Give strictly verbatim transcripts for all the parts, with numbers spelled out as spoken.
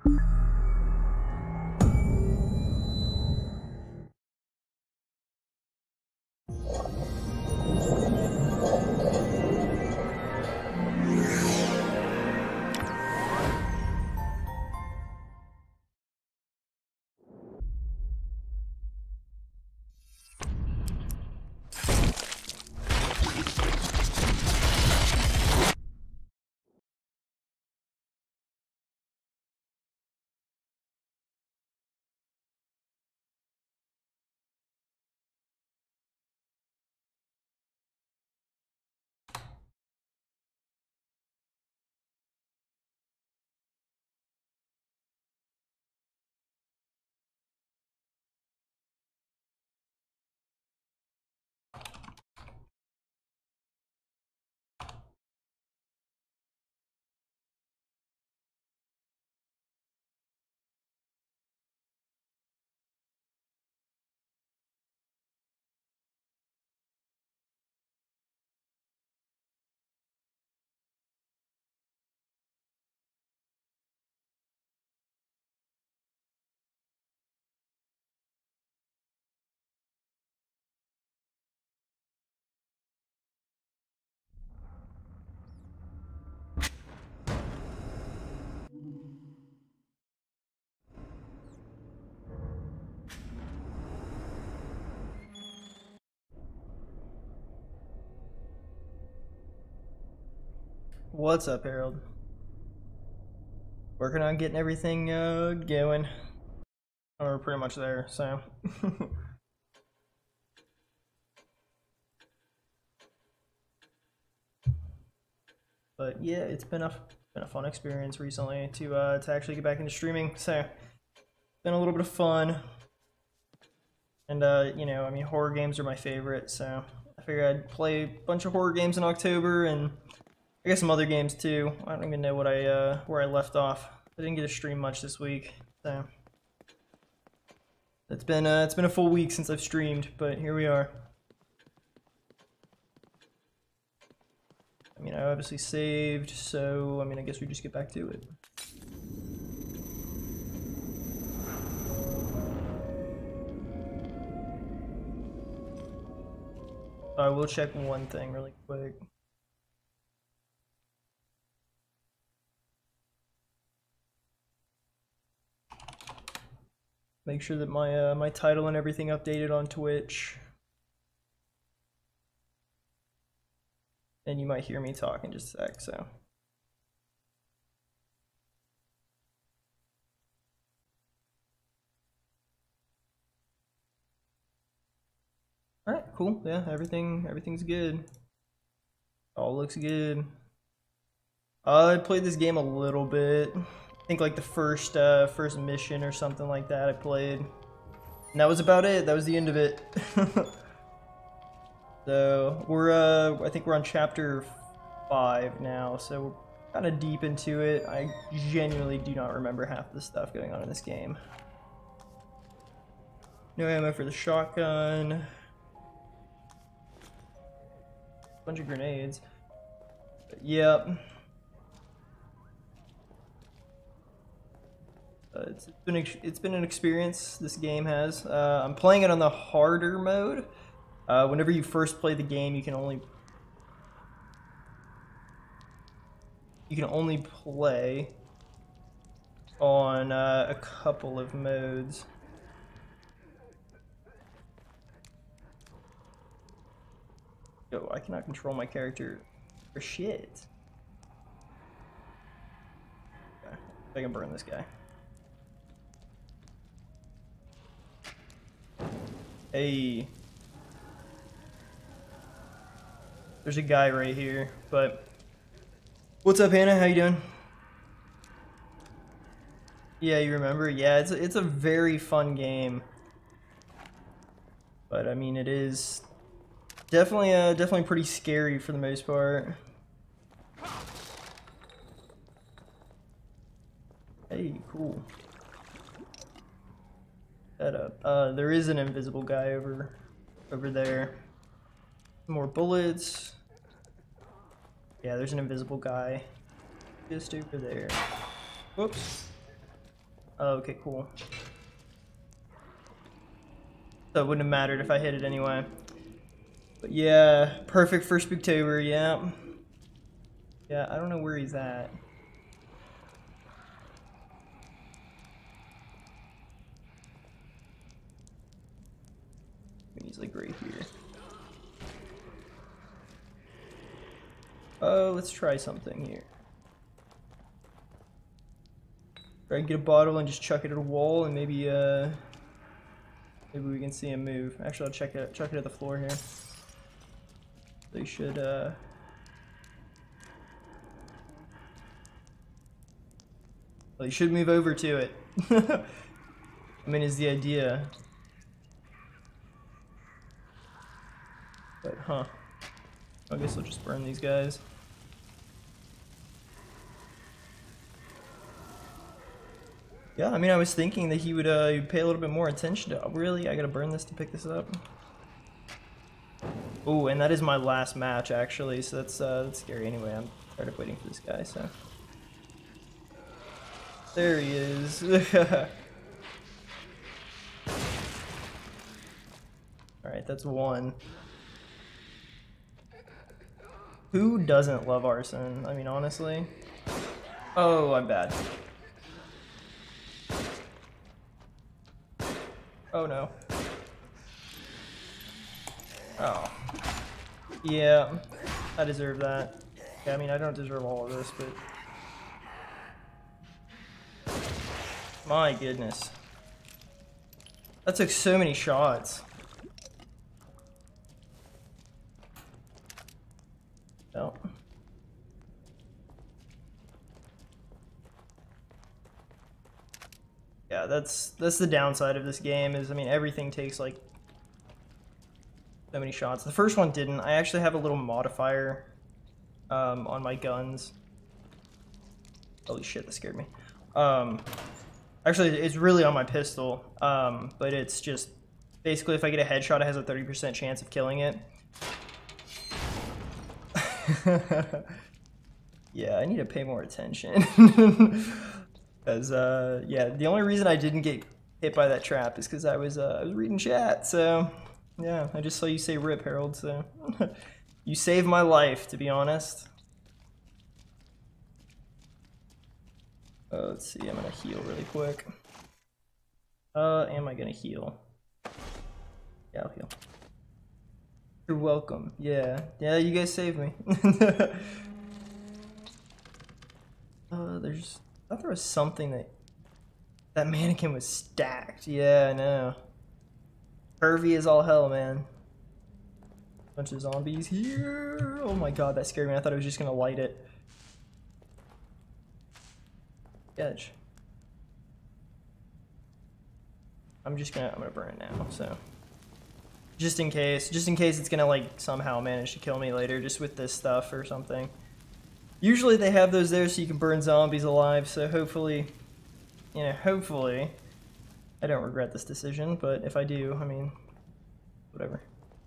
What's up, Harold? Working on getting everything uh, going. Or pretty much there, so. But yeah, it's been a been a fun experience recently to uh, to actually get back into streaming. So, been a little bit of fun. And uh, you know, I mean, horror games are my favorite, so I figured I'd play a bunch of horror games in October, and I guess some other games too. I don't even know what I uh, where I left off. I didn't get to stream much this week, so it's been uh, it's been a full week since I've streamed, but here we are. I mean, I obviously saved, so I mean, I guess we just get back to it. I will check one thing really quick. Make sure that my uh, my title and everything updated on Twitch. And you might hear me talk in just a sec, so. Alright, cool. Yeah, everything everything's good. All looks good. Uh, I played this game a little bit. I think like the first uh, first mission or something like that I played. And that was about it. That was the end of it. So we're uh, I think we're on chapter five now, so we're kind of deep into it. I genuinely do not remember half the stuff going on in this game. No ammo for the shotgun. Bunch of grenades. But, yep. Uh, it's been it's been an experience. This game has. Uh, I'm playing it on the harder mode. Uh, whenever you first play the game, you can only you can only play on uh, a couple of modes. Yo, I cannot control my character for shit. Okay, I can burn this guy. Hey. There's a guy right here, but what's up, Hannah? How you doing? Yeah, you remember? Yeah, it's a, it's a very fun game, but I mean, it is definitely uh definitely pretty scary for the most part. Hey, cool. That up. Uh, there is an invisible guy over over there. More bullets. Yeah, there's an invisible guy just over there. Whoops. Oh, okay, cool. So it wouldn't have mattered if I hit it anyway. But yeah, perfect for Spooktober, yeah. Yeah, I don't know where he's at. He's like right here. Oh, let's try something here. Try and get a bottle and just chuck it at a wall, and maybe uh, maybe we can see him move. Actually, I'll check it, chuck it at the floor here. They should. Uh, well, you should move over to it. I mean, is the idea. But huh? I guess I'll just burn these guys. Yeah, I mean, I was thinking that he would uh, pay a little bit more attention to. Oh, really? I gotta burn this to pick this up. Oh, and that is my last match, actually, so that's uh, that's scary. Anyway, I'm tired of waiting for this guy. So there he is. All right, that's one. Who doesn't love arson? I mean, honestly. Oh, I'm bad. Oh no. Oh. Yeah, I deserve that. Yeah, I mean, I don't deserve all of this, but... My goodness. That took so many shots. No. Yeah, that's that's the downside of this game is, I mean, everything takes like so many shots. The first one didn't. I actually have a little modifier um, on my guns. Holy shit, that scared me. Um, actually, it's really on my pistol, um, but it's just basically if I get a headshot, it has a thirty percent chance of killing it. Yeah, I need to pay more attention. Because, uh, yeah, the only reason I didn't get hit by that trap is because I was uh, I was reading chat, so, yeah, I just saw you say rip, Harold, so, you saved my life, to be honest. Uh, let's see, I'm gonna heal really quick. Uh, am I gonna heal? Yeah, I'll heal. You're welcome, yeah. Yeah, you guys saved me. uh, there's... I thought there was something that... That mannequin was stacked. Yeah, I know. Pervy as all hell, man. Bunch of zombies here. Oh my god, that scared me. I thought I was just gonna light it. Edge. I'm just gonna... I'm gonna burn it now, so... Just in case. Just in case it's gonna, like, somehow manage to kill me later, just with this stuff or something. Usually they have those there so you can burn zombies alive, so hopefully, you know, hopefully, I don't regret this decision, but if I do, I mean, whatever.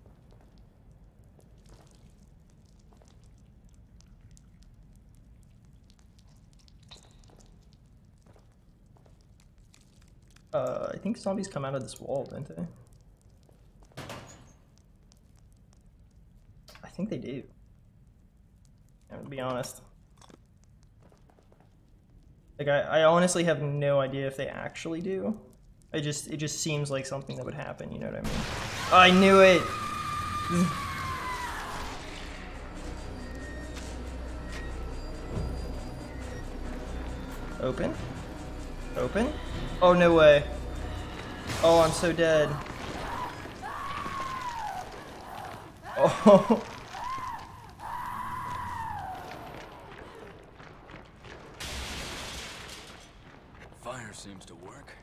Uh, I think zombies come out of this wall, don't they? I think they do. To be honest. Like, I, I honestly have no idea if they actually do. I just, it just seems like something that would happen, you know what I mean? Oh, I knew it! Open? Open? Oh, no way. Oh, I'm so dead. Oh. Seems to work.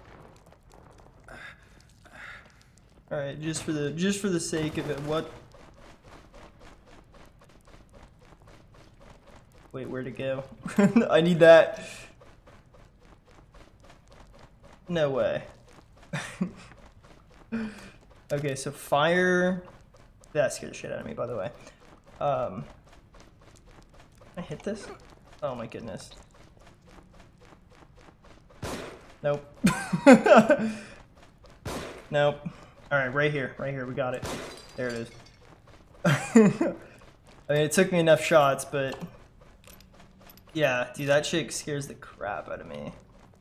All right, just for the just for the sake of it, what? Wait, where'd it go? I need that. No way. Okay, so fire. That scared the shit out of me, by the way. Um, can I hit this? Oh my goodness. Nope. Nope. Alright, right here. Right here. We got it. There it is. I mean, it took me enough shots, but... Yeah, dude, that chick scares the crap out of me.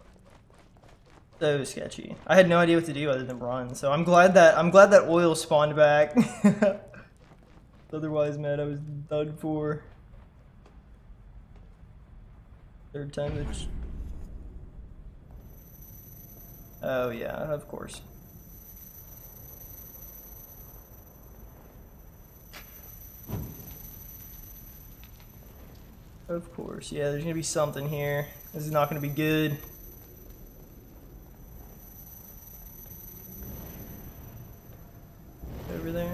So sketchy. I had no idea what to do other than run, so I'm glad that I'm glad that oil spawned back. Otherwise, man, I was done for. Third time it's... Oh yeah, of course. Of course, yeah, there's gonna be something here. This is not gonna be good. Over there.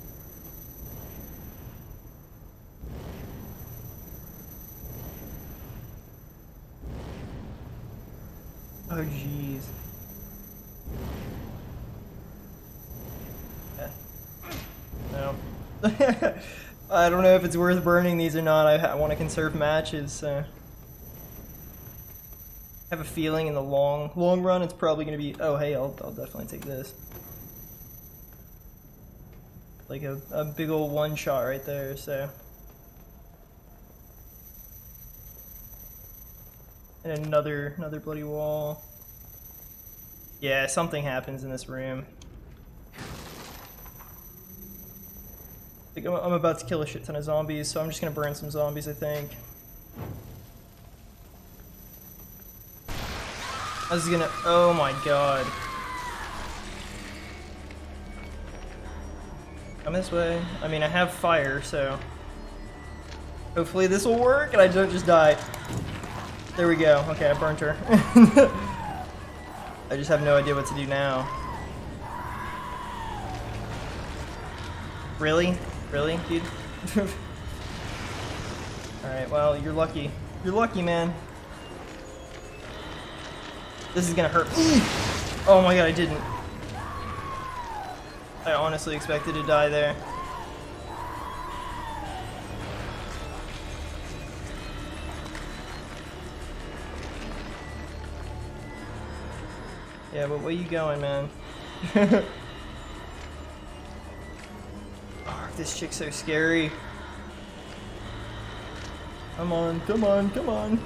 Oh jeez. Okay. No. I don't know if it's worth burning these or not. I, I want to conserve matches, so. I have a feeling in the long long run it's probably gonna be. Oh hey, I'll I'll definitely take this. Like a, a big old one shot right there, so. And another, another bloody wall. Yeah, something happens in this room. I think I'm, I'm about to kill a shit ton of zombies, so I'm just gonna burn some zombies, I think. I was gonna, oh my god. Come this way. I mean, I have fire, so hopefully this will work and I don't just die. There we go. Okay, I burnt her. I just have no idea what to do now. Really? Really, dude? Alright, well, you're lucky. You're lucky, man. This is gonna hurt. Oh my god, I didn't. I honestly expected to die there. Yeah, but where you going, man? Oh, this chick's so scary. Come on, come on, come on.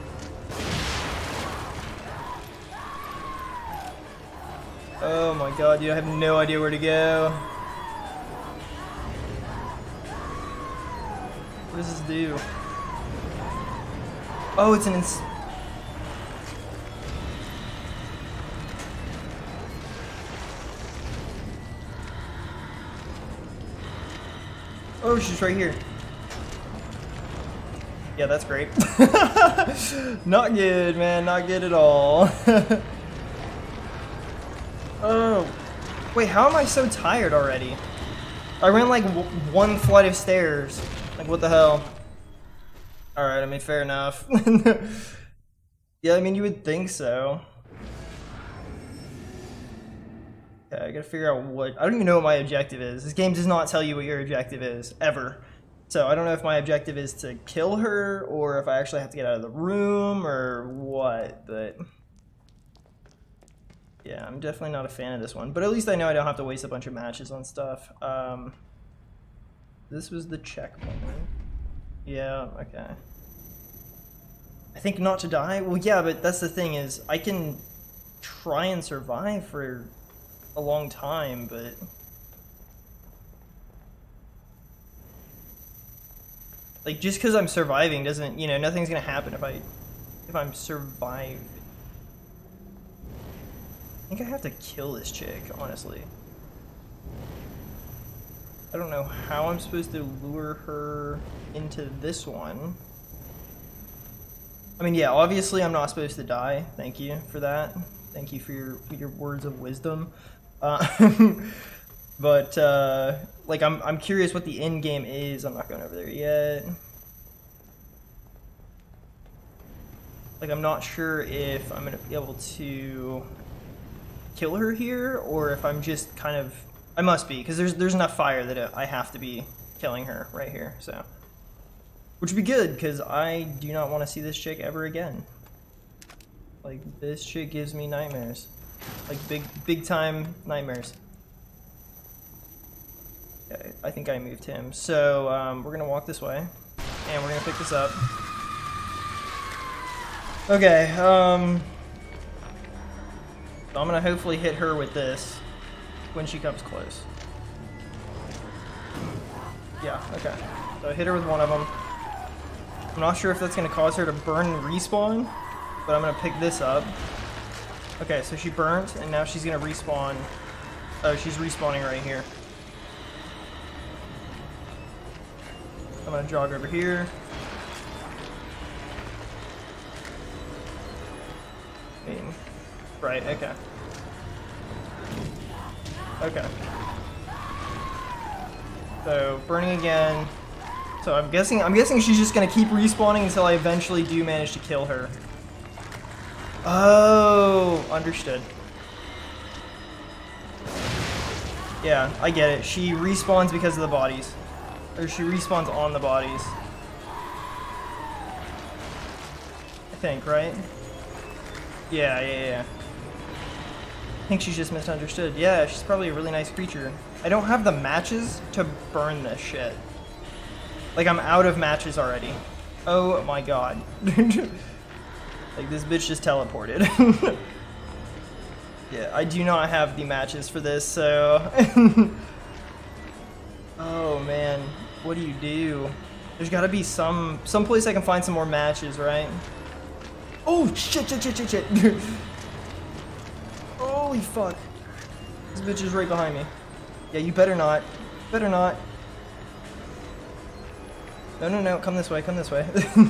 Oh my god, dude, I have no idea where to go. What does this do? Oh, it's an ins- Oh, she's right here. Yeah, that's great. Not good, man. Not good at all. Oh. Wait, how am I so tired already? I ran like w one flight of stairs. Like, what the hell? Alright, I mean, fair enough. Yeah, I mean, you would think so. Okay, I gotta figure out what... I don't even know what my objective is. This game does not tell you what your objective is, ever. So I don't know if my objective is to kill her, or if I actually have to get out of the room, or what, but... Yeah, I'm definitely not a fan of this one. But at least I know I don't have to waste a bunch of matches on stuff. Um, this was the checkpoint. Yeah, okay. I think not to die? Well, yeah, but that's the thing is, I can try and survive for a long time, but... Like, just because I'm surviving doesn't, you know, nothing's gonna happen if I, if I'm surviving. I think I have to kill this chick, honestly. I don't know how I'm supposed to lure her into this one. I mean, yeah, obviously I'm not supposed to die. Thank you for that. Thank you for your, for your words of wisdom. Uh, but, uh, like, I'm, I'm curious what the end game is. I'm not going over there yet. Like, I'm not sure if I'm going to be able to kill her here, or if I'm just kind of... I must be, because there's, there's enough fire that I have to be killing her right here, so... Which would be good, because I do not want to see this chick ever again. Like, this shit gives me nightmares. Like, big, big time nightmares. Okay, I think I moved him. So, um, we're gonna walk this way. And we're gonna pick this up. Okay, um... so I'm gonna hopefully hit her with this when she comes close. Yeah, okay. So I hit her with one of them. I'm not sure if that's gonna cause her to burn and respawn, but I'm gonna pick this up. Okay, so she burnt, and now she's gonna respawn. Oh, she's respawning right here. I'm gonna jog over here. I mean, right, okay. Okay. So, burning again. So I'm guessing I'm guessing she's just gonna keep respawning until I eventually do manage to kill her. Oh, understood. Yeah, I get it. She respawns because of the bodies. Or she respawns on the bodies. I think, right? Yeah, yeah, yeah. I think she's just misunderstood. Yeah, she's probably a really nice creature. I don't have the matches to burn this shit. Like, I'm out of matches already. Oh my god. Like, this bitch just teleported. Yeah, I do not have the matches for this, so... Oh man, what do you do? There's gotta be some... some place I can find some more matches, right? Oh, shit, shit, shit, shit, shit. Holy fuck. This bitch is right behind me. Yeah, you better not. Better not. No, no, no, come this way, come this way.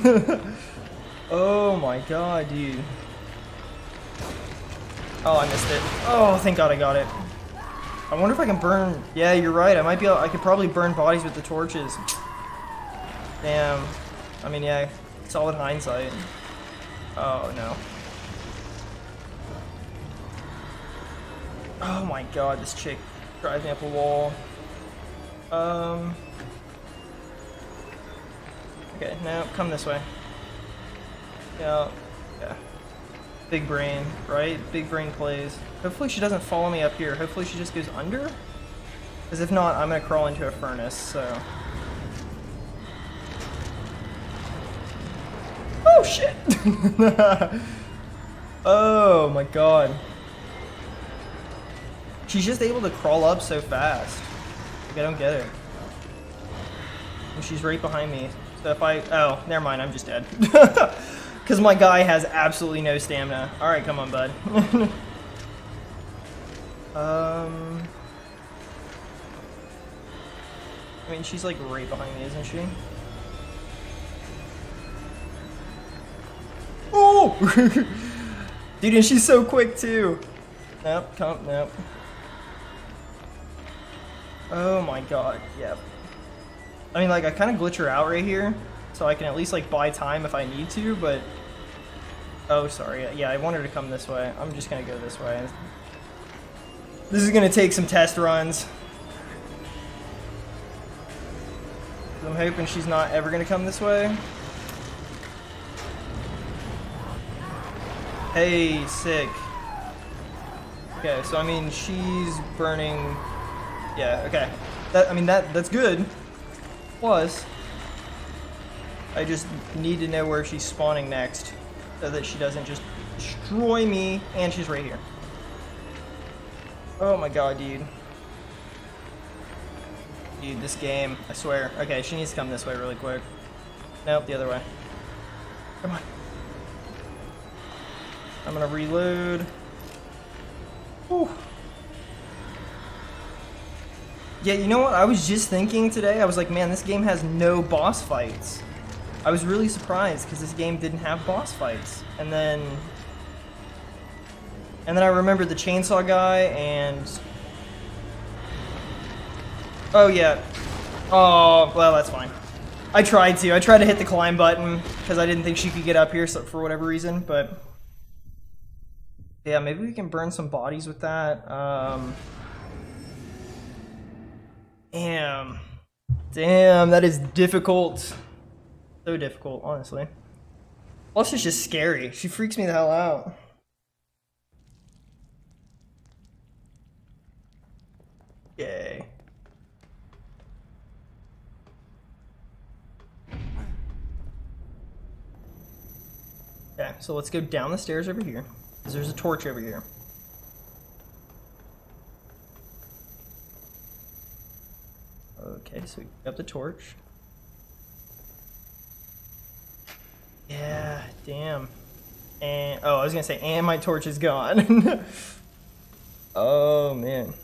Oh my god, dude. Oh, I missed it. Oh, thank god I got it. I wonder if I can burn... Yeah, you're right, I might be able... I could probably burn bodies with the torches. Damn. I mean, yeah, solid hindsight. Oh, no. Oh my god, this chick drives me up a wall. Um... Okay, now come this way. Yeah, yeah. Big brain, right? Big brain plays. Hopefully she doesn't follow me up here. Hopefully she just goes under. Because if not, I'm gonna crawl into a furnace, so. Oh shit! Oh my god. She's just able to crawl up so fast. Like, I don't get it. And she's right behind me. So if I... Oh, never mind, I'm just dead. Because my guy has absolutely no stamina. Alright, come on, bud. um... I mean, she's like right behind me, isn't she? Oh! Dude, and she's so quick, too. Nope, come, nope. Oh my god, yep. I mean, like, I kind of glitch her out right here, so I can at least, like, buy time if I need to, but... Oh, sorry. Yeah, I want her to come this way. I'm just gonna go this way. This is gonna take some test runs. I'm hoping she's not ever gonna come this way. Hey, sick. Okay, so, I mean, she's burning... Yeah, okay. That, I mean, that that's good. Plus, I just need to know where she's spawning next so that she doesn't just destroy me, and she's right here. Oh my god, dude. Dude, this game, I swear. Okay, she needs to come this way really quick. Nope, the other way. Come on. I'm gonna reload. Whew. Yeah, you know what? I was just thinking today, I was like, man, this game has no boss fights. I was really surprised because this game didn't have boss fights. And then... And then I remembered the chainsaw guy and... Oh, yeah. Oh, well, that's fine. I tried to. I tried to hit the climb button because I didn't think she could get up here so, for whatever reason, but... Yeah, maybe we can burn some bodies with that. Um... Damn. Damn, that is difficult. So difficult, honestly. Plus, it's just scary. She freaks me the hell out. Yay. Okay, so let's go down the stairs over here, because there's a torch over here. Okay, so we pick up the torch. Yeah, damn. And, oh, I was gonna say, and my torch is gone. Oh, man.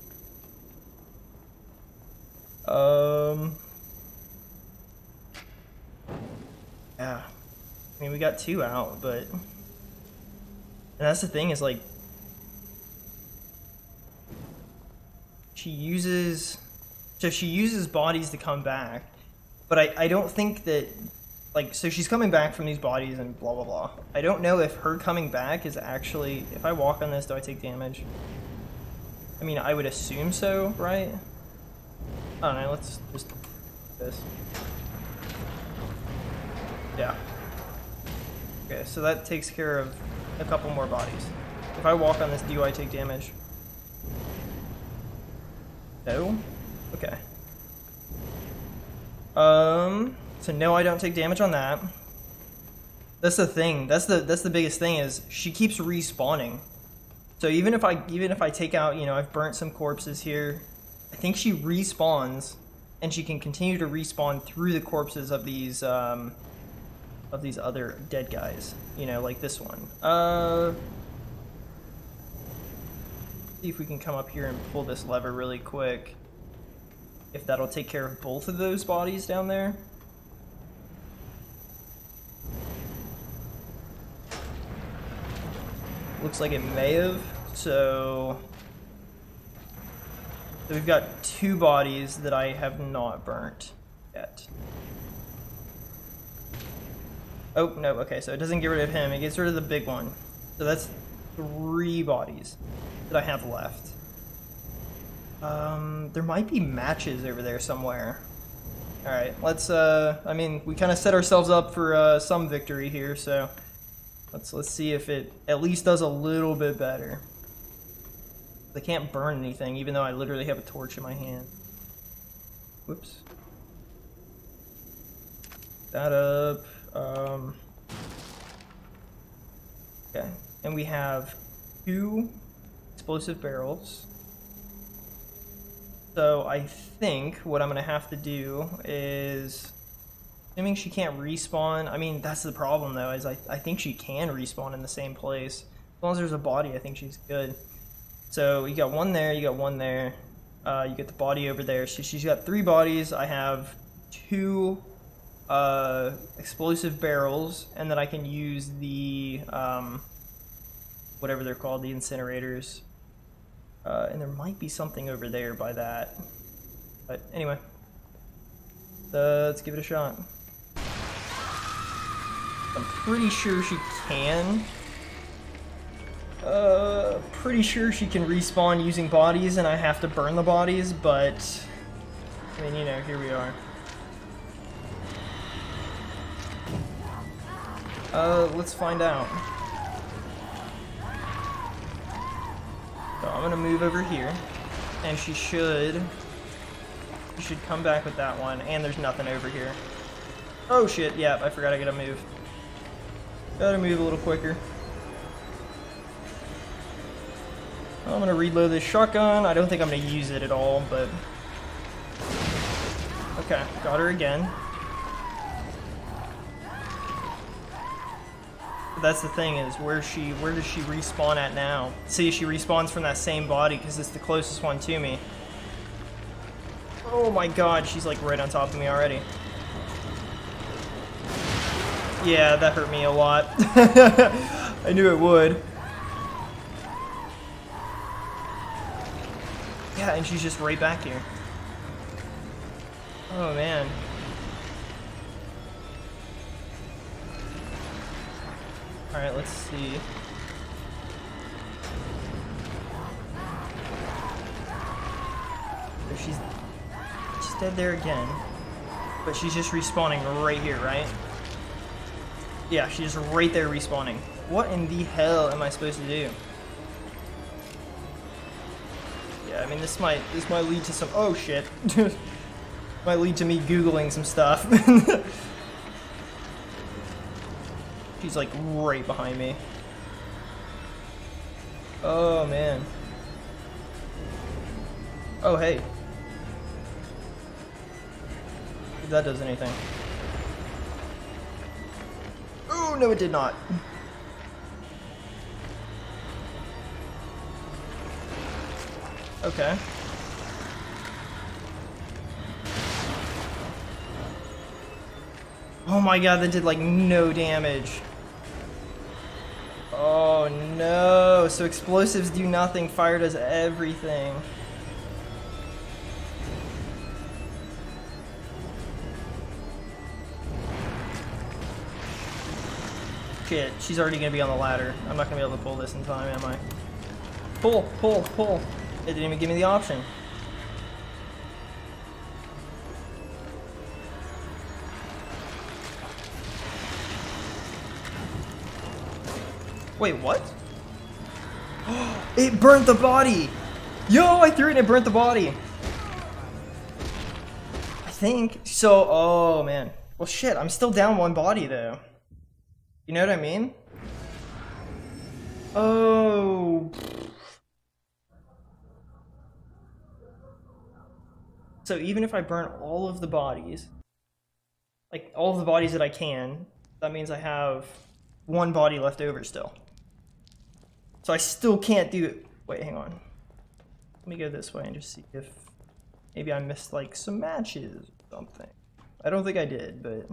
Um. Yeah. I mean, we got two out, but... And that's the thing, is like... She uses... So she uses bodies to come back, but I, I don't think that... Like, so she's coming back from these bodies and blah blah blah. I don't know if her coming back is actually... If I walk on this, do I take damage? I mean, I would assume so, right? I don't know, let's just do this. Yeah. Okay, so that takes care of a couple more bodies. If I walk on this, do I take damage? No? Okay. Um, so no, I don't take damage on that. That's the thing. That's the that's the biggest thing, is she keeps respawning. So even if I even if I take out, you know, I've burnt some corpses here, I think she respawns, and she can continue to respawn through the corpses of these um of these other dead guys. You know, like this one. Uh see if we can come up here and pull this lever really quick. If that'll take care of both of those bodies down there. Looks like it may have. So, so we've got two bodies that I have not burnt yet. Oh, no, okay, so it doesn't get rid of him. It gets rid of the big one. So that's three bodies that I have left. Um, there might be matches over there somewhere. Alright, let's, uh, I mean, we kind of set ourselves up for uh, some victory here, so let's, let's see if it at least does a little bit better. I can't burn anything, even though I literally have a torch in my hand. Whoops. That up. Um, okay, and we have two explosive barrels. So I think what I'm gonna have to do is, assuming she can't respawn, I mean, that's the problem though, is I, I think she can respawn in the same place. As long as there's a body, I think she's good. So you got one there, you got one there, uh, you get the body over there. So she's got three bodies. I have two uh, explosive barrels, and then I can use the, um, whatever they're called, the incinerators. Uh, and there might be something over there by that. But anyway, uh, let's give it a shot. I'm pretty sure she can. Uh, pretty sure she can respawn using bodies, and I have to burn the bodies, but I mean, you know, here we are. Uh, let's find out. So I'm gonna move over here, and she should, she should come back with that one, and there's nothing over here. Oh shit, yeah, I forgot I gotta move. Gotta move a little quicker. I'm gonna reload this shotgun. I don't think I'm gonna use it at all, but... Okay, got her again. That's the thing, is where she, where does she respawn at now? See, she respawns from that same body because it's the closest one to me. Oh my god, she's like right on top of me already. Yeah, that hurt me a lot. I knew it would. Yeah, and she's just right back here. Oh man. Alright, let's see. So she's, she's dead there again. But she's just respawning right here, right? Yeah, she's just right there respawning. What in the hell am I supposed to do? Yeah, I mean this might this might lead to some oh shit. Might lead to me Googling some stuff. She's like right behind me. Oh man. Oh hey. If that does anything. Oh no, it did not. Okay. Oh my god, that did like no damage. Oh no, so explosives do nothing, fire does everything. Shit, she's already gonna be on the ladder. I'm not gonna be able to pull this in time, am I? Pull, pull, pull. It didn't even give me the option. Wait, what? It burnt the body! Yo, I threw it and it burnt the body! I think. So, oh man. Well shit, I'm still down one body though. You know what I mean? Oh. So even if I burn all of the bodies, like all of the bodies that I can, that means I have one body left over still. So I still can't do it. Wait, hang on. Let me go this way and just see if maybe I missed like some matches or something. I don't think I did, but...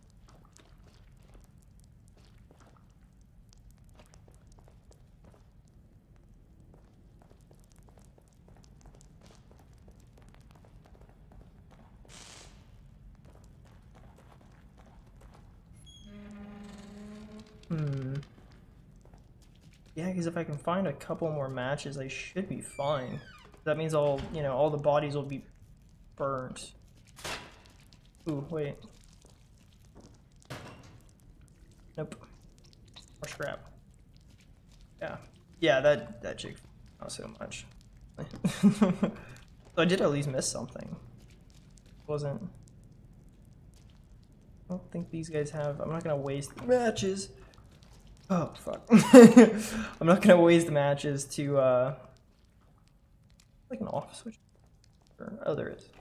Hmm. Yeah, because if I can find a couple more matches, I should be fine. That means all, you know, all the bodies will be burnt. Ooh, wait. Nope. More scrap. Yeah. Yeah, that, that chick, not so much. So I did at least miss something. Wasn't... I don't think these guys have... I'm not gonna waste matches. Oh, fuck. I'm not gonna waste matches to, uh... like an off switch? Oh, there is.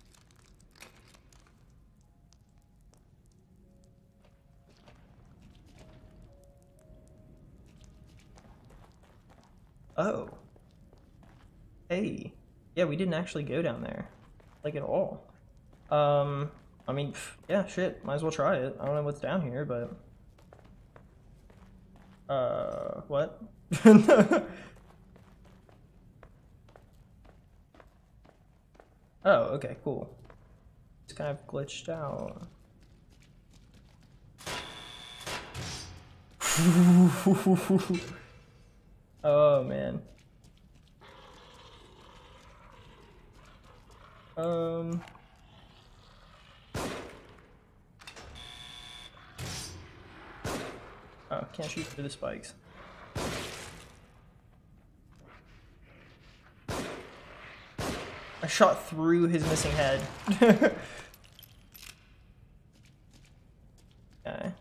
Oh. Hey. Yeah, we didn't actually go down there. Like, at all. Um, I mean, pff, yeah, shit. Might as well try it. I don't know what's down here, but... Uh, what? Oh, okay, cool. It's kind of glitched out. Oh, man. Um... Oh, can't shoot through the spikes. I shot through his missing head. Okay.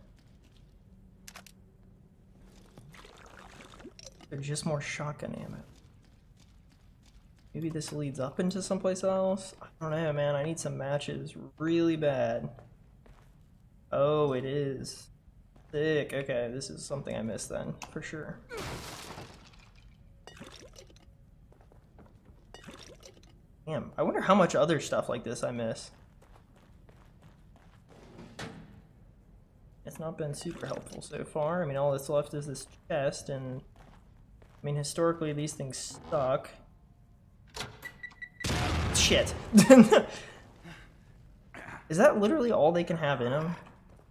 There's just more shotgun ammo. Maybe this leads up into someplace else? I don't know, man. I need some matches really bad. Oh, it is. Sick. Okay, this is something I missed then, for sure. Damn, I wonder how much other stuff like this I miss. It's not been super helpful so far. I mean, all that's left is this chest, and I mean, historically, these things suck. Shit. Is that literally all they can have in them?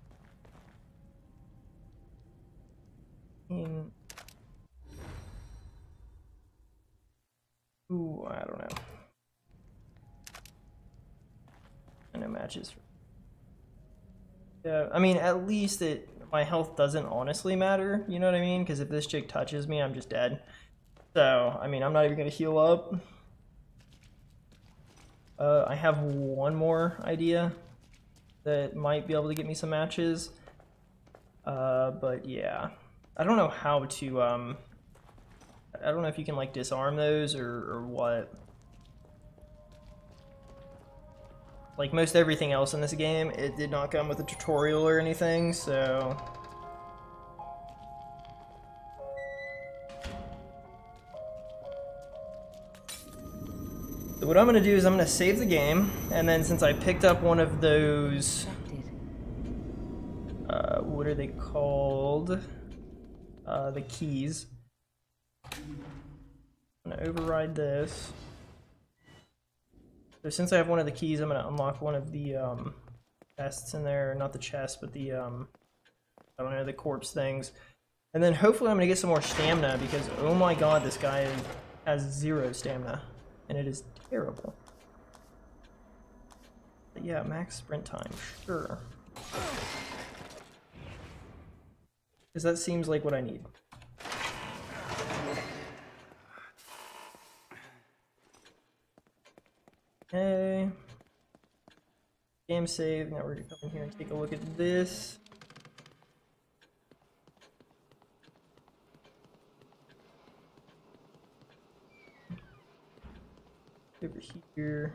I mean... Ooh, I don't know. I know matches. Yeah, I mean, at least it my health doesn't honestly matter, you know what I mean? Because if this chick touches me, I'm just dead. So, I mean, I'm not even going to heal up. Uh, I have one more idea that might be able to get me some matches. Uh, but yeah. I don't know how to, um... I don't know if you can, like, disarm those or, or what. Like most everything else in this game, it did not come with a tutorial or anything, so... So what I'm going to do is I'm going to save the game, and then since I picked up one of those... Uh, what are they called? Uh, the keys. I'm going to override this. So since I have one of the keys, I'm going to unlock one of the um, chests in there. Not the chest, but the, um, I don't know, the corpse things. And then hopefully I'm going to get some more stamina because, oh my god, this guy has zero stamina. And it is terrible. But yeah, max sprint time, sure. Because that seems like what I need. Okay. Game save. Now we're gonna come in here and take a look at this. Over here.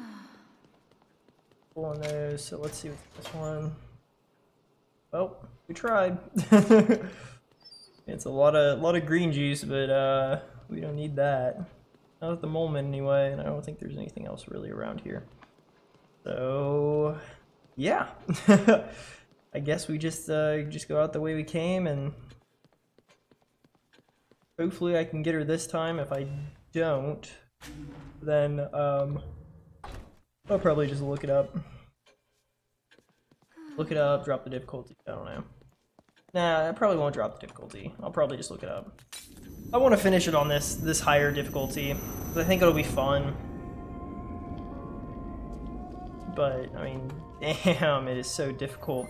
Pull on those. So let's see what's this one. Well, we tried. It's a lot of a lot of green juice, but uh, we don't need that. Not at the moment, anyway. And I don't think there's anything else really around here. So, yeah. I guess we just uh, just go out the way we came, and hopefully I can get her this time. If I don't, then um, I'll probably just look it up. Look it up, drop the difficulty. I don't know. Nah, I probably won't drop the difficulty. I'll probably just look it up. I want to finish it on this this higher difficulty, because I think it'll be fun. But, I mean, damn, it is so difficult.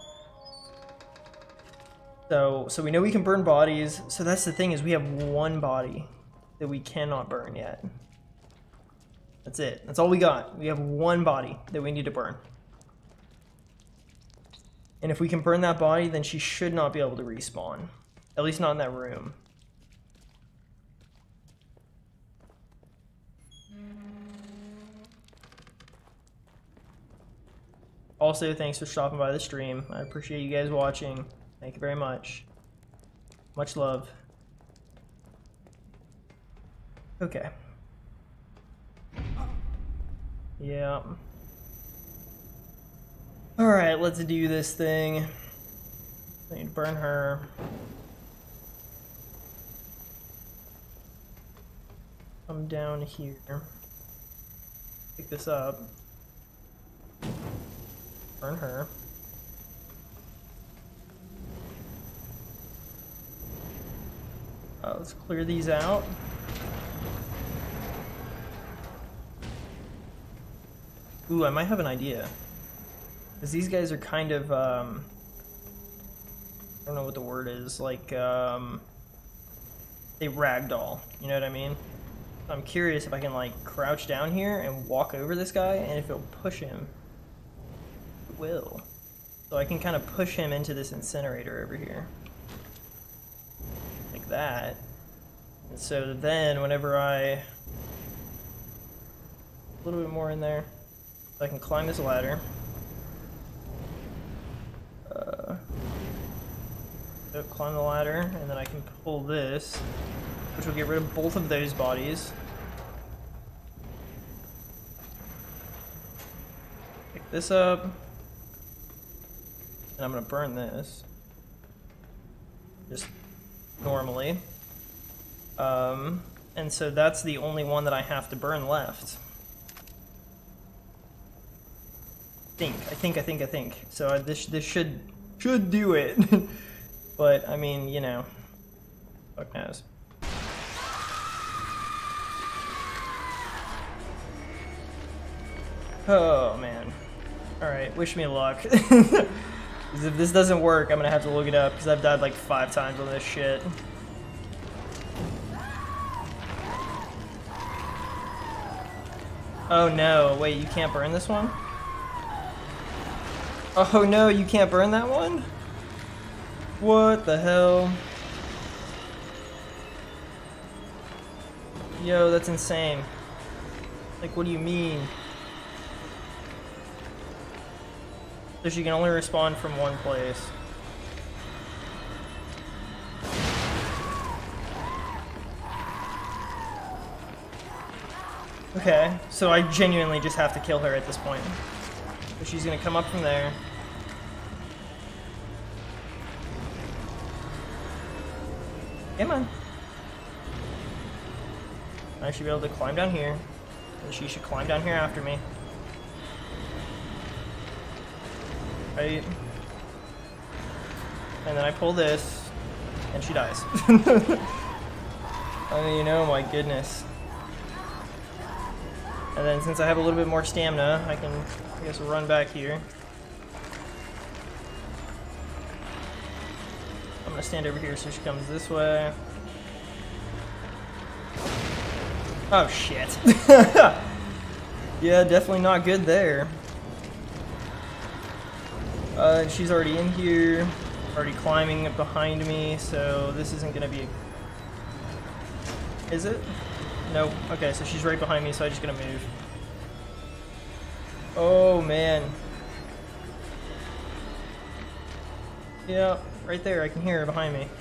So, so we know we can burn bodies. So that's the thing, is we have one body that we cannot burn yet. That's it. That's all we got. We have one body that we need to burn. And if we can burn that body, then she should not be able to respawn. At least not in that room. Also, thanks for stopping by the stream. I appreciate you guys watching. Thank you very much. Much love. Okay. Yeah. Alright, let's do this thing. I need to burn her. Come down here. Pick this up. Burn her. Uh, let's clear these out. Ooh, I might have an idea. Because these guys are kind of, um... I don't know what the word is, like, um... they ragdoll, you know what I mean? I'm curious if I can, like, crouch down here and walk over this guy, and if it'll push him. It will. So I can kind of push him into this incinerator over here. Like that. And so then, whenever I... a little bit more in there. So I can climb this ladder. Uh, so climb the ladder, and then I can pull this, which will get rid of both of those bodies. Pick this up, and I'm gonna burn this. Just normally. Um, and so that's the only one that I have to burn left. I think, I think, I think, I think. So uh, this this should should do it. But I mean, you know, fuck knows. Oh man. All right, wish me luck. Because if this doesn't work, I'm gonna have to look it up because I've died like five times on this shit. Oh no, wait, you can't burn this one? Oh no, you can't burn that one? What the hell? Yo, that's insane. Like, what do you mean? So she can only respawn from one place. Okay, so I genuinely just have to kill her at this point. So she's gonna come up from there. Come on. I should be able to climb down here. And she should climb down here after me. Right? And then I pull this, and she dies. I mean, you know, my goodness. And then since I have a little bit more stamina, I can, I guess, run back here. I'm gonna stand over here so she comes this way. Oh shit. Yeah, definitely not good there. Uh, she's already in here, already climbing up behind me, so this isn't gonna be a... Is it? Nope. Okay, so she's right behind me, so I'm just gonna move. Oh man. Yeah, right there, I can hear her behind me.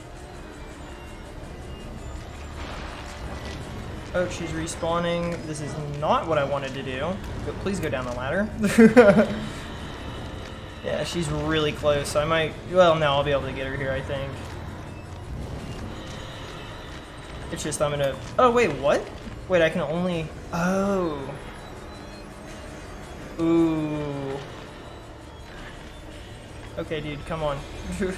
Oh, she's respawning. This is not what I wanted to do. But please go down the ladder. Yeah, she's really close, so I might... Well, no, I'll be able to get her here, I think. It's just I'm gonna... Oh, wait, what? Wait, I can only... Oh. Ooh. Okay, dude, come on. It's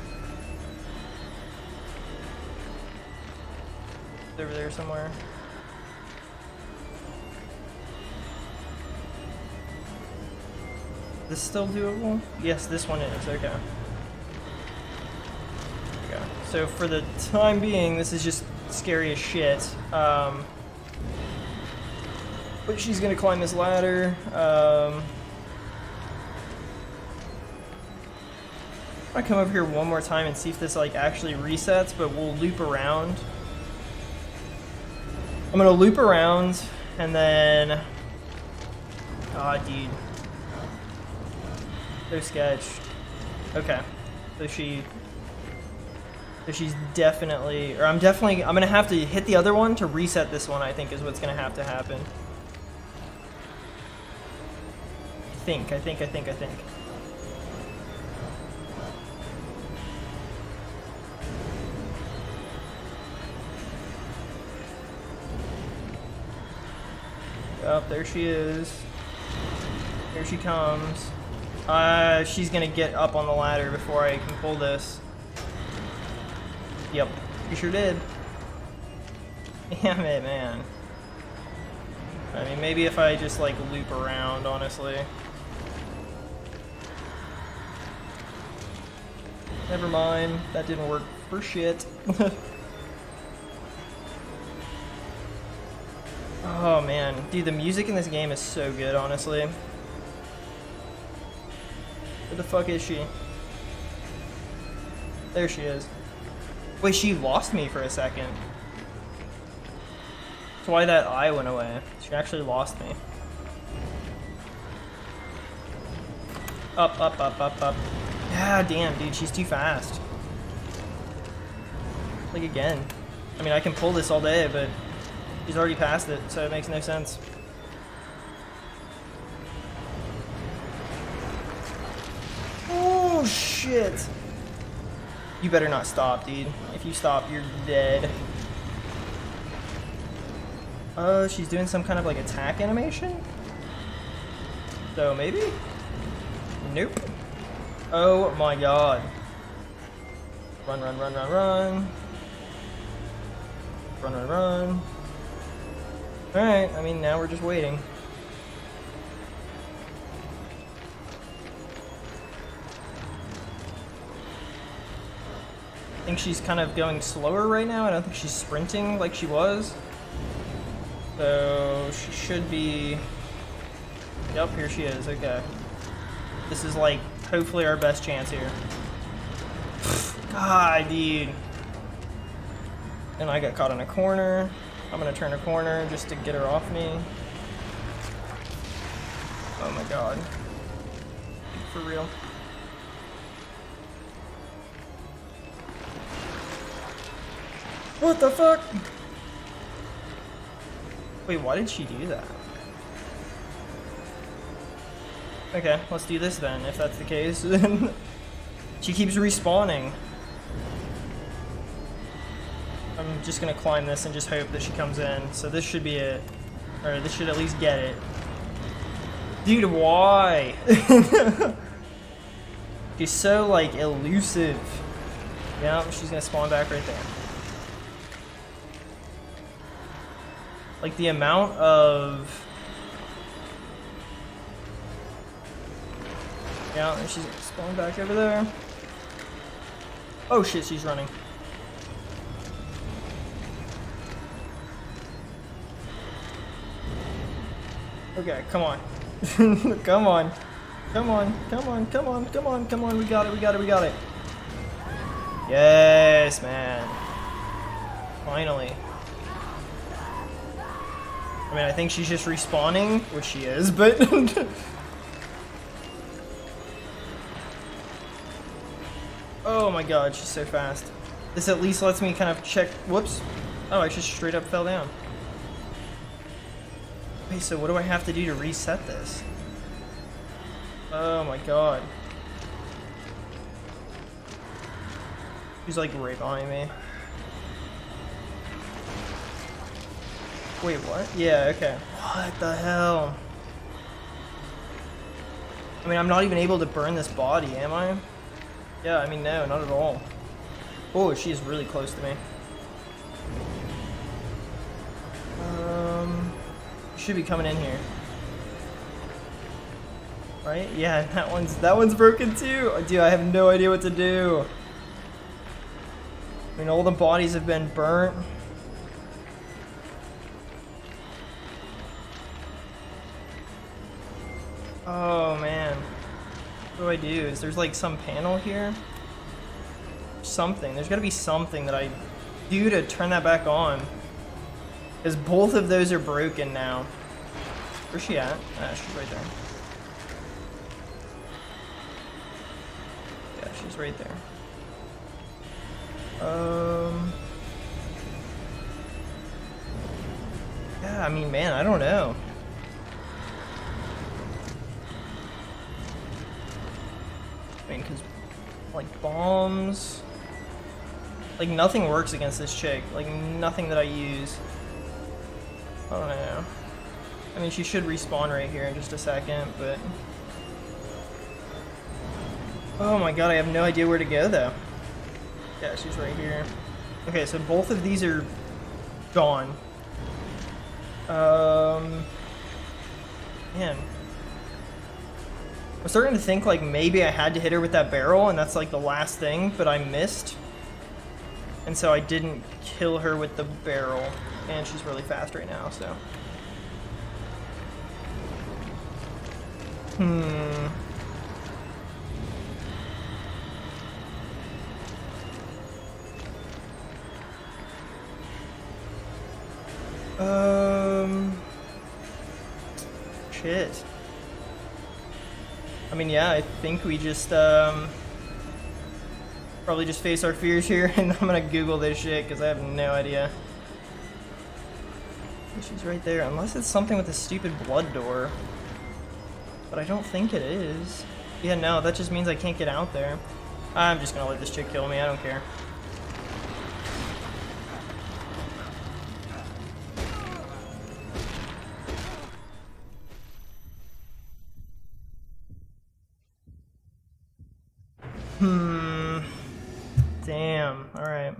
over there somewhere. Is this still doable? Yes, this one is. Okay. There we go. So for the time being, this is just scary as shit. Um, but she's gonna climb this ladder. Um, I come over here one more time and see if this like actually resets, but we'll loop around. I'm gonna loop around and then, god, dude. So sketched. Okay, so she, so she's definitely, or I'm definitely, I'm gonna have to hit the other one to reset this one, I think is what's gonna have to happen. I think, I think, I think, I think. Oh, there she is. Here she comes. Uh, she's gonna get up on the ladder before I can pull this. Yep, she sure did. Damn it, man. I mean, maybe if I just, like, loop around, honestly. Never mind, that didn't work for shit. Oh, man. Dude, the music in this game is so good, honestly. Where the fuck is she? There she is. Wait, she lost me for a second. That's why that eye went away. She actually lost me. Up, up, up, up, up. Yeah, damn, dude, she's too fast. Like, again. I mean, I can pull this all day, but she's already past it, so it makes no sense. Oh, shit. You better not stop, dude. If you stop, you're dead. Uh, she's doing some kind of, like, attack animation? So, maybe? Nope. Oh, my God. Run, run, run, run, run. Run, run, run. Alright, I mean, now we're just waiting. think she's kind of going slower right now. I don't think she's sprinting like she was. So she should be... Yep, here she is. Okay. This is like, hopefully our best chance here. God, dude. And I got caught in a corner. I'm gonna turn a corner just to get her off me. Oh my god. For real. What the fuck? Wait, why did she do that? Okay, let's do this then, if that's the case. She keeps respawning. I'm just gonna climb this and just hope that she comes in. So this should be it. Or this should at least get it. Dude, why? She's so, like, elusive. Yeah, she's gonna spawn back right there. Like, the amount of... Yeah, and she's gonna spawn back over there. Oh shit, she's running. Okay, come on. Come on. Come on, come on, come on, come on, come on, we got it, we got it, we got it. Yes, man. Finally. I mean, I think she's just respawning, which she is, but... Oh my god, she's so fast. This at least lets me kind of check... Whoops. Oh, I just straight up fell down. Wait, so what do I have to do to reset this? Oh my god. She's like right behind me. Wait, what? Yeah, okay. What the hell? I mean, I'm not even able to burn this body, am I? Yeah, I mean, no, not at all. Oh, she's really close to me. Um, should be coming in here. Right? Yeah, that one's that one's broken too. Dude, I have no idea what to do. I mean, all the bodies have been burnt. Oh man. What do I do? Is there's like some panel here? Something. There's gotta be something that I do to turn that back on. Because both of those are broken now. Where's she at? Ah, she's right there. Yeah, she's right there. Um. Yeah, I mean, man, I don't know. I mean, because, like, bombs... Like, nothing works against this chick. Like, nothing that I use. I don't know. I mean, she should respawn right here in just a second, but... Oh my god, I have no idea where to go, though. Yeah, she's right here. Okay, so both of these are gone. Um... Man. I'm starting to think, like, maybe I had to hit her with that barrel, and that's, like, the last thing, but I missed. And so I didn't kill her with the barrel. And she's really fast right now, so... Hmm... Um... Shit. I mean, yeah, I think we just, um... probably just face our fears here, and I'm gonna Google this shit, because I have no idea. She's right there, unless it's something with a stupid blood door. But I don't think it is. Yeah, no, that just means I can't get out there. I'm just gonna let this chick kill me, I don't care. Hmm. Damn. All right.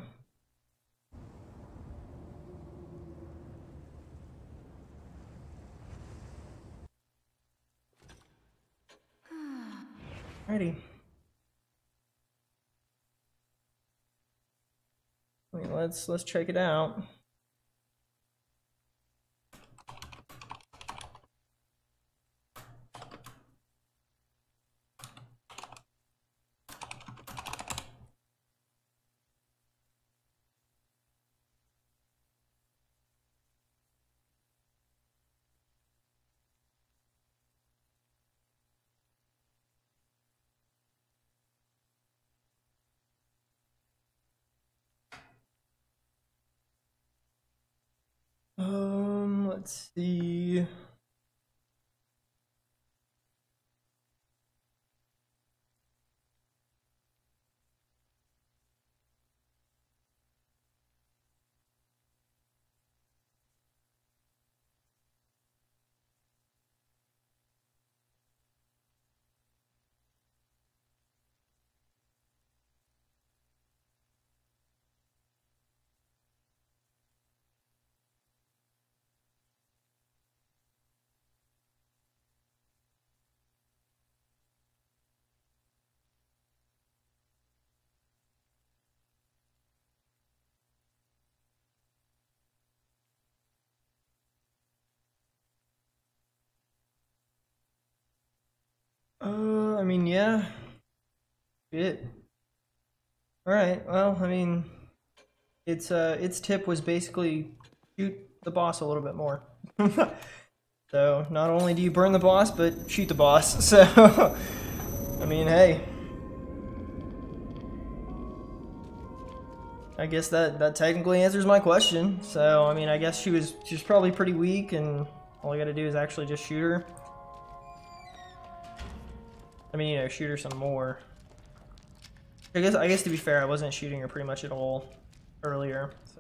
Alrighty. let's let's check it out. Um, let's see. Uh, I mean, yeah. Shit. All right. Well, I mean, its uh, its tip was basically shoot the boss a little bit more. So not only do you burn the boss, but shoot the boss. So, I mean, hey. I guess that that technically answers my question. So, I mean, I guess she was she was probably pretty weak, and all I got to do is actually just shoot her. I mean, you know, shoot her some more. I guess, I guess to be fair, I wasn't shooting her pretty much at all earlier. So.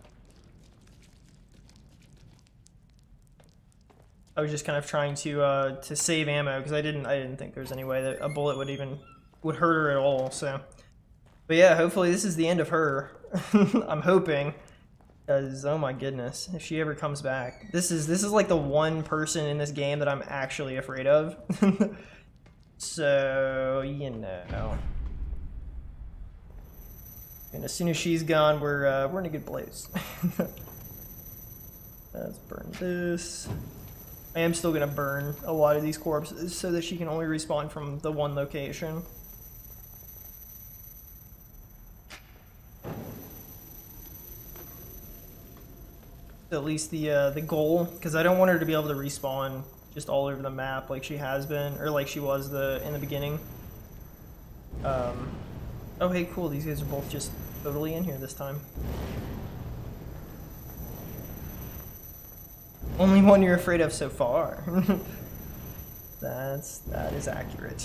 I was just kind of trying to uh, to save ammo because I didn't I didn't think there was any way that a bullet would even would hurt her at all. So, but yeah, hopefully this is the end of her. I'm hoping, because oh my goodness, if she ever comes back, this is this is like the one person in this game that I'm actually afraid of. So, you know. And as soon as she's gone, we're uh, we're in a good place. Let's burn this. I am still gonna burn a lot of these corpses so that she can only respawn from the one location. At least the uh, the goal, because I don't want her to be able to respawn just all over the map like she has been, or like she was the in the beginning. Um, oh hey, cool, these guys are both just totally in here this time. Only one you're afraid of so far. That's, that is accurate.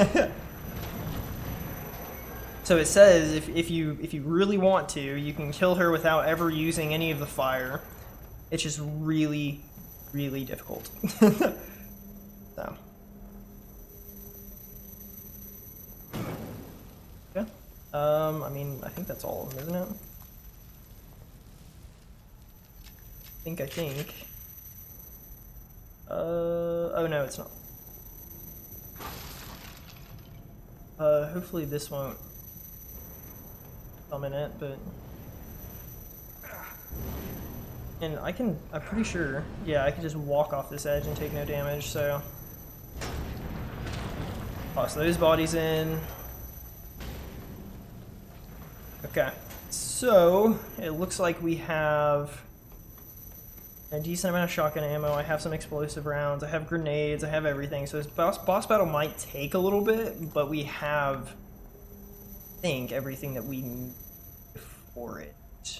So it says if, if you if you really want to, you can kill her without ever using any of the fire. It's just really, really difficult. So. Yeah. Um, I mean, I think that's all of them, isn't it? I think, I think. Uh, oh no, it's not. Uh, hopefully this won't come in it, but... And I can, I'm pretty sure, yeah, I can just walk off this edge and take no damage, so... Toss those bodies in. Okay, so it looks like we have a decent amount of shotgun ammo. I have some explosive rounds. I have grenades. I have everything. So this boss, boss battle might take a little bit, but we have, I think, everything that we need for it.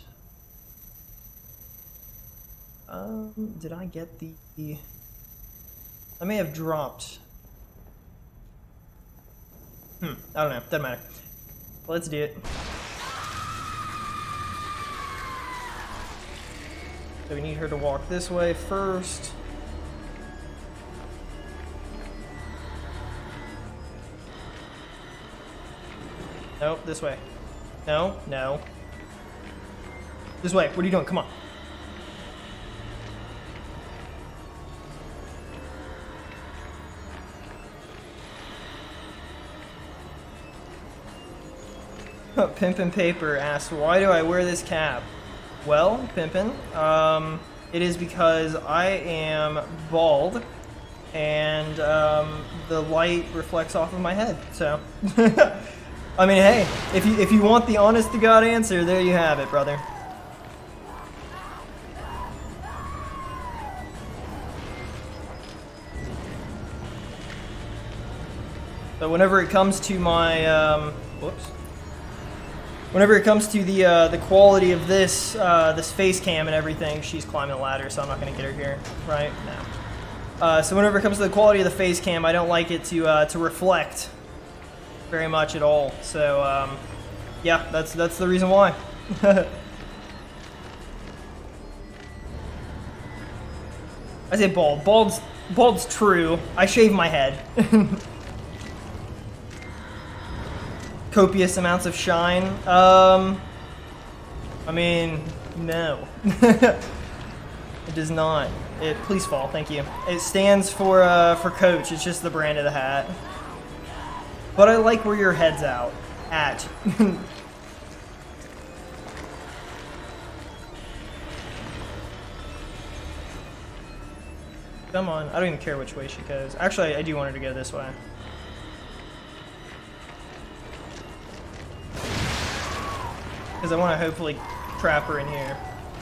Um, did I get the... I may have dropped... Hmm, I don't know. Doesn't matter. Let's do it. So we need her to walk this way first. Nope, this way. No, no. This way. What are you doing? Come on. Pimp and Paper asks, why do I wear this cap? Well, Pimpin, um, it is because I am bald, and um, the light reflects off of my head. So, I mean, hey, if you if you want the honest to God answer, there you have it, brother. So whenever it comes to my, um, whoops. Whenever it comes to the uh, the quality of this uh, this face cam and everything, she's climbing the ladder, so I'm not gonna get her here, right? No. Uh, so whenever it comes to the quality of the face cam, I don't like it to uh, to reflect very much at all. So um, yeah, that's that's the reason why. I say bald. Bald's bald's true. I shave my head. Copious amounts of shine. Um, I mean, no. It does not. It please fall, thank you. It stands for uh, for Coach. It's just the brand of the hat. But I like where your head's out at. Come on, I don't even care which way she goes. Actually, I do want her to go this way. Because I want to hopefully trap her in here.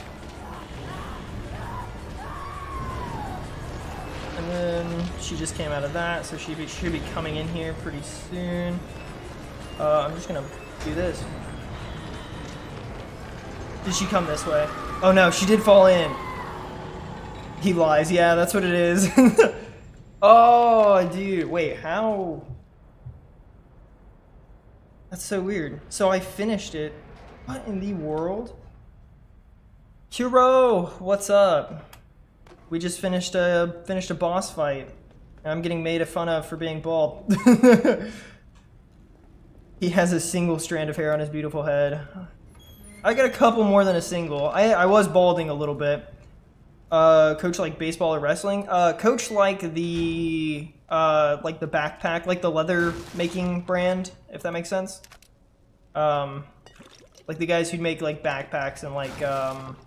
And then she just came out of that, so she be, should be coming in here pretty soon. Uh, I'm just going to do this. Did she come this way? Oh no, she did fall in. He lies. Yeah, that's what it is. Oh, dude. Wait, how? That's so weird. So I finished it. What in the world? Kuro, what's up? We just finished a finished a boss fight, and I'm getting made fun of for being bald. He has a single strand of hair on his beautiful head. I got a couple more than a single. I I was balding a little bit. Uh, coach like baseball or wrestling? Uh, coach like the uh like the backpack, like the leather making brand, if that makes sense. Um. Like the guys who make like backpacks and like um,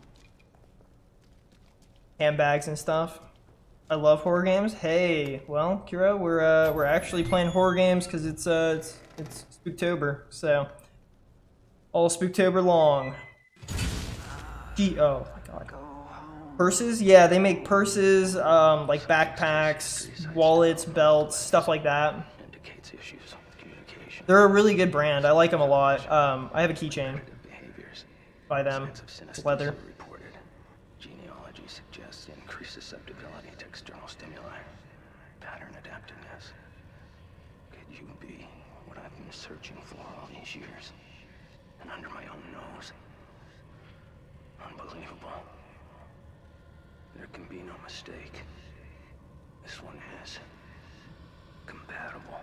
handbags and stuff. I love horror games. Hey, well, Kira, we're uh, we're actually playing horror games because it's uh it's it's Spooktober, so all Spooktober long. Gee, oh my god. Purses? Yeah, they make purses, um, like backpacks, wallets, belts, stuff like that. They're a really good brand. I like them a lot. Um, I have a keychain by them. It's leather. Genealogy suggests increased susceptibility to external stimuli. Pattern adaptiveness. Could you be what I've been searching for all these years? And under my own nose. Unbelievable. There can be no mistake. This one is compatible.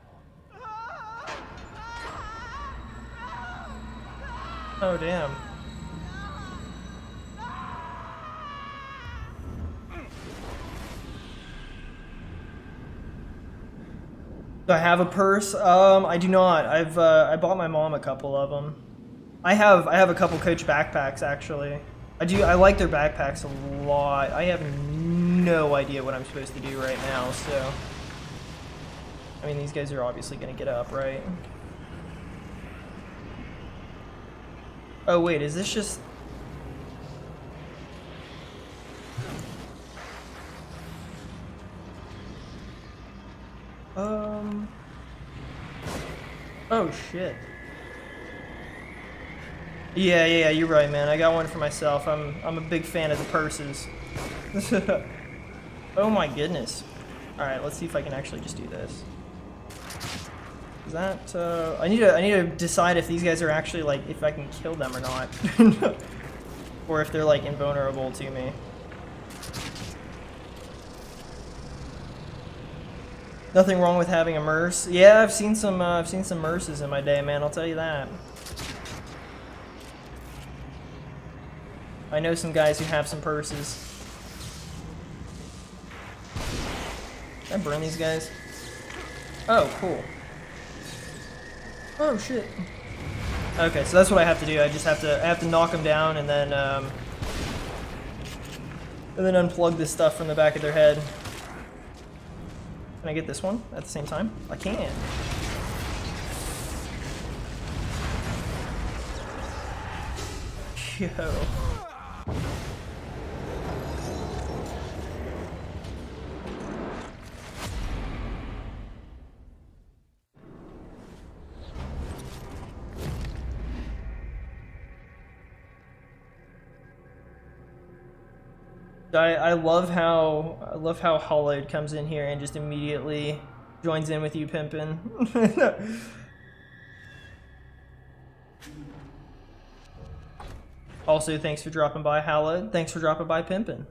Oh, damn. Do I have a purse? Um, I do not. I've uh, I bought my mom a couple of them. I have I have a couple Coach backpacks actually. I do I like their backpacks a lot. I have no idea what I'm supposed to do right now, so I mean these guys are obviously gonna get up, right? Oh wait, is this just... Um... Oh shit. Yeah, yeah, yeah, you're right, man. I got one for myself. I'm I'm a big fan of the purses. Oh my goodness. Alright, let's see if I can actually just do this. Is that, uh, I need to, I need to decide if these guys are actually, like, if I can kill them or not. Or if they're, like, invulnerable to me. Nothing wrong with having a merce. Yeah, I've seen some, uh, I've seen some merces in my day, man, I'll tell you that. I know some guys who have some purses. Can I burn these guys? Oh, cool. Oh, shit. Okay, so that's what I have to do. I just have to I have to knock them down and then um, and then unplug this stuff from the back of their head. Can I get this one at the same time? I can. Yo. I, I love how I love how Hollowed comes in here and just immediately joins in with you, Pimpin'. Also, thanks for dropping by, Hallowed. Thanks for dropping by, Pimpin'.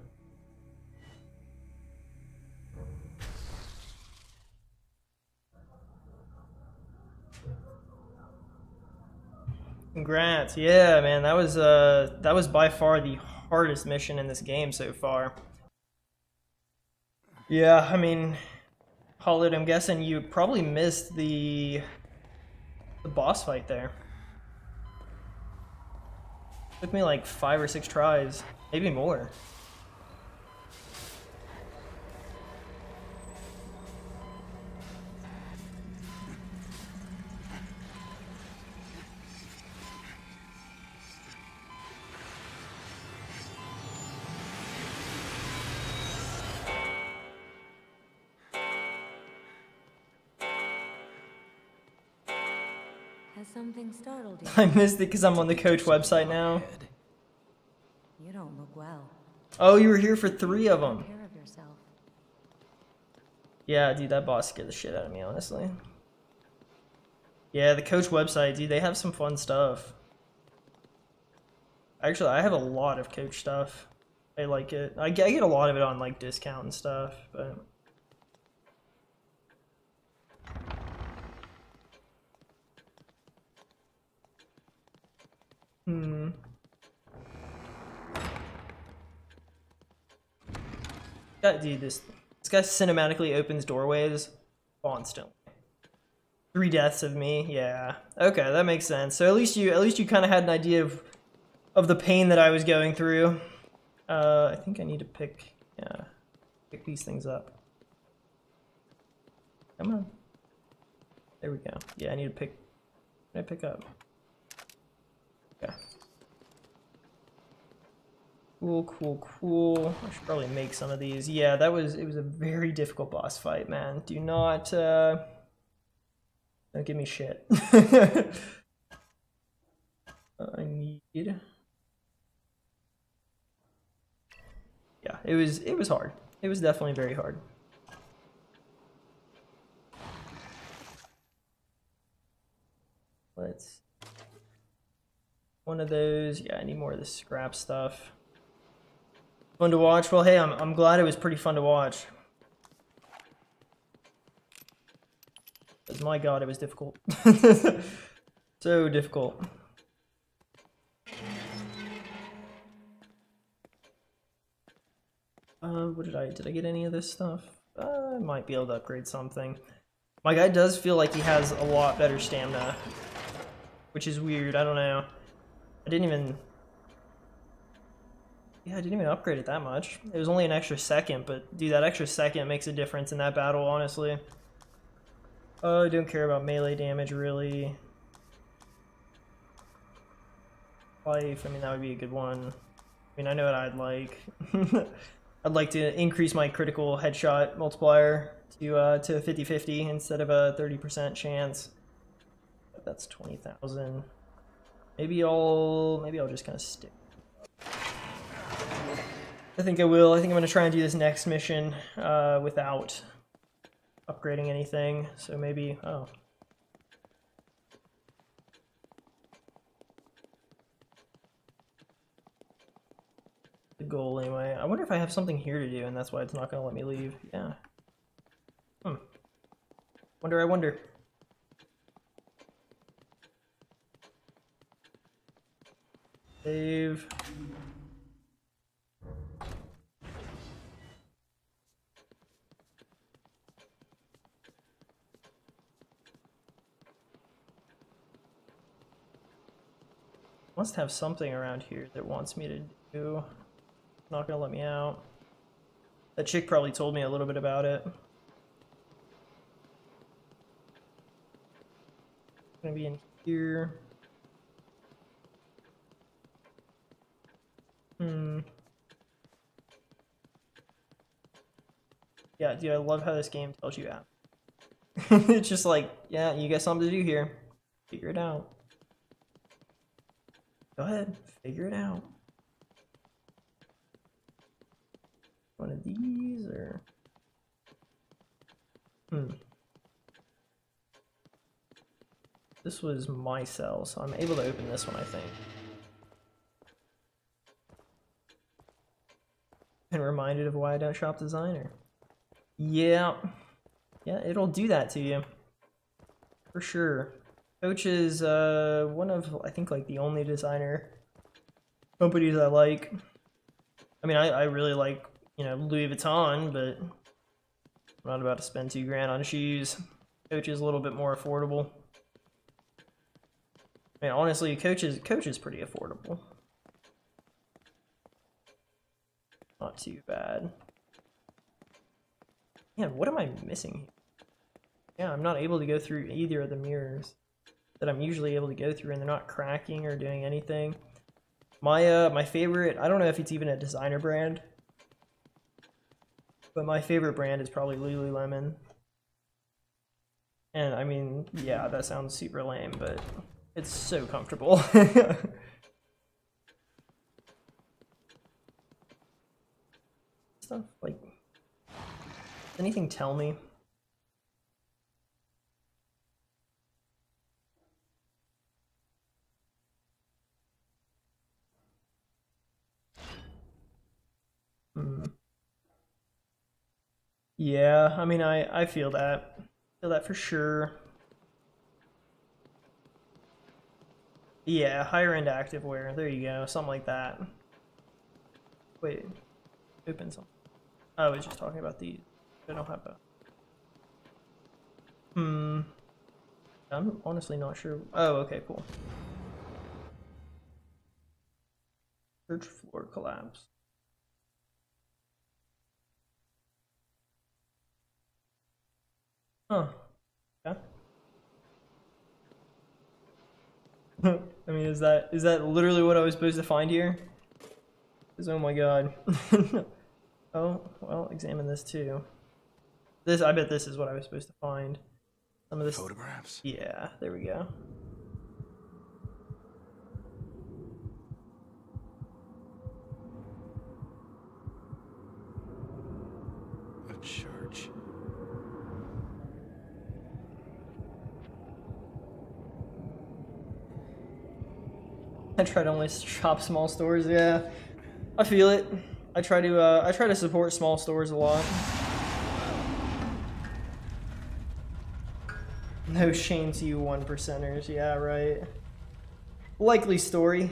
Congrats. Yeah, man, that was uh that was by far the hardest mission in this game so far. Yeah, I mean, Hollowed, I'm guessing you probably missed the the boss fight there. Took me like five or six tries, maybe more. Has something startled you? I missed it because I'm on the coach website now. You don't look well. Oh, you were here for three of them. Take care of yourself. Yeah, dude, that boss scared the shit out of me, honestly. Yeah, the coach website, dude, they have some fun stuff. Actually, I have a lot of coach stuff. I like it. I get, I get a lot of it on, like, discount and stuff, but... Hmm. God, dude, this this guy cinematically opens doorways constantly. Three deaths of me, yeah. Okay, that makes sense. So at least you at least you kind of had an idea of of the pain that I was going through. Uh, I think I need to pick yeah pick these things up. Come on. There we go. Yeah, I need to pick. What did I pick up? Okay. Cool, cool, cool. I should probably make some of these. Yeah, that was, it was a very difficult boss fight, man. Do not, uh, don't give me shit. uh, I need, yeah, it was, it was hard. It was definitely very hard. Let's, one of those. Yeah, I need more of this scrap stuff. Fun to watch. Well, hey, I'm I'm glad it was pretty fun to watch. Because my God, it was difficult. So difficult. Uh, what did I did I get any of this stuff? Uh, I might be able to upgrade something. My guy does feel like he has a lot better stamina, which is weird. I don't know. I didn't even... Yeah, I didn't even upgrade it that much. It was only an extra second, but dude, that extra second makes a difference in that battle, honestly. Oh, I don't care about melee damage, really. Life, I mean, that would be a good one. I mean, I know what I'd like. I'd like to increase my critical headshot multiplier to uh, to fifty fifty instead of a thirty percent chance. But that's twenty thousand. Maybe I'll maybe I'll just kind of stick. I think I will. I think I'm gonna try and do this next mission uh, without upgrading anything. So maybe oh. The goal anyway. I wonder if I have something here to do and that's why it's not gonna let me leave. Yeah. Hmm. Wonder I wonder. Save. Must have something around here that wants me to do. Not gonna let me out. That chick probably told me a little bit about it. Gonna be in here. Hmm. Yeah, dude, I love how this game tells you out. It's just like, yeah, you got something to do here. Figure it out. Go ahead, figure it out. One of these, or... Hmm. This was my cell, so I'm able to open this one, I think. And reminded of why I don't shop designer. Yeah. Yeah, it'll do that to you. For sure. Coach is uh, one of, I think, like the only designer companies I like. I mean, I, I really like, you know, Louis Vuitton, but I'm not about to spend two grand on shoes. Coach is a little bit more affordable. I mean, honestly, Coach is, Coach is pretty affordable. Not too bad. Man, what am I missing? Yeah, I'm not able to go through either of the mirrors that I'm usually able to go through, and they're not cracking or doing anything. My uh, my favorite, I don't know if it's even a designer brand, but my favorite brand is probably Lululemon. And I mean, yeah, that sounds super lame, but it's so comfortable. Stuff like, does anything tell me? Hmm. Yeah, I mean, I I feel that, feel that for sure. Yeah, higher end activewear. There you go, something like that. Wait, open something. I was just talking about these. I don't have a. Hmm. I'm honestly not sure. Oh, okay, cool. Church floor collapse. Huh. Yeah. I mean, is that is that literally what I was supposed to find here? Because oh my god. Oh, well, examine this too. This, I bet this is what I was supposed to find. Some of this. Photographs? Yeah, there we go. A church. I try to only shop small stores, yeah. I feel it. I try to uh, I try to support small stores a lot. No shame to you one percenters, yeah, right. Likely story.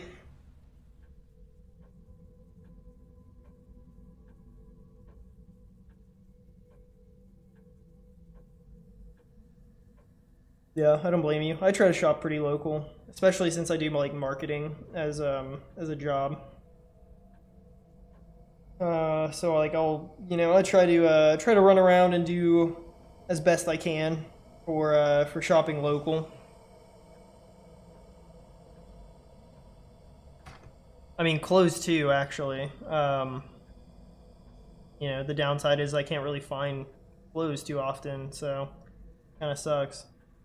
Yeah, I don't blame you. I try to shop pretty local, especially since I do like marketing as um as a job. Uh, so like I'll, you know, I try to uh, try to run around and do as best I can for uh, for shopping local. I mean, clothes too, actually. Um, you know, the downside is I can't really find clothes too often, so kind of sucks.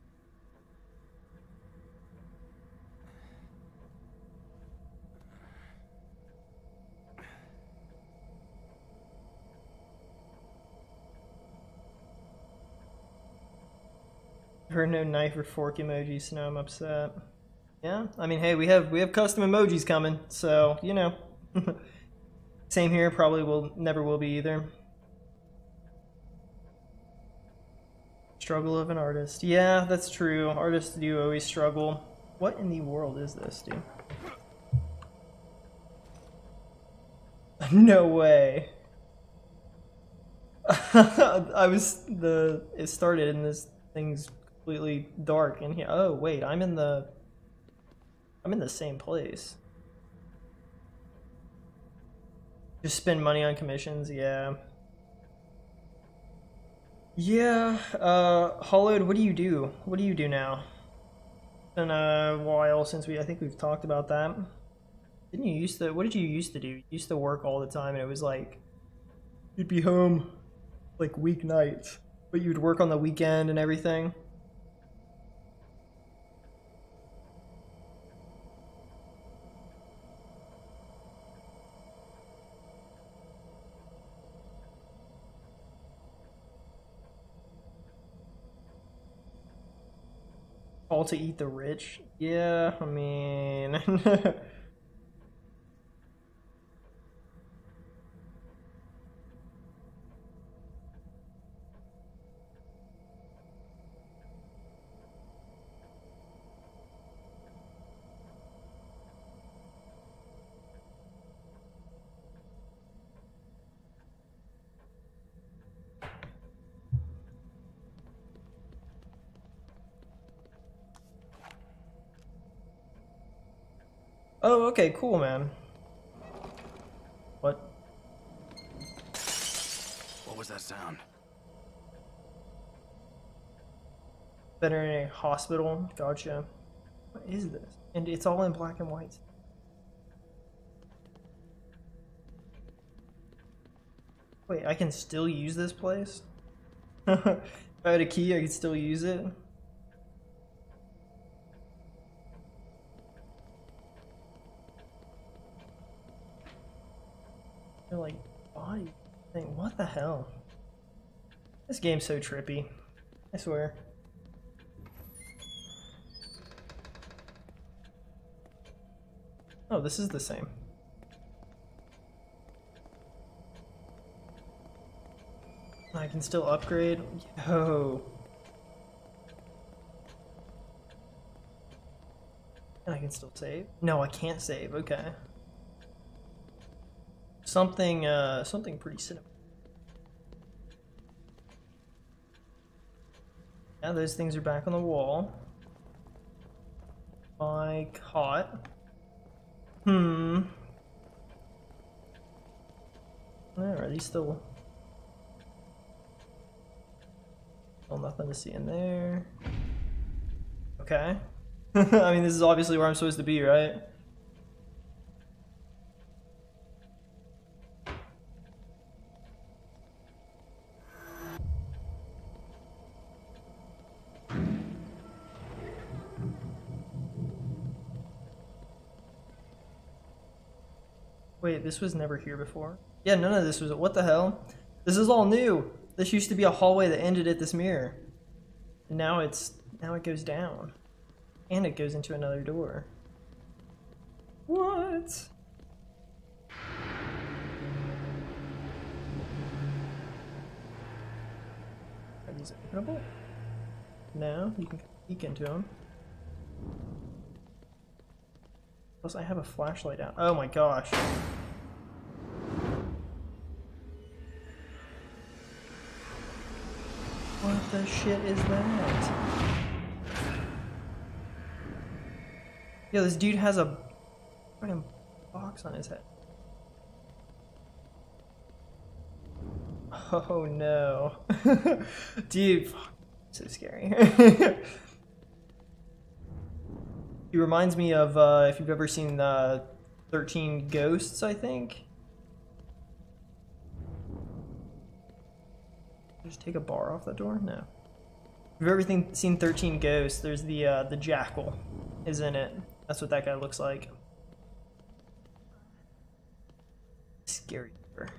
Heard no knife or fork emojis, so now I'm upset. Yeah, I mean, hey, we have we have custom emojis coming, so you know. Same here, probably will never will be either. Struggle of an artist. Yeah, that's true. Artists do always struggle. What in the world is this, dude? No way. I was the it started and this thing's completely dark in here. Oh wait, I'm in the I'm in the same place. Just spend money on commissions, yeah. Yeah, uh, Hollowed, what do you do? What do you do now? It's been a while since we, I think we've talked about that. Didn't you used to, what did you used to do? You used to work all the time and it was like, you'd be home like weeknights, but you'd work on the weekend and everything. All to eat the rich? Yeah, I mean... Oh, okay, cool, man. What? What was that sound? Veterinary hospital. Gotcha. What is this? And it's all in black and white. Wait, I can still use this place? If I had a key, I could still use it? They're like body thing. What the hell? This game's so trippy. I swear. Oh, this is the same. I can still upgrade. Yo. And I can still save. No, I can't save. Okay. Something, uh, something pretty cinematic. Yeah, those things are back on the wall. My cot. Hmm. Where are these still? Still nothing to see in there. Okay. I mean, this is obviously where I'm supposed to be, right? Wait, this was never here before? Yeah, none of this was... What the hell? This is all new! This used to be a hallway that ended at this mirror. And now it's... Now it goes down. And it goes into another door. What? Are these openable? No, you can peek into them. Plus, I have a flashlight out. Oh my gosh. What the shit is that? Yo, this dude has a fucking box on his head. Oh no. Dude, fuck, so scary. He reminds me of, uh, if you've ever seen uh, thirteen Ghosts, I think. Just take a bar off that door? No. If you've ever think, seen thirteen Ghosts, there's the, uh, the jackal is in it. That's what that guy looks like. Scary.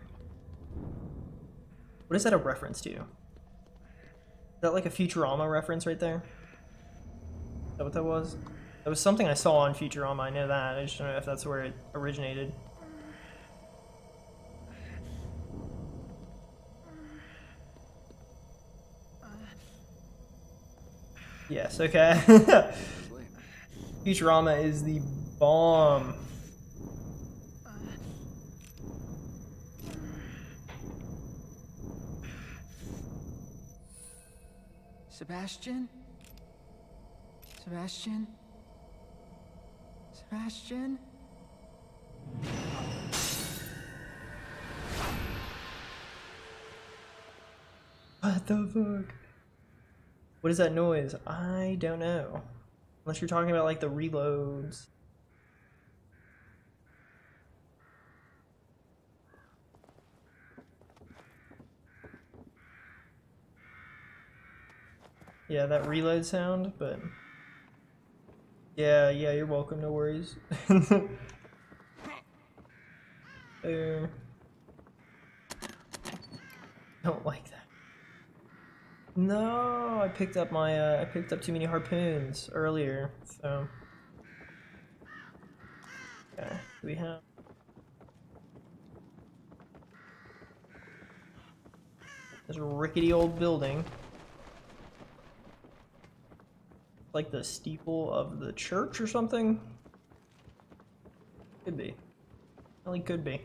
What is that a reference to? Is that like a Futurama reference right there? Is that what that was? That was something I saw on Futurama, I know that. I just don't know if that's where it originated. Yes, okay. Futurama is the bomb. Sebastian? Sebastian? Bastion? What the fuck? What is that noise? I don't know. Unless you're talking about like the reloads. Yeah, that reload sound, but yeah, yeah, you're welcome, no worries. There. Don't like that. No, I picked up my uh, I picked up too many harpoons earlier, so okay, we have this rickety old building. Like the steeple of the church or something? Could be. Only could be.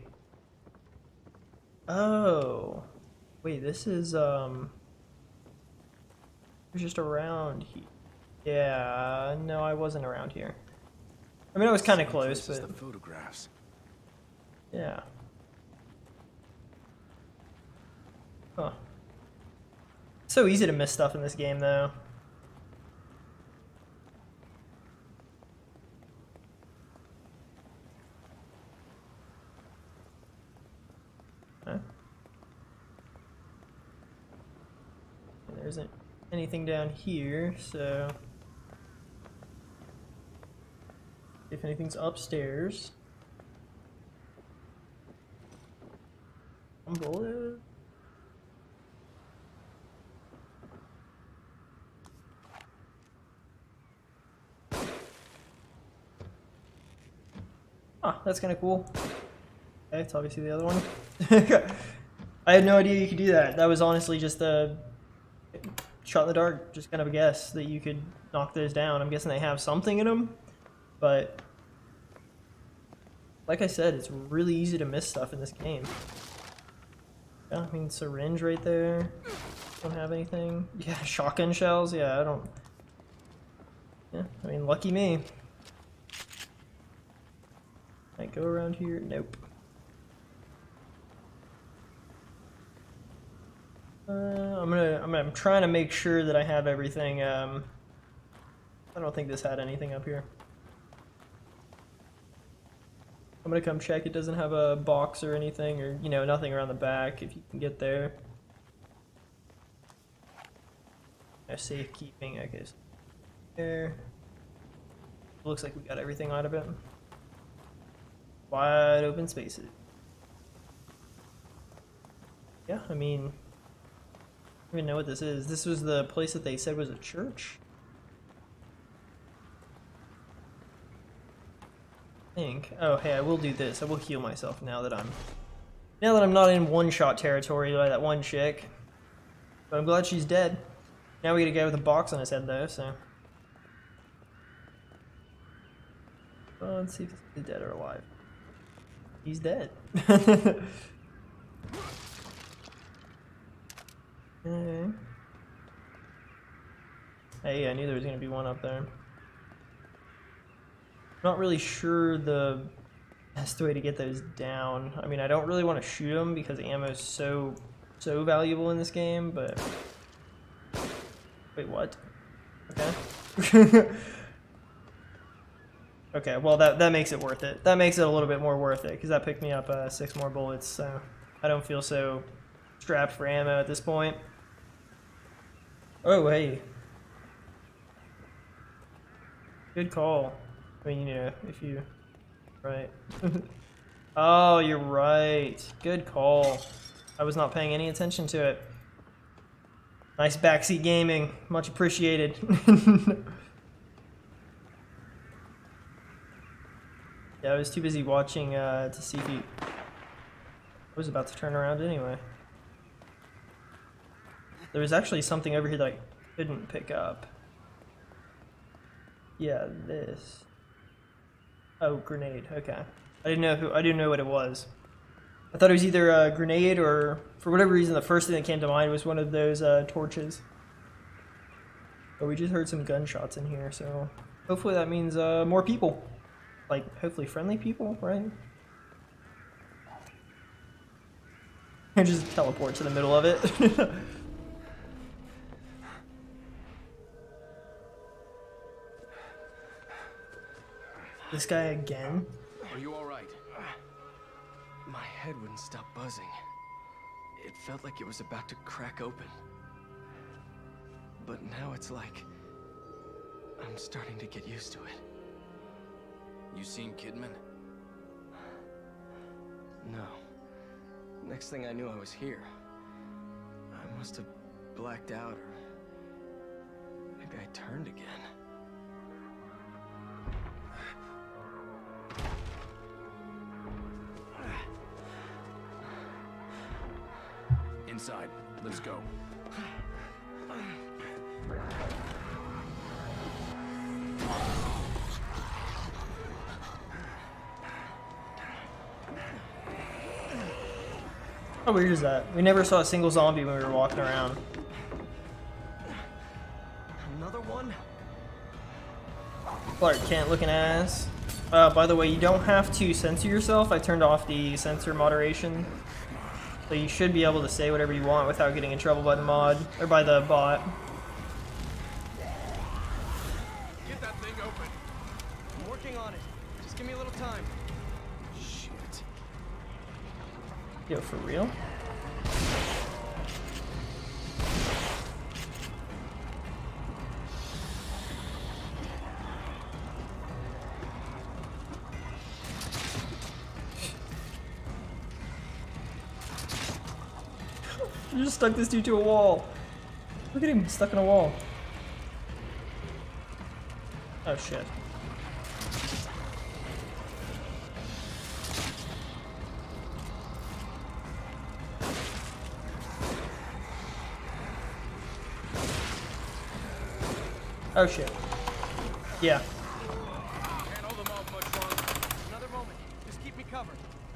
Oh. Wait, this is, um... it was just around here. Yeah, no, I wasn't around here. I mean, I was kind of close, but... the photographs. Yeah. Huh. So easy to miss stuff in this game, though. There isn't anything down here, so if anything's upstairs. One bullet. Ah, that's kind of cool. Okay, it's obviously the other one. I had no idea you could do that. That was honestly just a shot in the dark, just kind of a guess that you could knock those down. I'm guessing they have something in them, but like I said, it's really easy to miss stuff in this game. Yeah, I mean, syringe right there. Don't have anything. Yeah, shotgun shells. Yeah, I don't. Yeah, I mean, lucky me. Might go around here. Nope. Uh, I'm gonna, I'm, I'm trying to make sure that I have everything. Um, I don't think this had anything up here. I'm gonna come check. It doesn't have a box or anything, or you know, nothing around the back. If you can get there. No safekeeping. Okay, so there. Looks like we got everything out of it. Wide open spaces. Yeah, I mean. I don't even know what this is. This was the place that they said was a church? I think. Oh, hey, I will do this. I will heal myself now that I'm... Now that I'm not in one-shot territory by that one chick. But I'm glad she's dead. Now we get a guy with a box on his head, though, so... Well, let's see if he's dead or alive. He's dead. Okay. Hey, I knew there was going to be one up there. Not really sure the best way to get those down. I mean, I don't really want to shoot them because ammo is so, so valuable in this game, but... Wait, what? Okay. Okay, well, that, that makes it worth it. That makes it a little bit more worth it, because that picked me up uh, six more bullets, so I don't feel so strapped for ammo at this point. Oh, hey. Good call. I mean, you know, if you... Right. Oh, you're right. Good call. I was not paying any attention to it. Nice backseat gaming. Much appreciated. Yeah, I was too busy watching uh, to see if he... I was about to turn around anyway. There was actually something over here that I couldn't pick up. Yeah, this. Oh, grenade. Okay. I didn't know who. I didn't know what it was. I thought it was either a grenade or, for whatever reason, the first thing that came to mind was one of those uh, torches. But we just heard some gunshots in here, so hopefully that means uh, more people. like, hopefully friendly people, right? And just teleport to the middle of it. This guy again? Are you alright? My head wouldn't stop buzzing. It felt like it was about to crack open. But now it's like I'm starting to get used to it. You seen Kidman? No. Next thing I knew, I was here. I must have blacked out, or maybe I turned again. Inside. Let's go. How weird is that? We never saw a single zombie when we were walking around. Another one? Clark Kent looking ass. Uh, by the way, you don't have to censor yourself. I turned off the censor moderation. So you should be able to say whatever you want without getting in trouble by the mod, or by the bot. Get that thing open. I'm working on it. Just give me a little time. Shit. Yo, for real? You just stuck this dude to a wall. Look at him, stuck in a wall. Oh shit. Oh shit. Yeah. Can't hold them off much longer. Another moment. Just keep me covered.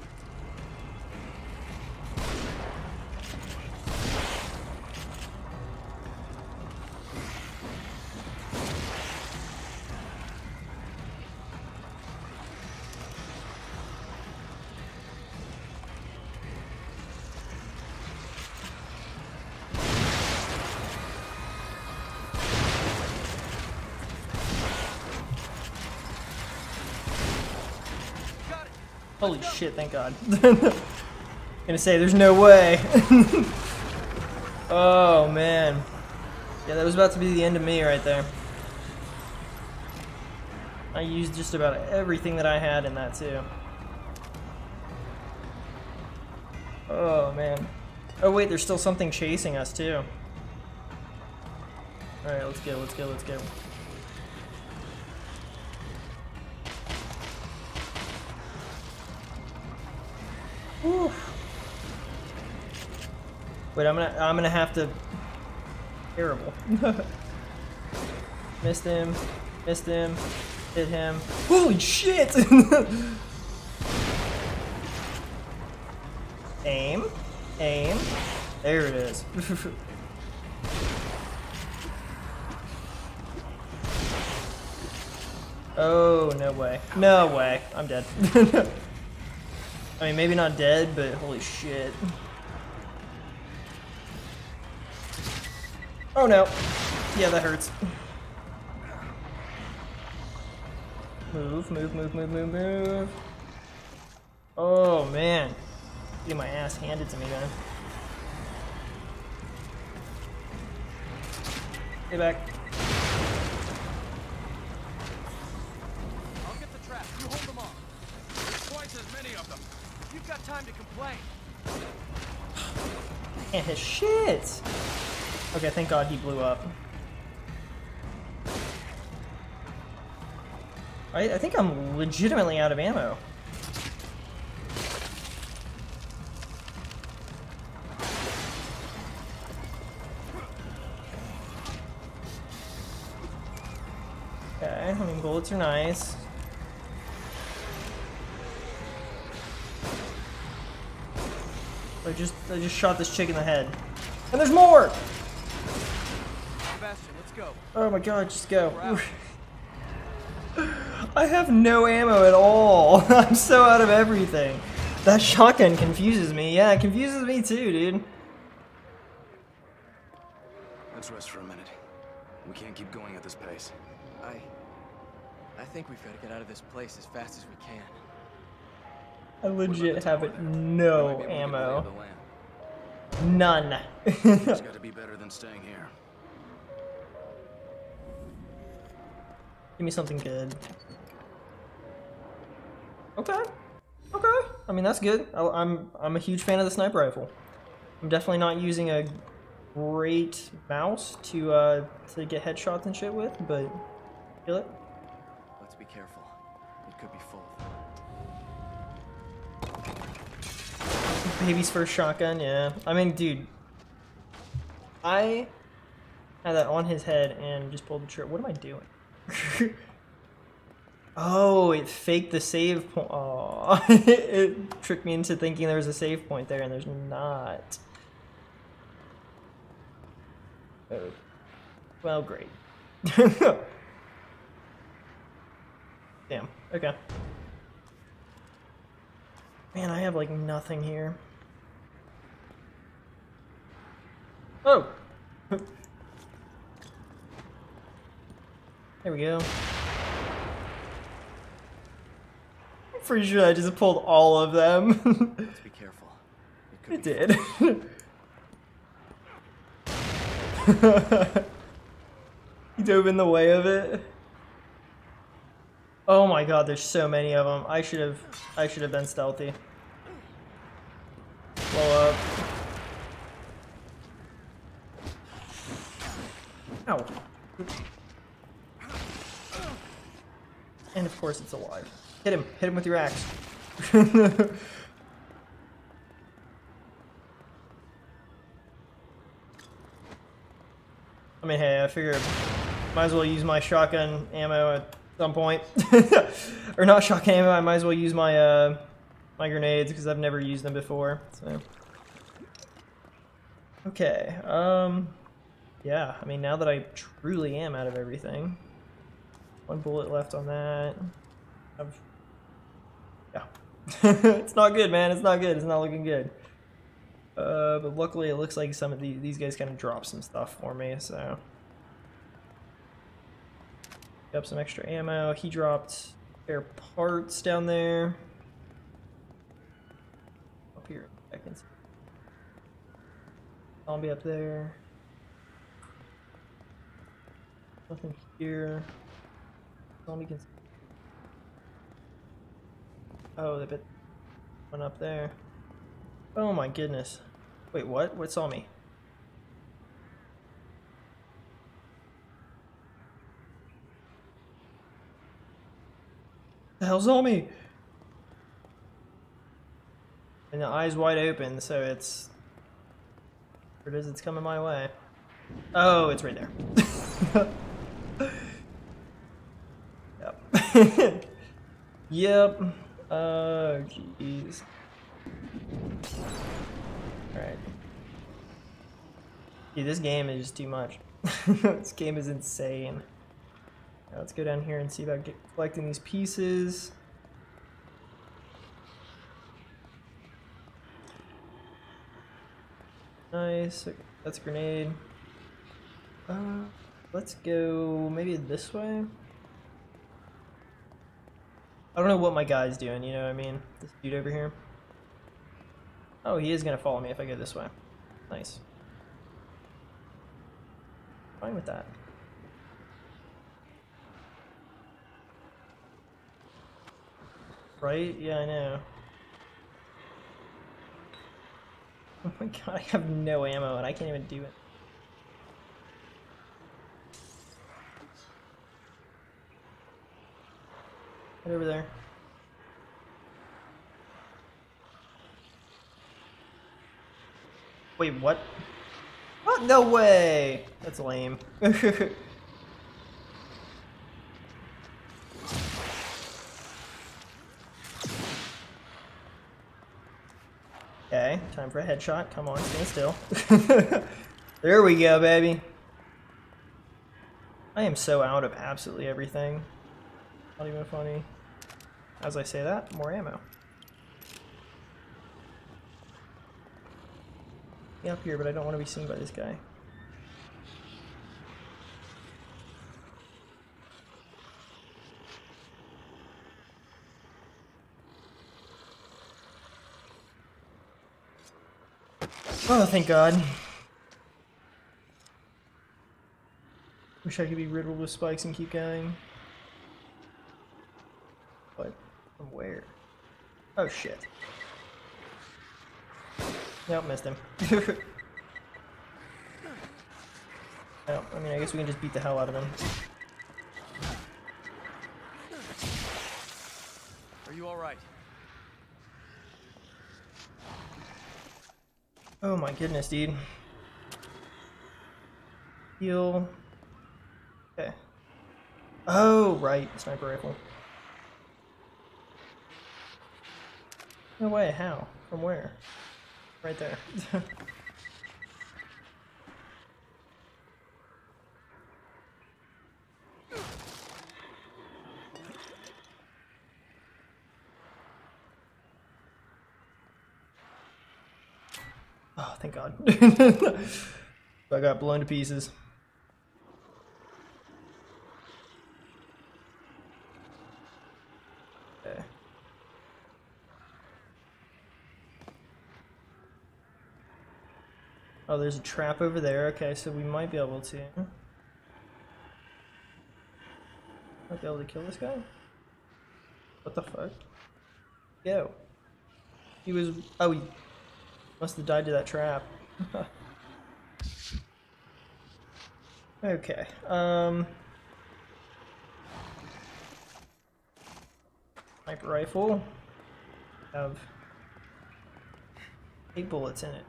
Holy shit, thank God. Gonna say, there's no way. Oh, man. Yeah, that was about to be the end of me right there. I used just about everything that I had in that, too. Oh, man. Oh, wait, there's still something chasing us, too. Alright, let's go, let's go, let's go. Whew. Wait, I'm gonna I'm gonna have to terrible. Missed him, missed him, hit him. Holy shit! Aim, aim. There it is. Oh, no way. No way. I'm dead. I mean, maybe not dead, but holy shit. Oh no. Yeah, that hurts. Move, move, move, move, move, move. Oh man. Getting my ass handed to me, man. Get back. I'll get the trap. You hold them off. There's twice as many of them. You've got time to complain. I can't hit shit. Okay, thank God he blew up. I, I think I'm legitimately out of ammo. Okay, I mean, bullets are nice. I just, I just shot this chick in the head. And there's more! Sebastian, let's go. Oh my God, just go. I have no ammo at all. I'm so out of everything. That shotgun confuses me. Yeah, it confuses me too, dude. Let's rest for a minute. We can't keep going at this pace. I... I think we've got to get out of this place as fast as we can. I legit have it no Maybe we can lay ammo. the land. None. It's got to be better than staying here. Give me something good. Okay. Okay. I mean, that's good. I, I'm I'm a huge fan of the sniper rifle. I'm definitely not using a great mouse to uh to get headshots and shit with, but feel it. Let's be careful. It could be full of them. Baby's first shotgun, yeah. I mean, dude, I had that on his head and just pulled the trigger. What am I doing? Oh, it faked the save point. Oh, it tricked me into thinking there was a save point there, and there's not. Oh. Well, great. Damn. Okay. Man, I have like nothing here. Oh! There we go. I'm pretty sure I just pulled all of them. Let's be careful. It could It be did. He dove in the way of it. Oh my god, there's so many of them. I should have I should have been stealthy. Blow up. Ow. And of course it's alive. Hit him. Hit him with your axe. I mean, hey, I figured might as well use my shotgun ammo at some point. Or not shotgun ammo, I might as well use my uh, my grenades because I've never used them before. So. Okay, um, yeah, I mean, now that I truly am out of everything, one bullet left on that. I've, yeah. It's not good, man, it's not good, it's not looking good. Uh, but luckily it looks like some of the, these guys kind of dropped some stuff for me, so. Got some extra ammo. He dropped spare parts down there. Up here, I can see. Zombie up there. Nothing here. Zombie can see. Oh, they bit one up there. Oh my goodness. Wait, what? What saw me? The hell saw me? And the eyes wide open, so it's... Where it is, it's coming my way. Oh, it's right there. Yep. Yep. Oh, jeez. Alright. Dude, this game is just too much. This game is insane. Now let's go down here and see about get, collecting these pieces. Nice. That's a grenade. Uh, let's go maybe this way. I don't know what my guy's doing, you know what I mean? This dude over here. Oh, he is gonna follow me if I go this way. Nice. Fine with that. Right? Yeah, I know. Oh my god, I have no ammo and I can't even do it. Right over there. Wait, what? What? No way! That's lame. Okay, time for a headshot. Come on, stand still. There we go, baby. I am so out of absolutely everything. Not even funny. As I say that, more ammo. Yeah, up here, but I don't want to be seen by this guy. Oh, thank God. Wish I could be riddled with spikes and keep going. But from where? Oh shit. Nope, missed him. Oh, I mean, I guess we can just beat the hell out of him. Are you all right? Oh my goodness, dude. Heal. Okay. Oh, right, sniper rifle. No way, how? From where? Right there. Oh, thank God. I got blown to pieces. Okay. Oh, there's a trap over there. Okay, so we might be able to... Might be able to kill this guy? What the fuck? Yo. He was... Oh, he must have died to that trap. Okay, um... sniper rifle. Have eight bullets in it.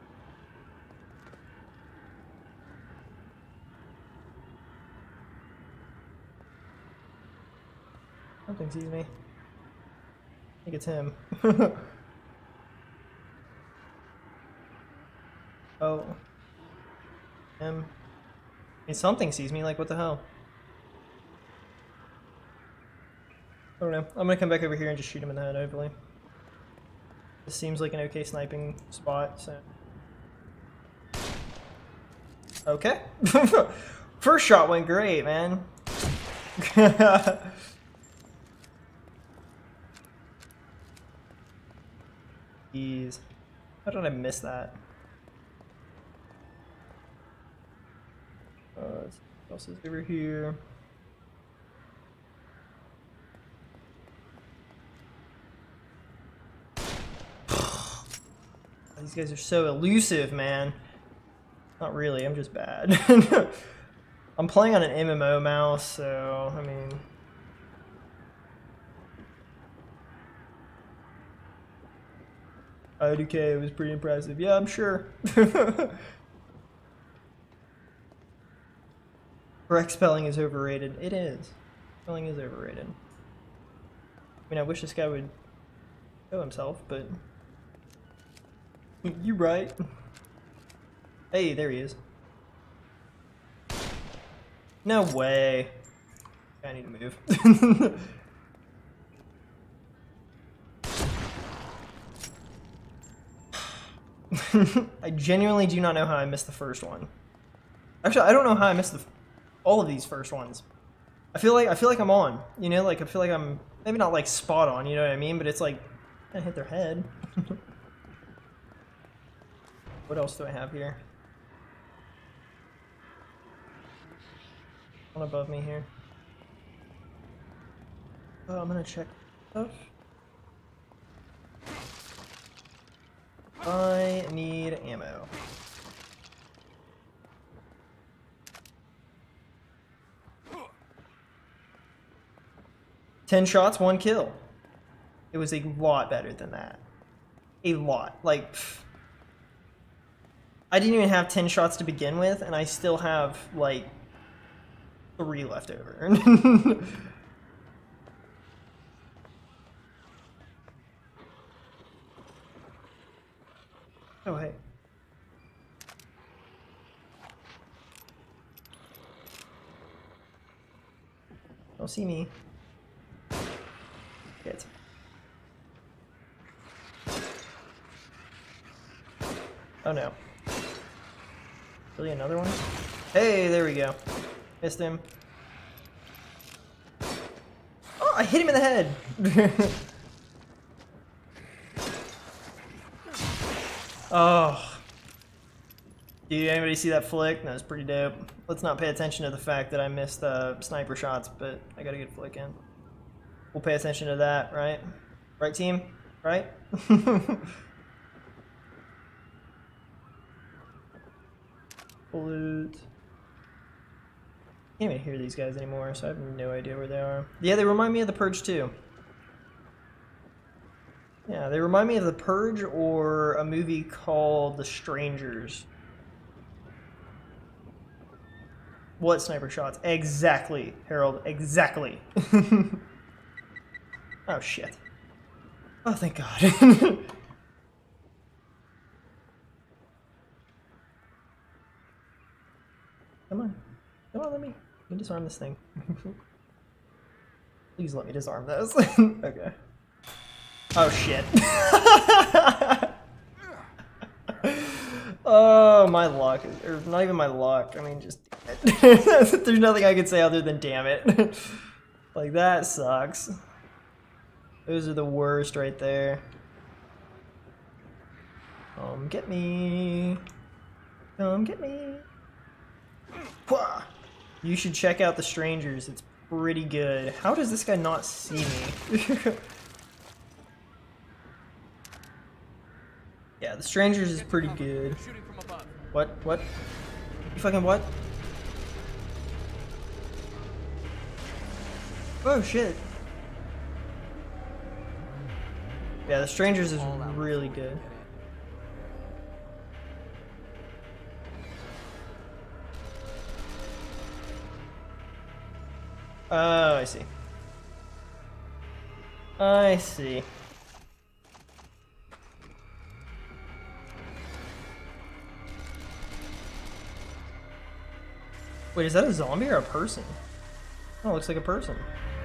Something sees me. I think it's him. Oh. Him. I mean, something sees me, like, what the hell? I don't know. I'm gonna come back over here and just shoot him in the head, hopefully. This seems like an okay sniping spot, so... Okay. First shot went great, man. Jeez. How did I miss that? Uh, what else is over here? These guys are so elusive, man. Not really, I'm just bad. I'm playing on an M M O mouse, so, I mean... I D K was pretty impressive. Yeah, I'm sure. Correct spelling is overrated. It is. Spelling is overrated. I mean, I wish this guy would show himself, but... You right. Hey, there he is. No way. I need to move. I genuinely do not know how I missed the first one. Actually, I don't know how I missed the, all of these first ones. I feel like I feel like I'm on. You know, like I feel like I'm maybe not like spot on. You know what I mean? But it's like I hit their head. What else do I have here? One above me here. Oh, I'm gonna check stuff. I need ammo. Ten shots, one kill. It was a lot better than that. A lot. Like, pff. I didn't even have ten shots to begin with, and I still have, like, three left over. Oh, hey. Don't see me. Oh no. Really another one? Hey, there we go. Missed him. Oh, I hit him in the head! Oh. Did anybody see that flick? That was pretty dope. Let's not pay attention to the fact that I missed uh, sniper shots, but I got a good flick in. We'll pay attention to that, right? Right, team? Right? Loot. Can't even hear these guys anymore, so I have no idea where they are. Yeah, they remind me of The Purge too. Yeah, they remind me of The Purge or a movie called The Strangers. What sniper shots? Exactly, Harold, exactly. Oh shit. Oh, thank God. Come on. Come on, let me, let me disarm this thing. Please let me disarm this. Okay. Oh shit. Oh, my luck. Or not even my luck. I mean, just there's nothing I can say other than damn it. Like, that sucks. Those are the worst right there. Come get me. Come get me. You should check out The Strangers. It's pretty good. How does this guy not see me? Yeah, The Strangers is pretty good. What? What? You fucking what? Oh shit. Yeah, The Strangers is really good. Oh, I see. I see. Wait, is that a zombie or a person? Oh, it looks like a person.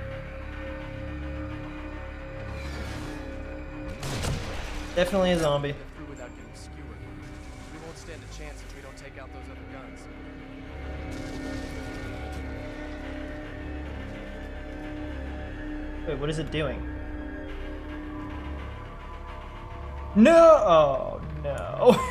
Definitely a zombie. Without getting skewered. We won't stand a chance if we don't take out those other guns. Wait, what is it doing? No! Oh, no.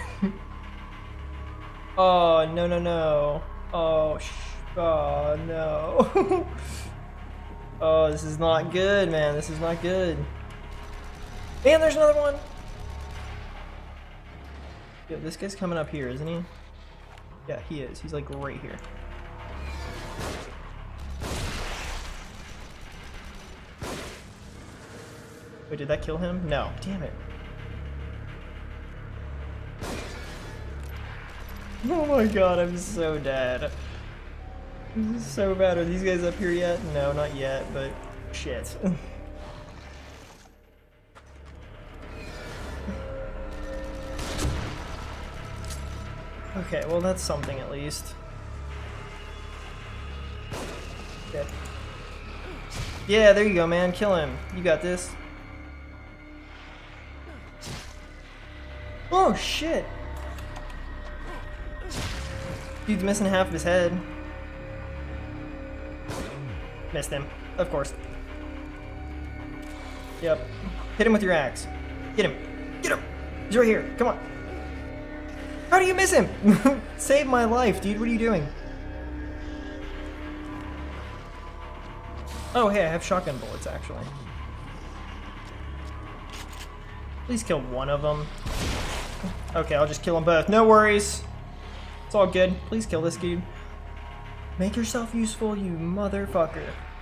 Oh, no, no, no. Oh, sh oh, no. Oh, this is not good, man. This is not good. And there's another one. Yo, this guy's coming up here, isn't he? Yeah, he is. He's like right here. Wait, did that kill him? No. Damn it. Oh my god, I'm so dead. This is so bad. Are these guys up here yet? No, not yet, but shit. Okay, well that's something at least. Okay. Yeah, there you go, man. Kill him. You got this. Oh shit! Dude's missing half of his head. Missed him, of course. Yep. Hit him with your axe. Get him. Get him! He's right here. Come on. How do you miss him? Save my life, dude. What are you doing? Oh, hey, I have shotgun bullets, actually. Please kill one of them. Okay, I'll just kill them both. No worries. It's all good. Please kill this dude. Make yourself useful, you motherfucker.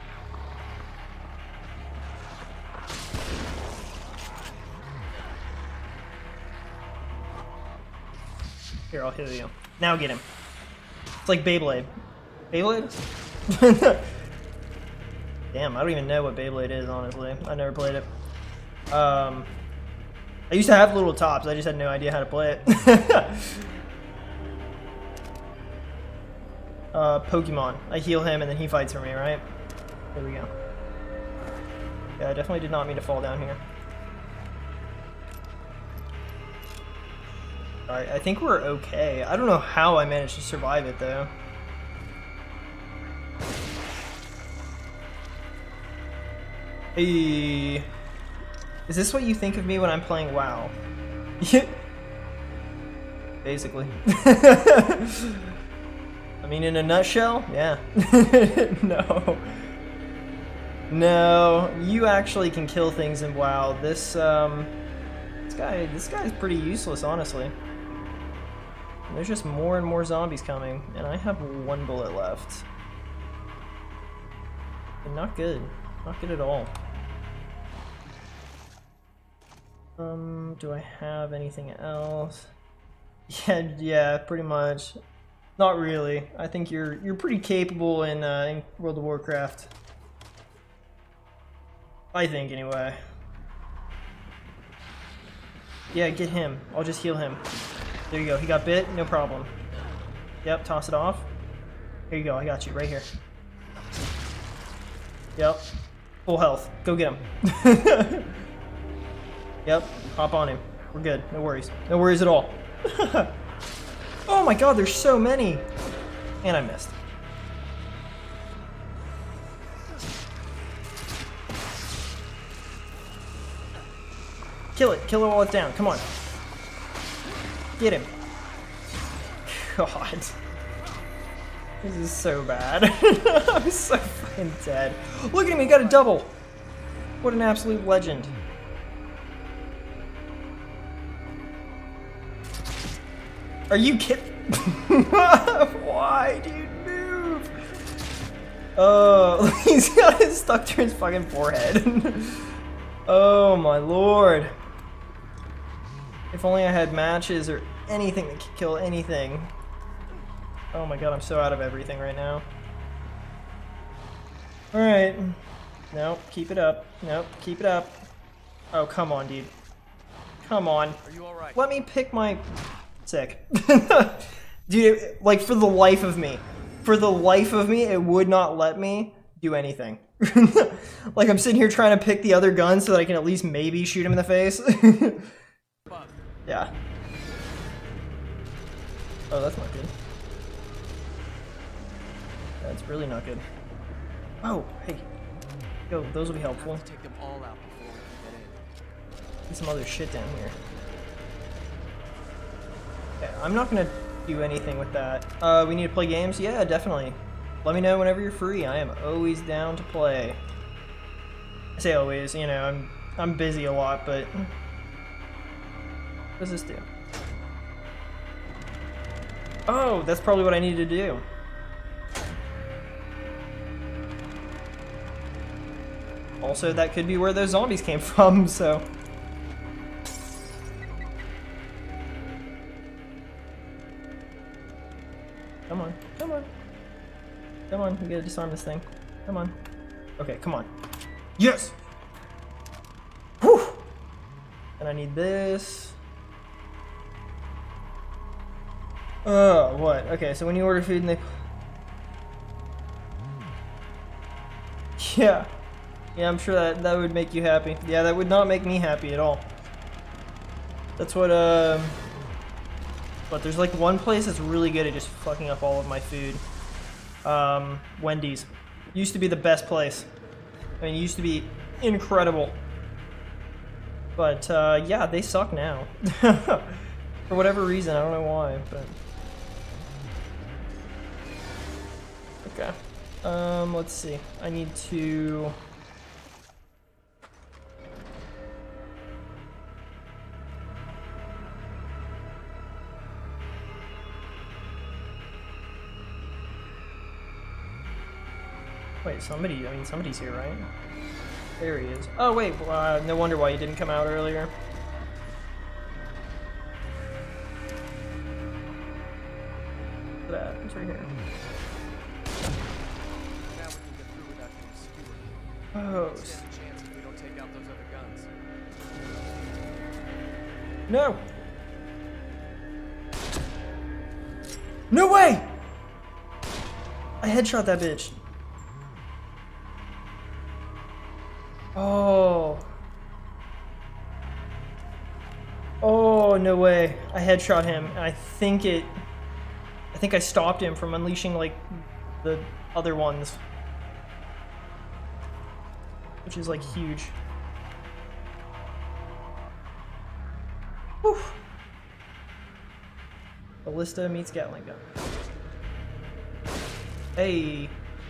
Here, I'll heal you. Now get him. It's like Beyblade. Beyblade? Damn, I don't even know what Beyblade is, honestly. I never played it. Um, I used to have little tops. I just had no idea how to play it. Uh, Pokemon. I heal him and then he fights for me, right? There we go. Yeah, I definitely did not mean to fall down here. I, I think we're okay. I don't know how I managed to survive it though. Hey, is this what you think of me when I'm playing WoW? Basically. I mean, in a nutshell, yeah. No. No, you actually can kill things in WoW. This, um... This guy, this guy is pretty useless, honestly. And there's just more and more zombies coming, and I have one bullet left. And not good. Not good at all. Um, do I have anything else? Yeah, yeah, pretty much. Not really. I think you're you're pretty capable in, uh, in World of Warcraft. I think, anyway. Yeah, get him. I'll just heal him. There you go. He got bit. No problem. Yep, toss it off. Here you go. I got you right here. Yep. Full health. Go get him. Yep. Hop on him. We're good. No worries. No worries at all. Oh my god, there's so many! And I missed. Kill it. Kill it while it's down. Come on. Get him. God. This is so bad. I'm so fucking dead. Look at him, he got a double! What an absolute legend. Are you kidding? Why, dude? Move! Oh, he's got it stuck to his fucking forehead. Oh my lord. If only I had matches or anything that could kill anything. Oh my god, I'm so out of everything right now. Alright. Nope, keep it up. Nope, keep it up. Oh, come on, dude. Come on. Are you alright? Let me pick my... Sick. Dude, like, for the life of me. For the life of me, it would not let me do anything. Like, I'm sitting here trying to pick the other gun so that I can at least maybe shoot him in the face. Yeah. Oh, that's not good. That's really not good. Oh, hey. Go, those will be helpful. Take them all out before we can get in. Get some other shit down here. Okay, I'm not gonna do anything with that. Uh, we need to play games? Yeah, definitely. Let me know whenever you're free. I am always down to play. I say always, you know, I'm I'm busy a lot, but what does this do? Oh, that's probably what I need to do. Also, that could be where those zombies came from, so... Come on, come on. Come on, we gotta disarm this thing. Come on. Okay, come on. Yes! Whew! And I need this. Oh, what? Okay, so when you order food and they... Yeah. Yeah, I'm sure that, that would make you happy. Yeah, that would not make me happy at all. That's what, uh... But there's like one place that's really good at just fucking up all of my food. Um, Wendy's. Used to be the best place. I mean, it used to be incredible. But, uh, yeah, they suck now. For whatever reason, I don't know why, but... Okay. Um, let's see. I need to... Wait, somebody, I mean, somebody's here, right? There he is. Oh, wait, uh, no wonder why he didn't come out earlier. Look at that, it's right here. Now we can get through without getting skewered. Oh, Stand a chance if we don't take out those other guns. no! No way! I headshot that bitch. Oh. Oh, no way. I headshot him, and I think it... I think I stopped him from unleashing, like, the other ones. Which is, like, huge. Whew. Ballista meets Gatling gun. Hey.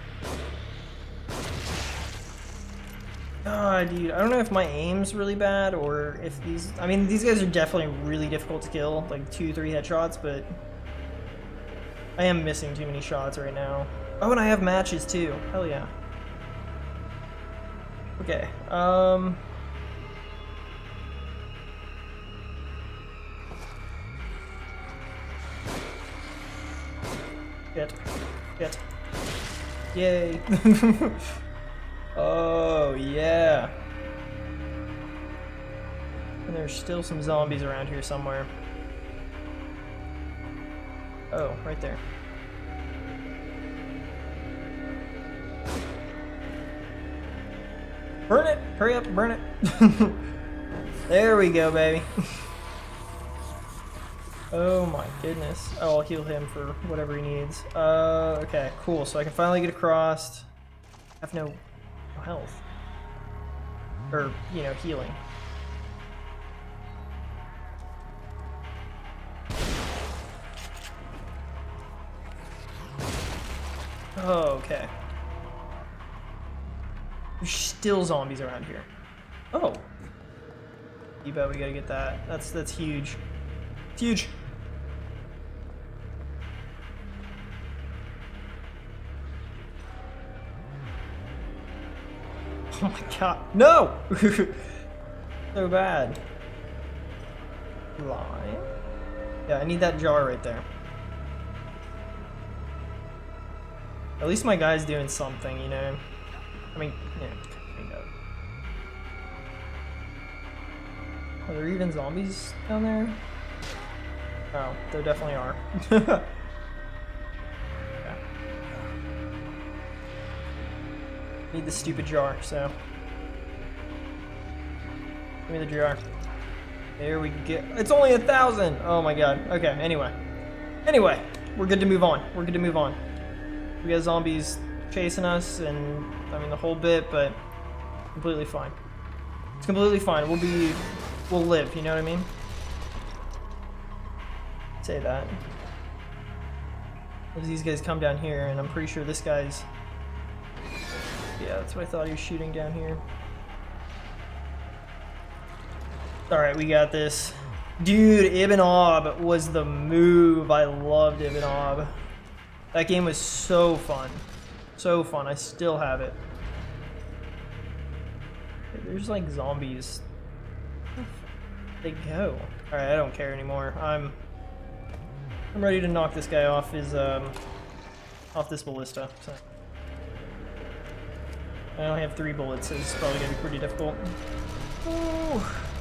God, dude, I don't know if my aim's really bad or if these... I mean, these guys are definitely really difficult to kill, like two, three headshots, but I am missing too many shots right now. Oh, and I have matches too. Hell yeah. Okay, um... Shit. Shit. Yay. Oh, yeah. And there's still some zombies around here somewhere. Oh, right there. Burn it! Hurry up, burn it! There we go, baby. Oh my goodness. Oh, I'll heal him for whatever he needs. Uh, okay, cool. So I can finally get across. I have no health. Or, you know, healing. Oh, okay. There's still zombies around here. Oh. You bet we gotta get that. That's that's huge. It's huge. Oh my god. No! So bad. Line. Yeah, I need that jar right there. At least my guy's doing something, you know? I mean, yeah, kind of. Are there even zombies down there? Oh, there definitely are. Okay. Need the stupid jar, so. Give me the jar. There we go. It's only a thousand! Oh my god. Okay, anyway. Anyway, we're good to move on. We're good to move on. We got zombies chasing us and, I mean, the whole bit, but completely fine. It's completely fine. We'll be, we'll live, you know what I mean? Say that. As these guys come down here, and I'm pretty sure this guy's... Yeah, that's what I thought he was shooting down here. Alright, we got this. Dude, Ibn Ob was the move. I loved Ibn Ob. That game was so fun. So fun. I still have it. There's like zombies. Where they go? Alright, I don't care anymore. I'm I'm ready to knock this guy off his um off this ballista. So. I only have three bullets, so it's probably gonna be pretty difficult. Ooh.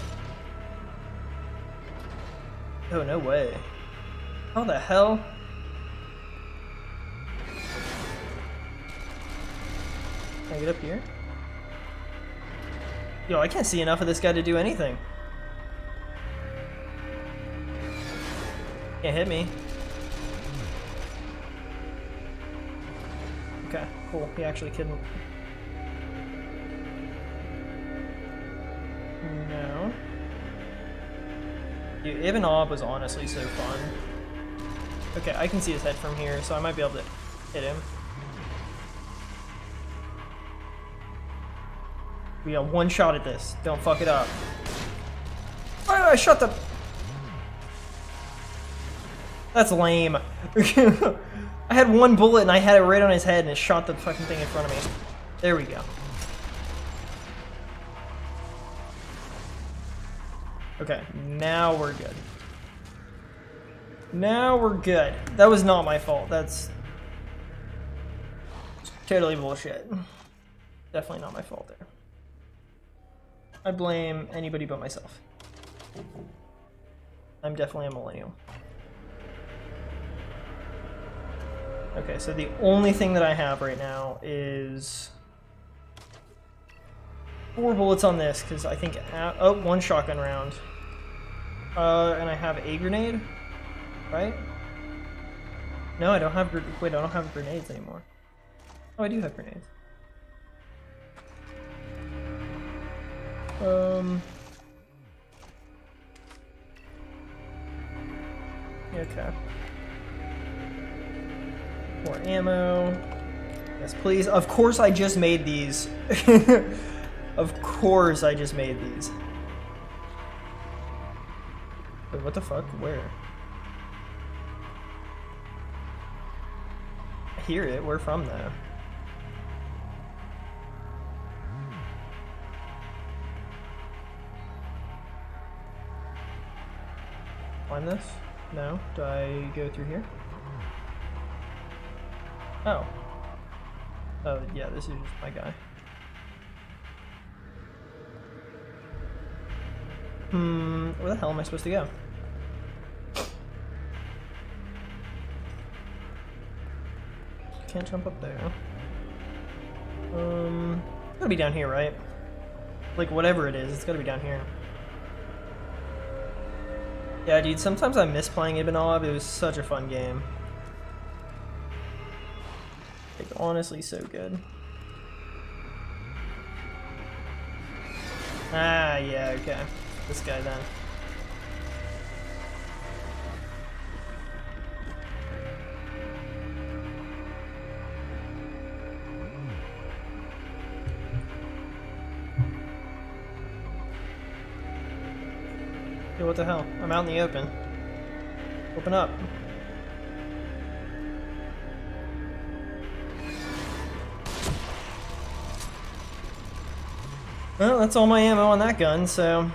Oh, no way. How the hell? Can I get up here? Yo, I can't see enough of this guy to do anything. Can't hit me. Okay, cool. He actually couldn't. No. Dude, Ibn Ob was honestly so fun. Okay, I can see his head from here, so I might be able to hit him. We got one shot at this. Don't fuck it up. Oh, I shot the... That's lame. I had one bullet and I had it right on his head and it shot the fucking thing in front of me. There we go. Okay, now we're good. Now we're good. That was not my fault. That's totally bullshit. Definitely not my fault there. I blame anybody but myself. I'm definitely a millennial. Okay, so the only thing that I have right now is four bullets on this, because I think... Oh, one shotgun round. Uh, and I have a grenade, right? No, I don't have. Gr Wait, I don't have grenades anymore. Oh, I do have grenades. Um. Okay. More ammo. Yes, please. Of course, I just made these. Of course, I just made these. Wait, what the fuck? Where? I hear it. Where from, though? Climb this? No. Do I go through here? Oh. Oh, yeah, this is just my guy. Hmm, where the hell am I supposed to go? Can't jump up there. Um, it's gotta be down here, right? Like, whatever it is, it's gotta be down here. Yeah, dude, sometimes I miss playing Ibanov. It was such a fun game. Like, honestly, so good. Ah, yeah, okay. This guy, then. Yo, what the hell? I'm out in the open. Open up. Well, that's all my ammo on that gun, so...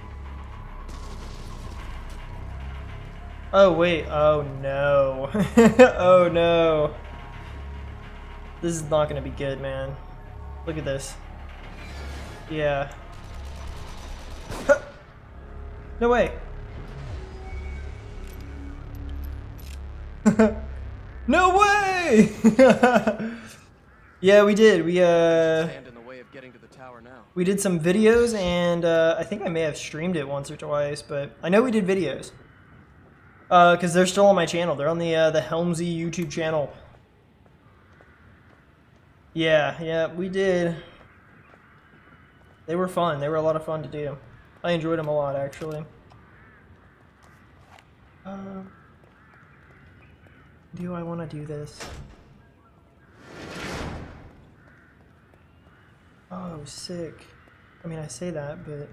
Oh, wait. Oh, no. Oh, no. This is not gonna be good, man. Look at this. Yeah. No way. No way! Yeah, we did. We, uh... Stand in the way of getting to the tower now. We did some videos, and uh, I think I may have streamed it once or twice, but I know we did videos. Uh, because they're still on my channel. They're on the, uh, the Helmsy YouTube channel. Yeah, yeah, we did. They were fun. They were a lot of fun to do. I enjoyed them a lot, actually. Uh, do I want to do this? Oh, sick. I mean, I say that, but...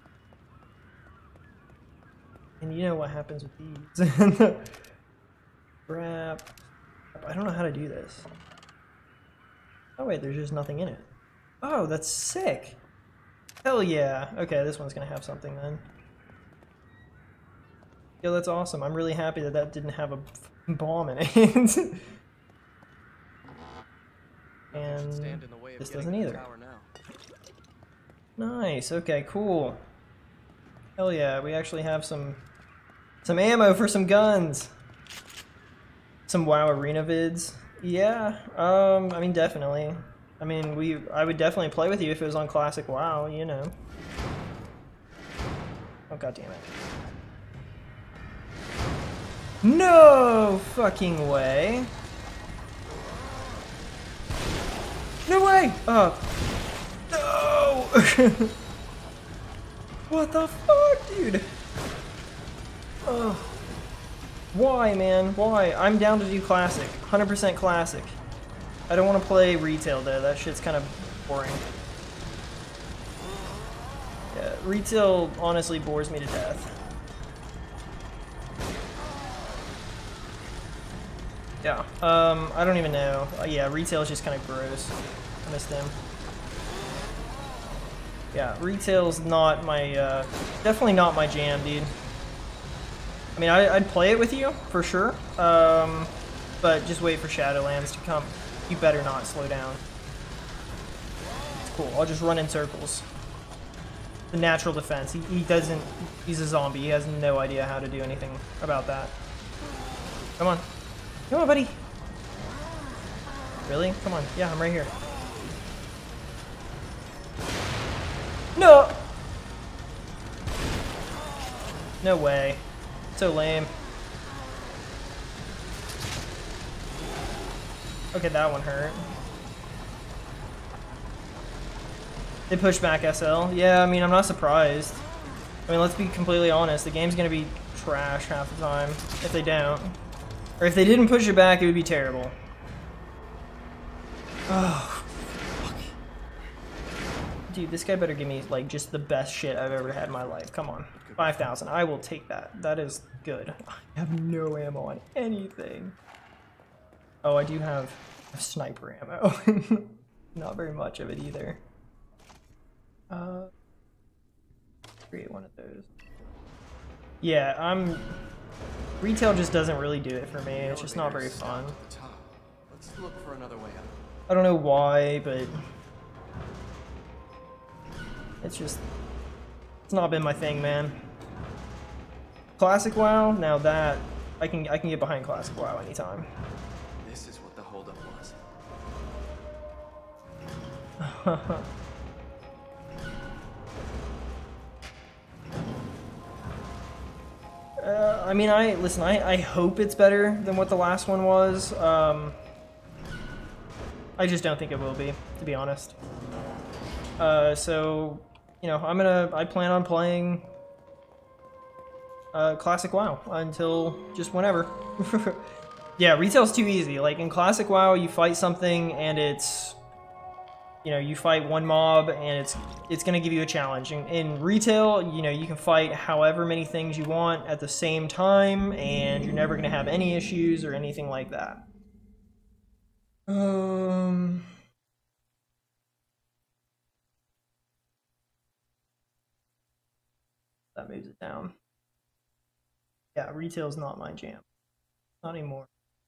And you know what happens with these. Crap. I don't know how to do this. Oh wait, there's just nothing in it. Oh, that's sick! Hell yeah! Okay, this one's gonna have something then. Yo, that's awesome. I'm really happy that that didn't have a bomb in it. And Stand in the way of this getting doesn't to the either. tower now. Nice, okay, cool. Hell yeah, we actually have some some ammo for some guns. Some WoW Arena vids. Yeah, um, I mean, definitely. I mean, we I would definitely play with you if it was on Classic WoW, you know. Oh, god damn it. No fucking way. No way! Oh. No! What the fuck, dude? Oh. Why, man? Why? I'm down to do Classic. one hundred percent Classic. I don't want to play Retail, though. That shit's kind of boring. Yeah, Retail honestly bores me to death. Yeah, um, I don't even know. Uh, yeah, Retail is just kind of gross. I miss them. Yeah, Retail's not my, uh, definitely not my jam, dude. I mean, I, I'd play it with you, for sure, um, but just wait for Shadowlands to come. You better not slow down. It's cool, I'll just run in circles. The natural defense, he, he doesn't, he's a zombie, he has no idea how to do anything about that. Come on. Come on, buddy. Really? Come on, yeah, I'm right here. No! No way. So lame. Okay, that one hurt. They pushed back S L. Yeah, I mean, I'm not surprised. I mean, let's be completely honest. The game's gonna be trash half the time if they don't. Or if they didn't push it back, it would be terrible. Oh, fuck. Dude, this guy better give me, like, just the best shit I've ever had in my life. Come on. five thousand. I will take that. That is good. I have no ammo on anything. Oh, I do have sniper ammo. Not very much of it either. Uh, create one of those. Yeah, I'm... Retail just doesn't really do it for me. It's just not very fun. Let's look for another way out. I don't know why, but... It's just... It's not been my thing, man. Classic WoW? Now that... I can, I can get behind Classic WoW anytime. This is what the holdup was. Uh, I mean, I listen. I I hope it's better than what the last one was. Um, I just don't think it will be, to be honest. Uh, so you know, I'm gonna. I plan on playing uh, Classic WoW until just whenever. Yeah, retail's too easy. Like in Classic WoW, you fight something and it's, you know, you fight one mob and it's it's gonna give you a challenge. In, in retail, you know, you can fight however many things you want at the same time, and you're never gonna have any issues or anything like that. Um. That moves it down. Yeah, retail's not my jam. Not anymore.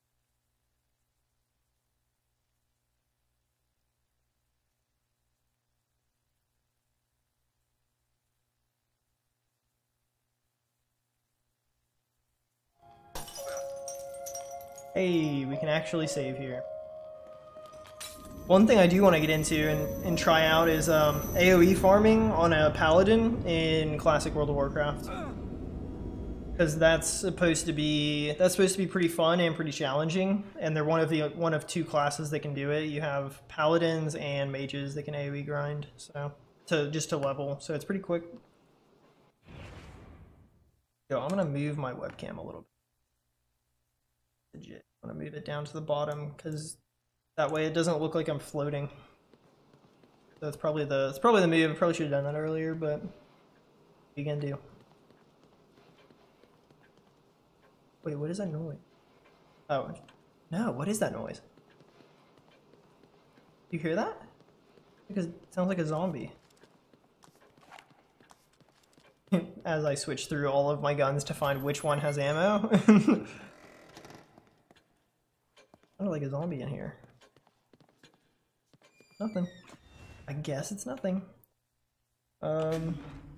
Hey, we can actually save here. One thing I do want to get into and, and try out is um, AoE farming on a paladin in Classic World of Warcraft. Because that's supposed to be that's supposed to be pretty fun and pretty challenging, and they're one of the one of two classes that can do it. You have paladins and mages that can AoE grind, so to just to level, so it's pretty quick. Yo, I'm gonna move my webcam a little bit. Legit. I'm gonna move it down to the bottom because that way it doesn't look like I'm floating. So it's probably the it's probably the move. I probably should have done that earlier, but what are you gonna do? Wait, what is that noise? Oh, no, what is that noise? You hear that? Because it sounds like a zombie. As I switch through all of my guns to find which one has ammo. I don't like a zombie in here. Nothing. I guess it's nothing. Um...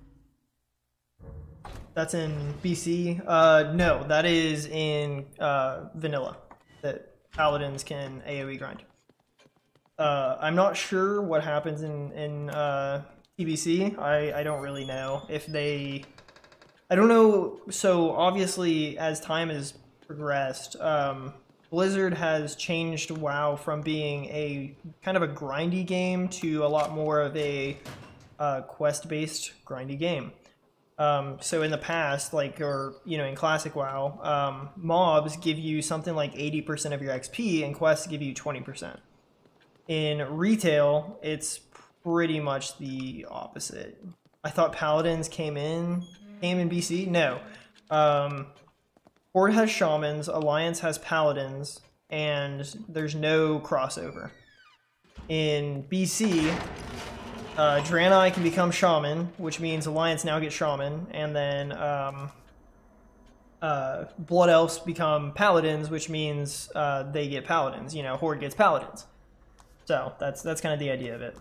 That's in B C. Uh, no, that is in uh, vanilla. That paladins can AoE grind. Uh, I'm not sure what happens in in uh, T B C. I I don't really know if they. I don't know. So obviously, as time has progressed, um, Blizzard has changed WoW from being a kind of a grindy game to a lot more of a uh, quest-based grindy game. Um, so in the past, like, or, you know, in Classic WoW, um, mobs give you something like eighty percent of your X P and quests give you twenty percent. In retail, it's pretty much the opposite. I thought paladins came in, came in B C? No. Um, Horde has shamans, Alliance has paladins, and there's no crossover. In B C, Uh, Draenei can become Shaman, which means Alliance now gets Shaman, and then um, uh, Blood Elves become Paladins, which means uh, they get Paladins. You know, Horde gets Paladins. So that's that's kind of the idea of it.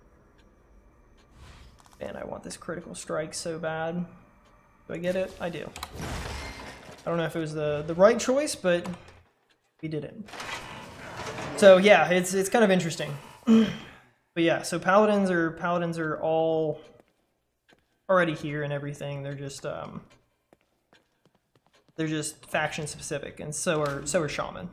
Man, I want this critical strike so bad. Do I get it? I do. I don't know if it was the the right choice, but we did it. So yeah, it's it's kind of interesting. But yeah, so paladins are paladins are all already here and everything. They're just um, They're just faction specific, and so are so are shaman.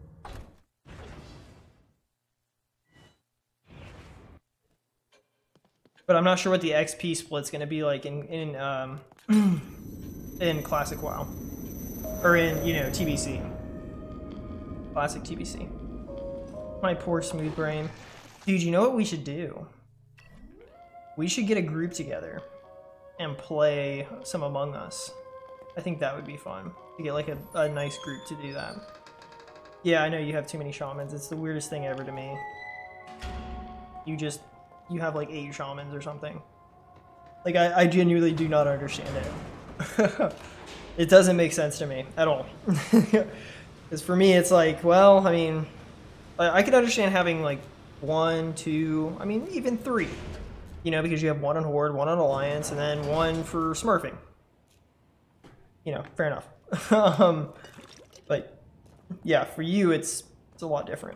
But I'm not sure what the X P split's gonna be like in in um in classic WoW, or in, you know, T B C, classic T B C. My poor smooth brain, dude. You know what we should do? We should get a group together and play some Among Us. I think that would be fun to get like a, a nice group to do that. Yeah, I know you have too many shamans. It's the weirdest thing ever to me. You just you have like eight shamans or something. Like, I, I genuinely do not understand it. It doesn't make sense to me at all. Because for me, it's like, well, I mean, I, I could understand having like one, two, I mean, even three. You know, because you have one on Horde, one on Alliance, and then one for smurfing. You know, fair enough. um, but yeah, for you, it's it's a lot different.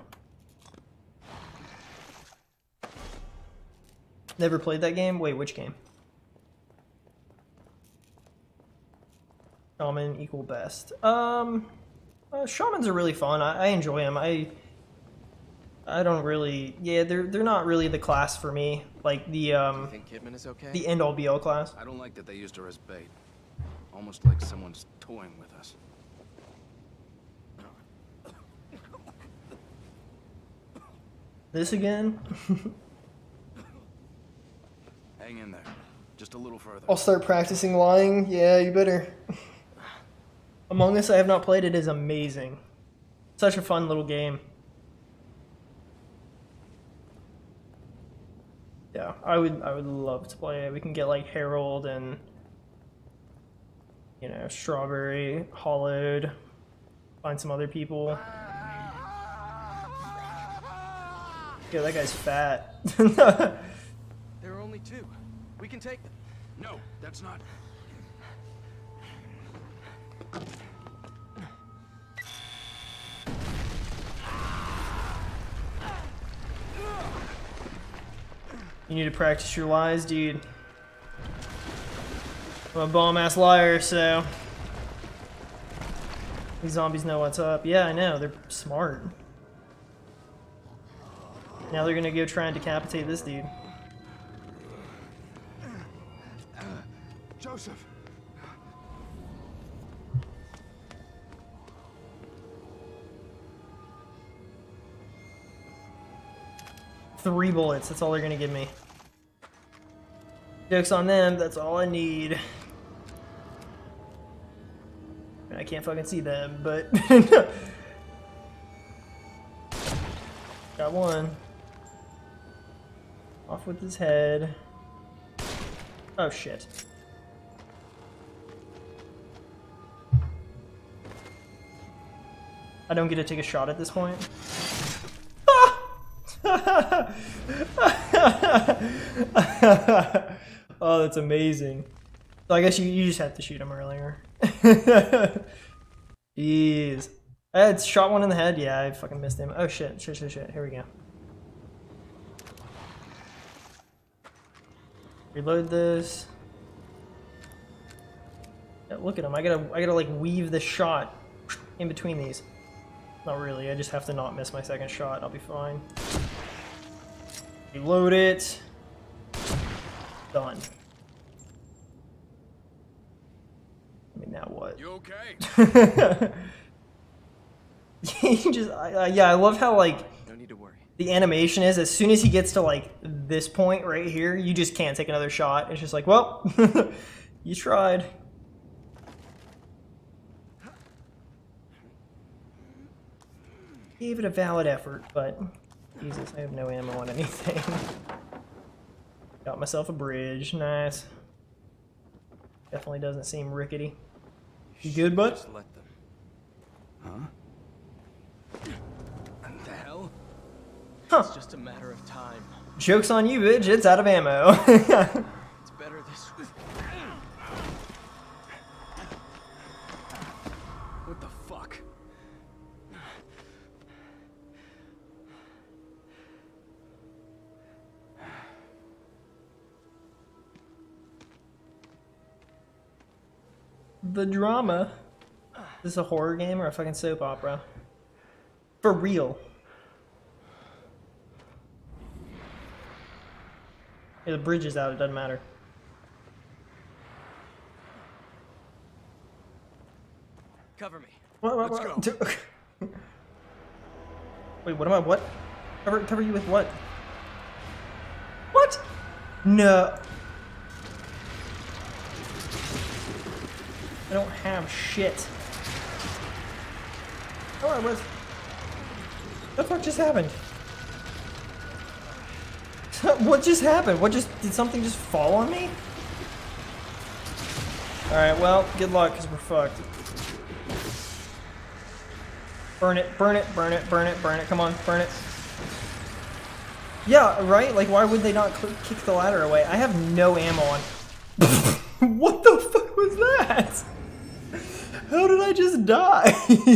Never played that game? Wait, which game? Shaman equal best. Um, uh, Shamans are really fun. I, I enjoy them. I I don't really. Yeah, they're they're not really the class for me. Like the um. You think Kidman is okay? The end all be all class. I don't like that they used her as bait. Almost like someone's toying with us. This again? Hang in there. Just a little further. I'll start practicing lying. Yeah, you better. Among Us, I have not played. It is amazing. Such a fun little game. Yeah, I would I would love to play it. We can get like Harold and, you know, Strawberry, Hollowed, find some other people. Yeah, that guy's fat. There are only two. We can take them. No, that's not. You need to practice your lies, dude. I'm a bomb-ass liar, so... These zombies know what's up. Yeah, I know. They're smart. Now they're gonna go try and decapitate this dude. Joseph. Three bullets, that's all they're gonna give me. Joke's on them, that's all I need. I can't fucking see them, but... Got one. Off with his head. Oh shit. I don't get to take a shot at this point. Oh, that's amazing. So I guess you, you just had to shoot him earlier. Jeez. I had shot one in the head. Yeah, I fucking missed him. Oh shit, shit, shit, shit. Here we go. Reload this. Yeah, look at him. I gotta, I gotta like weave the shot in between these. Not really. I just have to not miss my second shot. I'll be fine. Reload it. Done. I mean, now what? You okay? He just, I, I, yeah, I love how like No need to worry. the animation is. As soon as he gets to like this point right here, you just can't take another shot. It's just like, well, you tried. Gave it a valid effort, but Jesus, I have no ammo on anything. Got myself a bridge. Nice. Definitely doesn't seem rickety. You good, bud? Just let them. Huh? What the hell? Huh. It's just a matter of time. Joke's on you, bitch. It's out of ammo. It's better this way. What the fuck? The drama. Is this a horror game or a fucking soap opera? For real. Yeah, the bridge is out, it doesn't matter. Cover me. What, what, Let's what? Wait, what am I, what? Cover, cover you with what? What? No. I don't have shit. Oh, I was... What the fuck just happened? What just happened? What just... Did something just fall on me? Alright, well, good luck, because we're fucked. Burn it, burn it, burn it, burn it, burn it. Come on, burn it. Yeah, right? Like, why would they not kick the ladder away? I have no ammo on. What the fuck was that? How did I just die?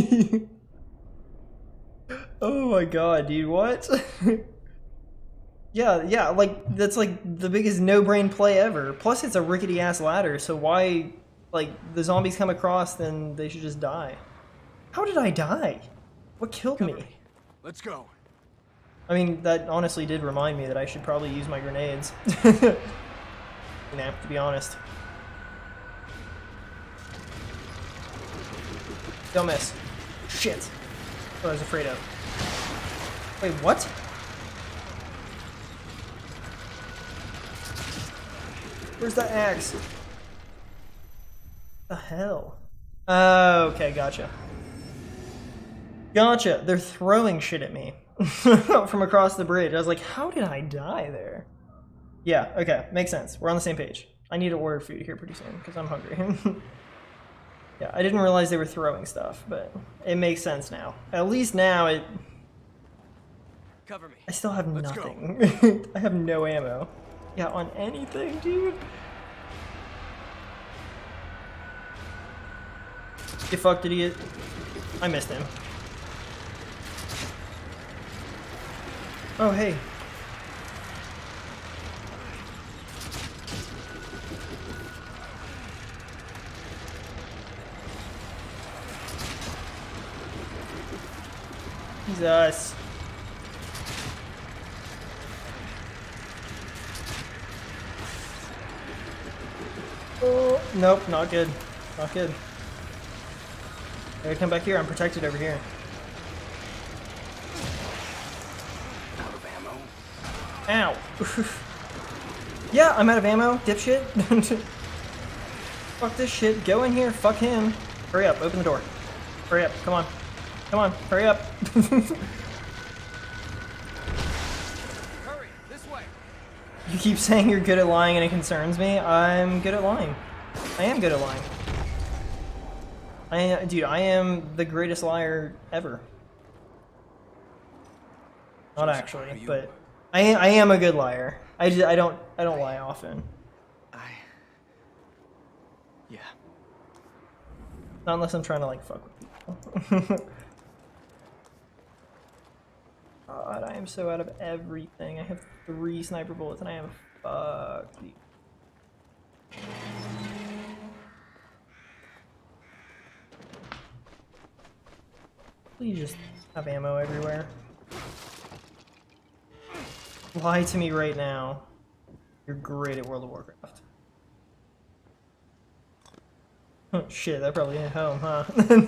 Oh my god, dude, what? Yeah, yeah, like, that's like the biggest no-brain play ever. Plus, it's a rickety-ass ladder, so why, like, the zombies come across, then they should just die. How did I die? What killed Cover me? me. Let's go. I mean, that honestly did remind me that I should probably use my grenades. Nah, to be honest. Don't miss. Shit. What I was afraid of. Wait, what? Where's the axe? The hell? Oh, okay, gotcha. Gotcha. They're throwing shit at me from across the bridge. I was like, how did I die there? Yeah, okay, makes sense. We're on the same page. I need to order food here pretty soon because I'm hungry. Yeah, I didn't realize they were throwing stuff, but it makes sense now. At least now it... Cover me. I still have Let's nothing. I have no ammo. Yeah, on anything, dude. Get fucked, idiot. I missed him. Oh, hey. Jesus. Oh, nope, not good. Not good. I gotta come back here. I'm protected over here. Out of Ow. ammo. Yeah, I'm out of ammo, dipshit. Fuck this shit. Go in here. Fuck him. Hurry up. Open the door. Hurry up. Come on. Come on. Hurry up. Hurry, this way. You keep saying you're good at lying and it concerns me. I'm good at lying. I am good at lying. I, dude, I am the greatest liar ever. Not Joseph, actually, are you- but I am, I am a good liar. I, just, I don't I don't lie often. I... Yeah. Not unless I'm trying to like fuck with people. God, I am so out of everything. I have three sniper bullets and I am fucked. Please just have ammo everywhere. Lie to me right now. You're great at World of Warcraft. Oh shit, that probably hit home, huh?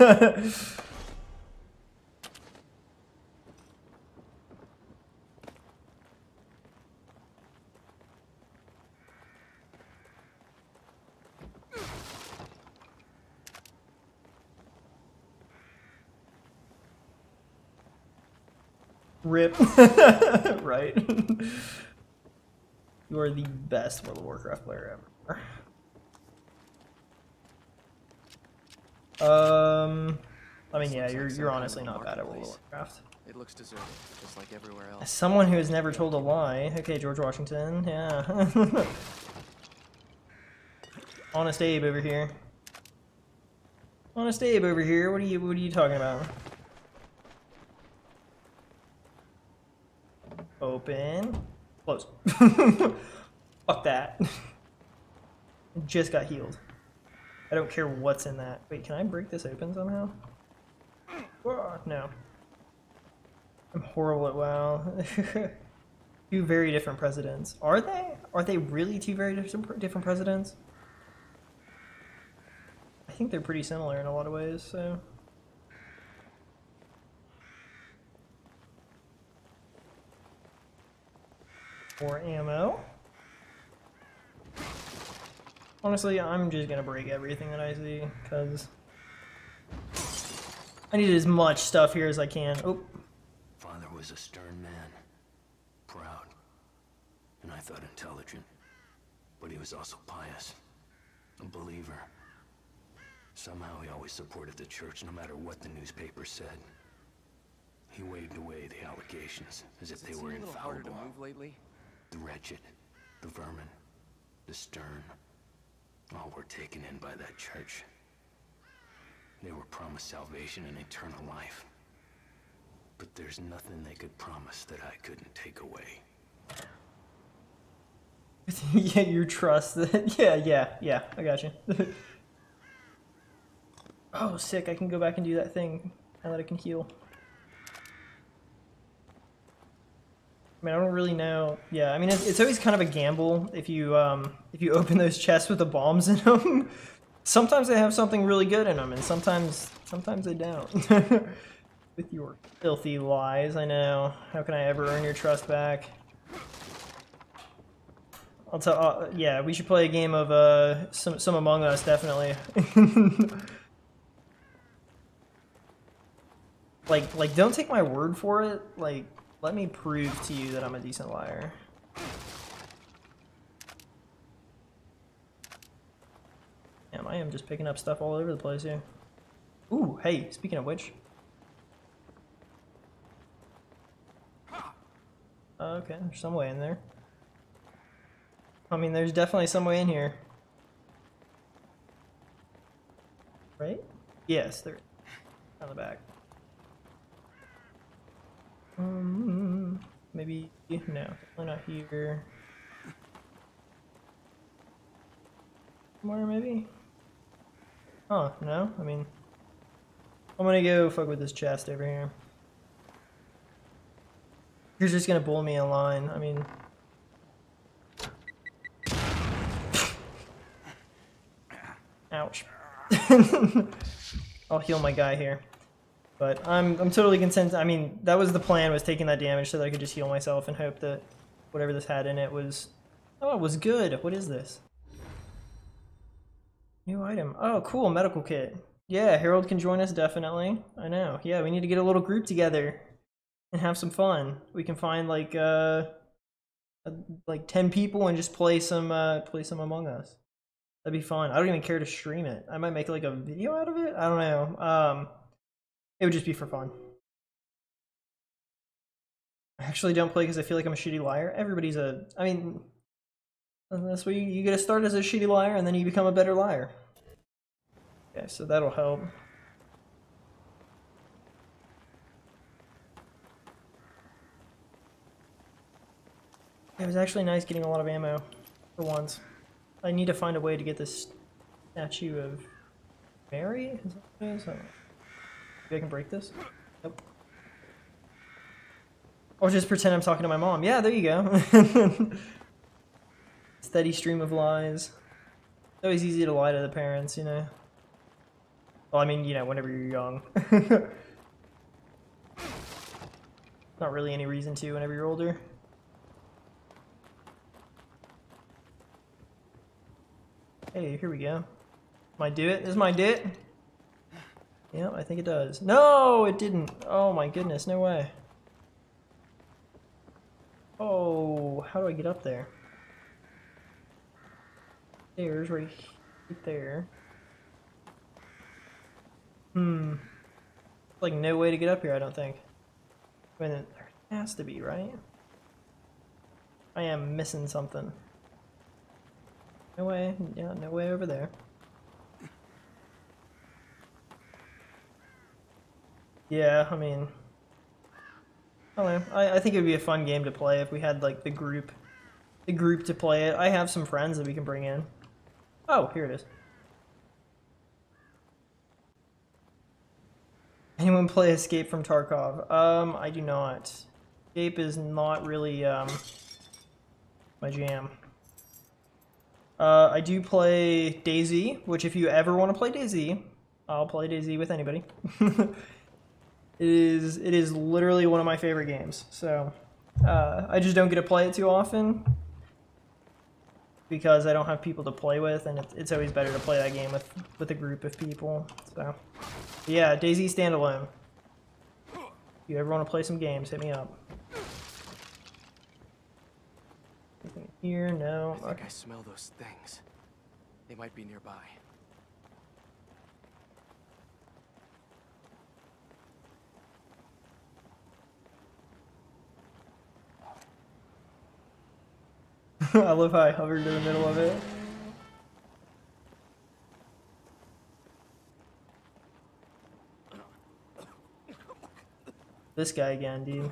Rip. Right. You are the best World of Warcraft player ever. Um, I mean, yeah, you're you're honestly not bad at World of Warcraft. It looks deserted, just like everywhere As else. someone who has never told a lie. Okay, George Washington. Yeah. Honest Abe over here. Honest Abe over here. What are you What are you talking about? Open. Close. Fuck that. Just got healed. I don't care what's in that. Wait, can I break this open somehow? Whoa, no. I'm horrible at WoW. Two very different presidents. Are they? Are they really two very different different presidents? I think they're pretty similar in a lot of ways, so... More ammo. Honestly, I'm just gonna break everything that I see, because I need as much stuff here as I can. Oh. Father was a stern man, proud, and I thought intelligent, but he was also pious, a believer. Somehow he always supported the church no matter what the newspaper said. He waved away the allegations as if they were It's a little harder to infallible. move lately. The wretched, the vermin, the stern, all were taken in by that church. They were promised salvation and eternal life. But there's nothing they could promise that I couldn't take away. Yeah, your trust. yeah, yeah, yeah, I got you. Oh, sick, I can go back and do that thing now that I can heal. I mean, I don't really know. Yeah, I mean, it's, it's always kind of a gamble if you um, if you open those chests with the bombs in them. Sometimes they have something really good in them, and sometimes sometimes they don't. With your filthy lies, I know. How can I ever earn your trust back? I'll tell. Uh, yeah, we should play a game of uh, some some Among Us, definitely. like like, don't take my word for it. Like. Let me prove to you that I'm a decent liar. Damn, I am just picking up stuff all over the place here. Ooh, hey, speaking of which. Okay, there's some way in there. I mean, there's definitely some way in here. Right? Yes, there. On the back. Um, maybe, no, definitely not here. Somewhere, maybe? Huh, no? I mean, I'm gonna go fuck with this chest over here. You're just gonna bull me in line, I mean... Ouch. I'll heal my guy here. But I'm I'm totally content. I mean, that was the plan, was taking that damage so that I could just heal myself and hope that whatever this had in it was... Oh, it was good. What is this? New item. Oh, cool. Medical kit. Yeah, Harold can join us, definitely. I know. Yeah, we need to get a little group together and have some fun. We can find like uh like ten people and just play some uh play some Among Us. That'd be fun. I don't even care to stream it. I might make like a video out of it. I don't know. Um It would just be for fun. I actually don't play because I feel like I'm a shitty liar. Everybody's a... I mean... That's where you, you get to start as a shitty liar and then you become a better liar. Okay, so that'll help. It was actually nice getting a lot of ammo for once. I need to find a way to get this statue of Mary? Is that what it is? I don't know. Maybe I can break this? Nope. Or just pretend I'm talking to my mom. Yeah, there you go. Steady stream of lies. It's always easy to lie to the parents, you know. Well, I mean, you know, whenever you're young. Not really any reason to whenever you're older. Hey, here we go. Might do it. This might do it. Yeah, I think it does. No, it didn't. Oh my goodness, no way. Oh, how do I get up there? There's right there. Hmm. Like no way to get up here, I don't think. I mean, there has to be, right? I am missing something. No way. Yeah, no way over there. Yeah, I mean, I don't know. I, I think it would be a fun game to play if we had like the group, the group to play it. I have some friends that we can bring in. Oh, here it is. Anyone play Escape from Tarkov? Um, I do not. Escape is not really um my jam. Uh, I do play DayZ, which if you ever want to play DayZ, I'll play DayZ with anybody. It is it is literally one of my favorite games. So uh, I just don't get to play it too often because I don't have people to play with, and it's, it's always better to play that game with with a group of people. So yeah, DayZ standalone. If you ever want to play some games, hit me up. Anything here? No. I think Okay. I smell those things. They might be nearby. I love how I hovered in the middle of it. This guy again, dude.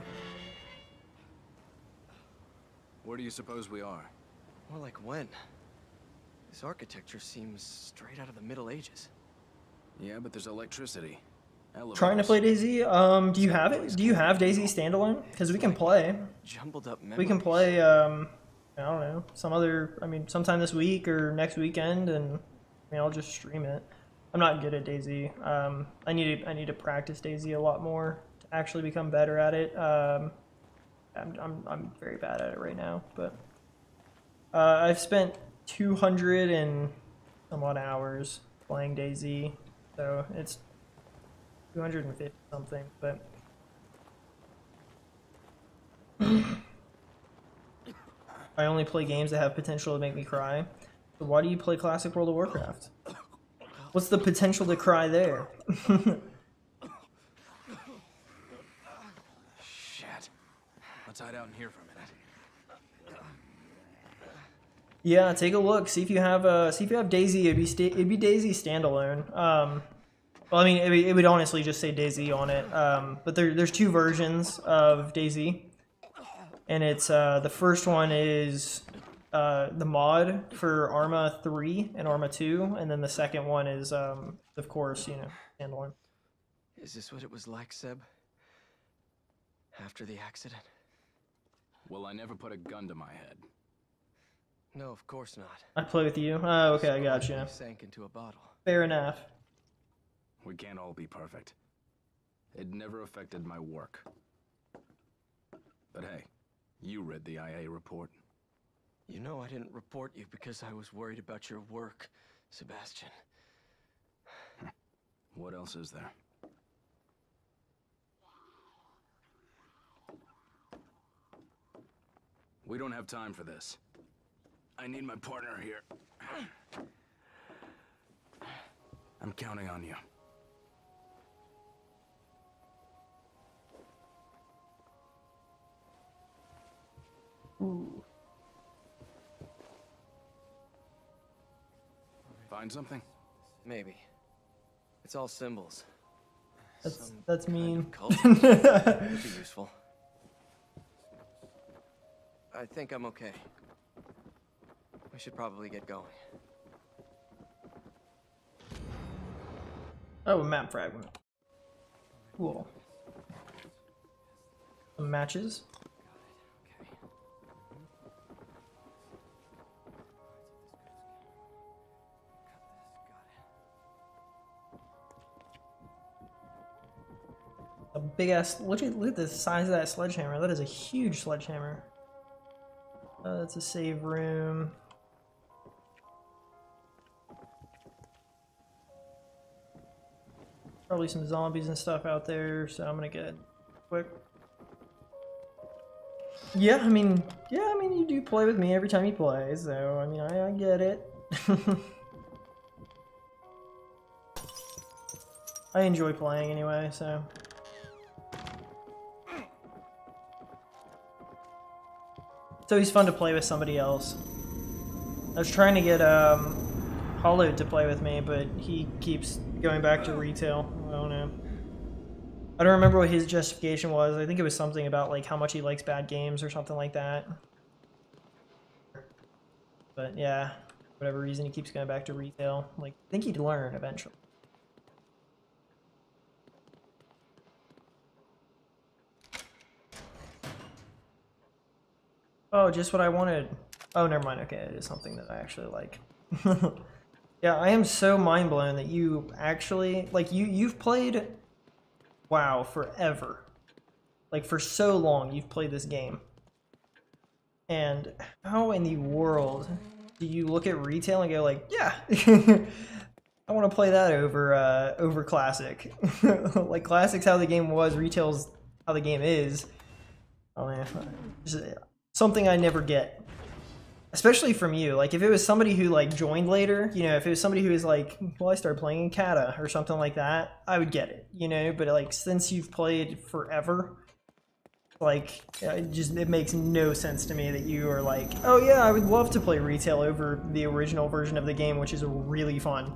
Where do you suppose we are? More like when? This architecture seems straight out of the Middle Ages. Yeah, but there's electricity. Elevators. Trying to play DayZ? Um, do you have it? Do you have DayZ standalone? Because we can play. Jumbled up memories. We can play, um, I don't know, some other, I mean, sometime this week or next weekend, and I mean, I'll just stream it. I'm not good at DayZ. Um, I need to, I need to practice DayZ a lot more to actually become better at it. Um, I'm, I'm, I'm very bad at it right now, but uh, I've spent two hundred and some odd hours playing DayZ, so it's two hundred fifty something, but I only play games that have potential to make me cry. So why do you play Classic World of Warcraft? What's the potential to cry there? Shit. Let's hide out in here for a minute. Yeah, take a look. See if you have uh, see if you have DayZ. It'd be sta it'd be DayZ standalone. Um, well, I mean, it, it would honestly just say DayZ on it. Um, but there, there's two versions of DayZ, and it's uh, the first one is uh, the mod for Arma three and Arma two, and then the second one is, um, of course, you know, standalone. Is this what it was like, Seb? After the accident? Well, I never put a gun to my head. No, of course not. I play with you. Oh, okay, I got you. You sank into a bottle. Fair enough. We can't all be perfect. It never affected my work. But hey, you read the I A report. You know I didn't report you because I was worried about your work, Sebastian. What else is there? We don't have time for this. I need my partner here. I'm counting on you. Ooh. Find something? Maybe. It's all symbols. That's Some that's kind of mean. cult. Could be useful. I think I'm okay. We should probably get going. Oh, a map fragment. Cool. Some matches. A big ass. Look at look at the size of that sledgehammer. That is a huge sledgehammer. Uh, that's a save room. Probably some zombies and stuff out there, so I'm gonna get quick. Yeah, I mean, yeah, I mean, you do play with me every time you play, so I mean, I, I get it. I enjoy playing anyway, so. It's always fun to play with somebody else. I was trying to get um, Hollowed to play with me, but he keeps going back to retail. I don't know. I don't remember what his justification was. I think it was something about like how much he likes bad games or something like that. But yeah, whatever reason he keeps going back to retail. Like, I think he'd learn eventually. Oh, just what I wanted. Oh, never mind. Okay, it is something that I actually like. Yeah, I am so mind blown that you actually like you you've played WoW forever. Like for so long you've played this game. And how in the world do you look at retail and go like, yeah, I want to play that over uh, over classic. Like classic's how the game was, retail's how the game is. Oh man, just something I never get. Especially from you. Like if it was somebody who like joined later, you know, if it was somebody who was like, well, I started playing in Kata or something like that, I would get it, you know. But like since you've played forever, like it just it makes no sense to me that you are like, oh yeah, I would love to play retail over the original version of the game, which is really fun.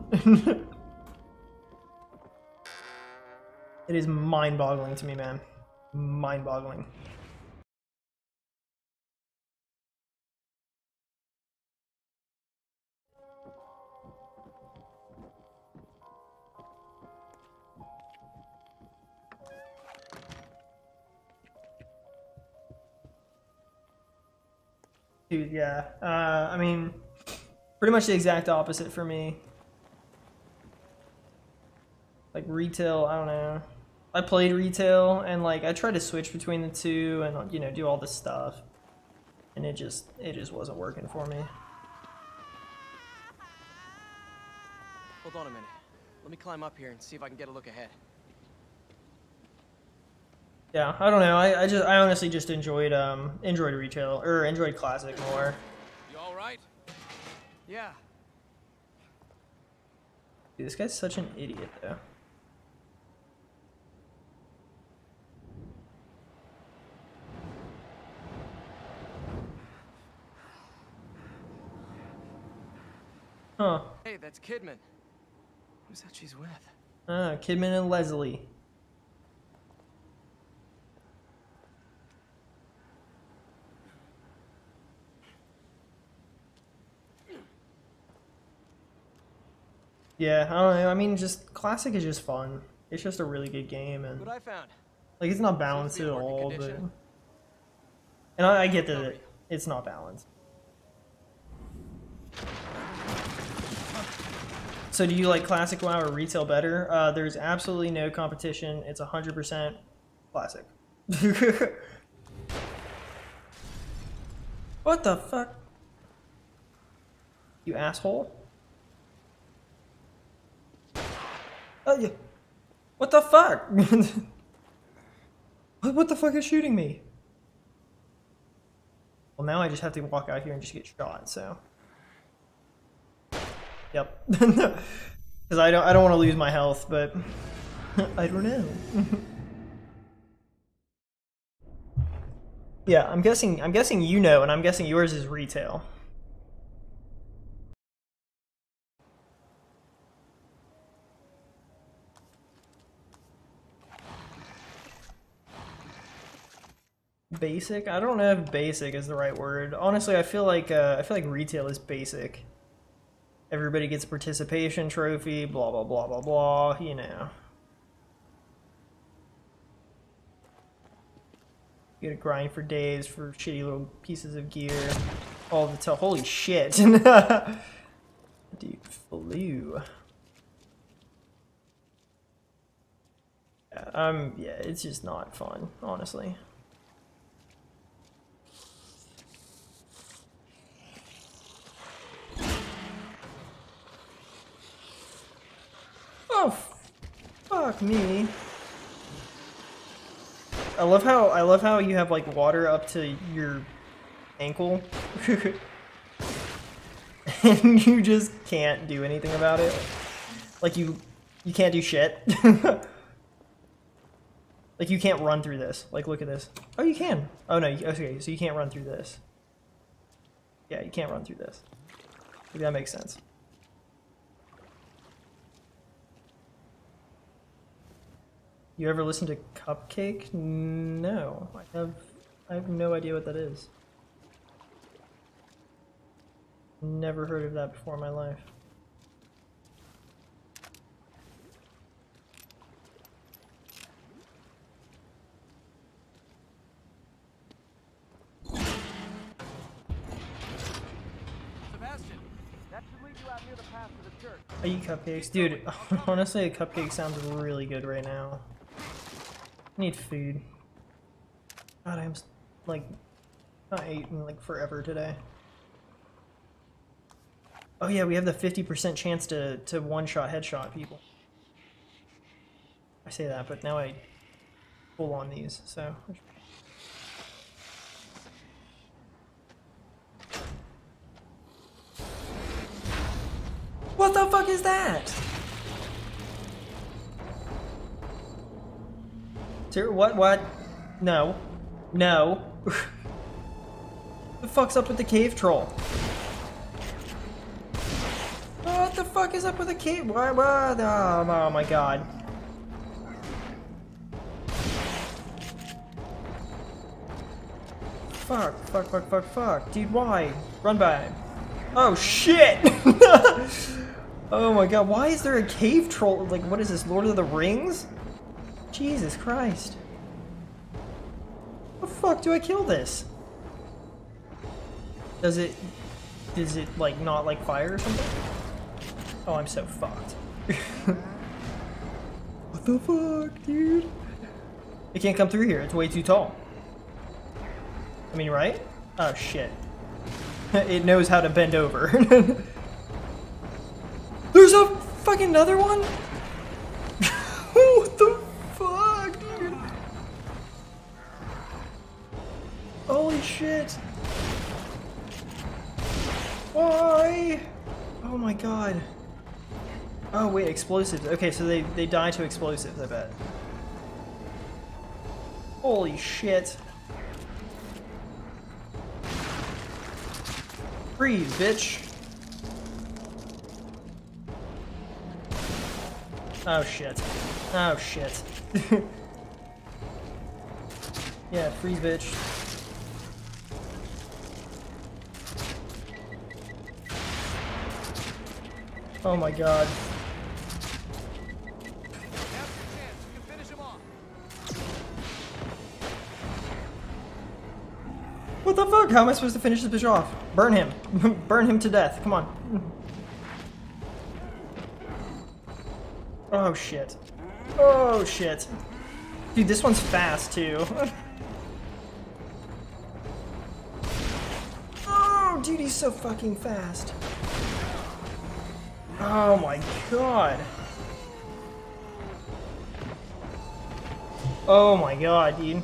It is mind-boggling to me, man. Mind-boggling. Dude, yeah. Uh, I mean, pretty much the exact opposite for me. Like retail, I don't know. I played retail and like I tried to switch between the two and you know do all this stuff, and it just it just wasn't working for me. Hold on a minute. Let me climb up here and see if I can get a look ahead. Yeah, I don't know. I, I just I honestly just enjoyed um enjoyed retail or enjoyed classic more. You all right? Yeah. Dude, this guy's such an idiot though. Huh. Hey, that's Kidman. Who's that she's with? Ah, Kidman and Leslie. Yeah, I don't know. I mean, just classic is just fun. It's just a really good game, and What I found. like it's not balanced Seems at to be in working all. But condition. and I, I get that it, it's not balanced. So do you like classic WoW or retail better? Uh, there's absolutely no competition. It's one hundred percent classic. What the fuck? You asshole. Oh, yeah. What the fuck? What what the fuck is shooting me? Well, now I just have to walk out here and just get shot, so. Yep. Because I don't I don't want to lose my health, but I don't know. Yeah, I'm guessing I'm guessing you know, and I'm guessing yours is retail. Basic? I don't know if basic is the right word. Honestly, I feel like uh, I feel like retail is basic. Everybody gets a participation trophy, blah blah blah blah blah, you know. You gotta grind for days for shitty little pieces of gear. All the time. Holy shit. Dude, flew. Yeah, um, yeah, it's just not fun, honestly. Oh, fuck me. I love how I love how you have like water up to your ankle, and you just can't do anything about it. Like you, you can't do shit. Like you can't run through this. Like look at this. Oh, you can. Oh no. Okay, so you can't run through this. Yeah, you can't run through this. Like, that makes sense. You ever listen to Cupcake? No, I have. I have no idea what that is. Never heard of that before in my life. I eat cupcakes. Dude, honestly, a cupcake sounds really good right now. I need food. God, I'm like not eating like forever today. Oh yeah, we have the fifty percent chance to, to one-shot headshot people. I say that, but now I pull on these, so... What the fuck is that? Ser- what? What? No. No. The fuck's up with the cave troll? What the fuck is up with the cave? What? What? Oh, oh my god. Fuck, fuck, fuck, fuck, fuck. Dude, why? Run by. Oh shit! Oh my god, why is there a cave troll? Like, what is this, Lord of the Rings? Jesus Christ. How the fuck do I kill this? Does it... Does it, like, not like fire or something? Oh, I'm so fucked. What the fuck, dude? It can't come through here, it's way too tall. I mean, right? Oh, shit. It knows how to bend over. There's a fucking another one? What the fuck, dude? Holy shit. Why? Oh my god. Oh wait, explosives. Okay, so they, they die to explosives, I bet. Holy shit. Freeze, bitch. Oh shit. Oh shit. Yeah, freeze, bitch. Oh my god. What the fuck? How am I supposed to finish this bitch off? Burn him. Burn him to death. Come on. Oh shit. Oh shit. Dude, this one's fast too. Oh, dude, he's so fucking fast. Oh my god. Oh my god, dude.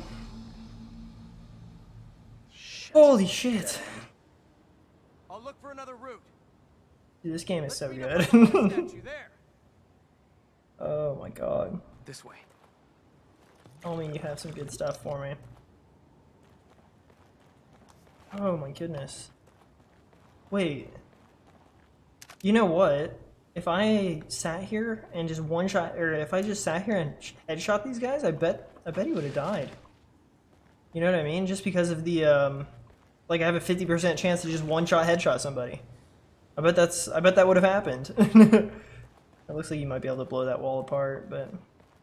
Shit. Holy shit. I'll look for another route. Dude, this game is so good. Oh my god. This way. Tell me you have some good stuff for me. Oh my goodness. Wait. You know what? If I sat here and just one shot, or if I just sat here and headshot these guys, I bet I bet he would have died. You know what I mean? Just because of the um, like I have a fifty percent chance to just one shot headshot somebody. I bet that's I bet that would have happened. It looks like you might be able to blow that wall apart, but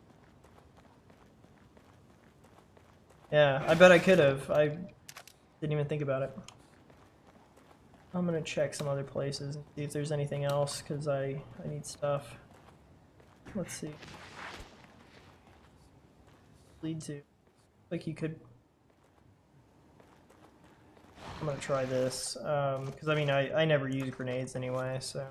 yeah, I bet I could have. I didn't even think about it. I'm gonna check some other places and see if there's anything else, because I, I need stuff. Let's see. Lead to. Like you could. I'm gonna try this, um, because I mean, I, I never use grenades anyway, so.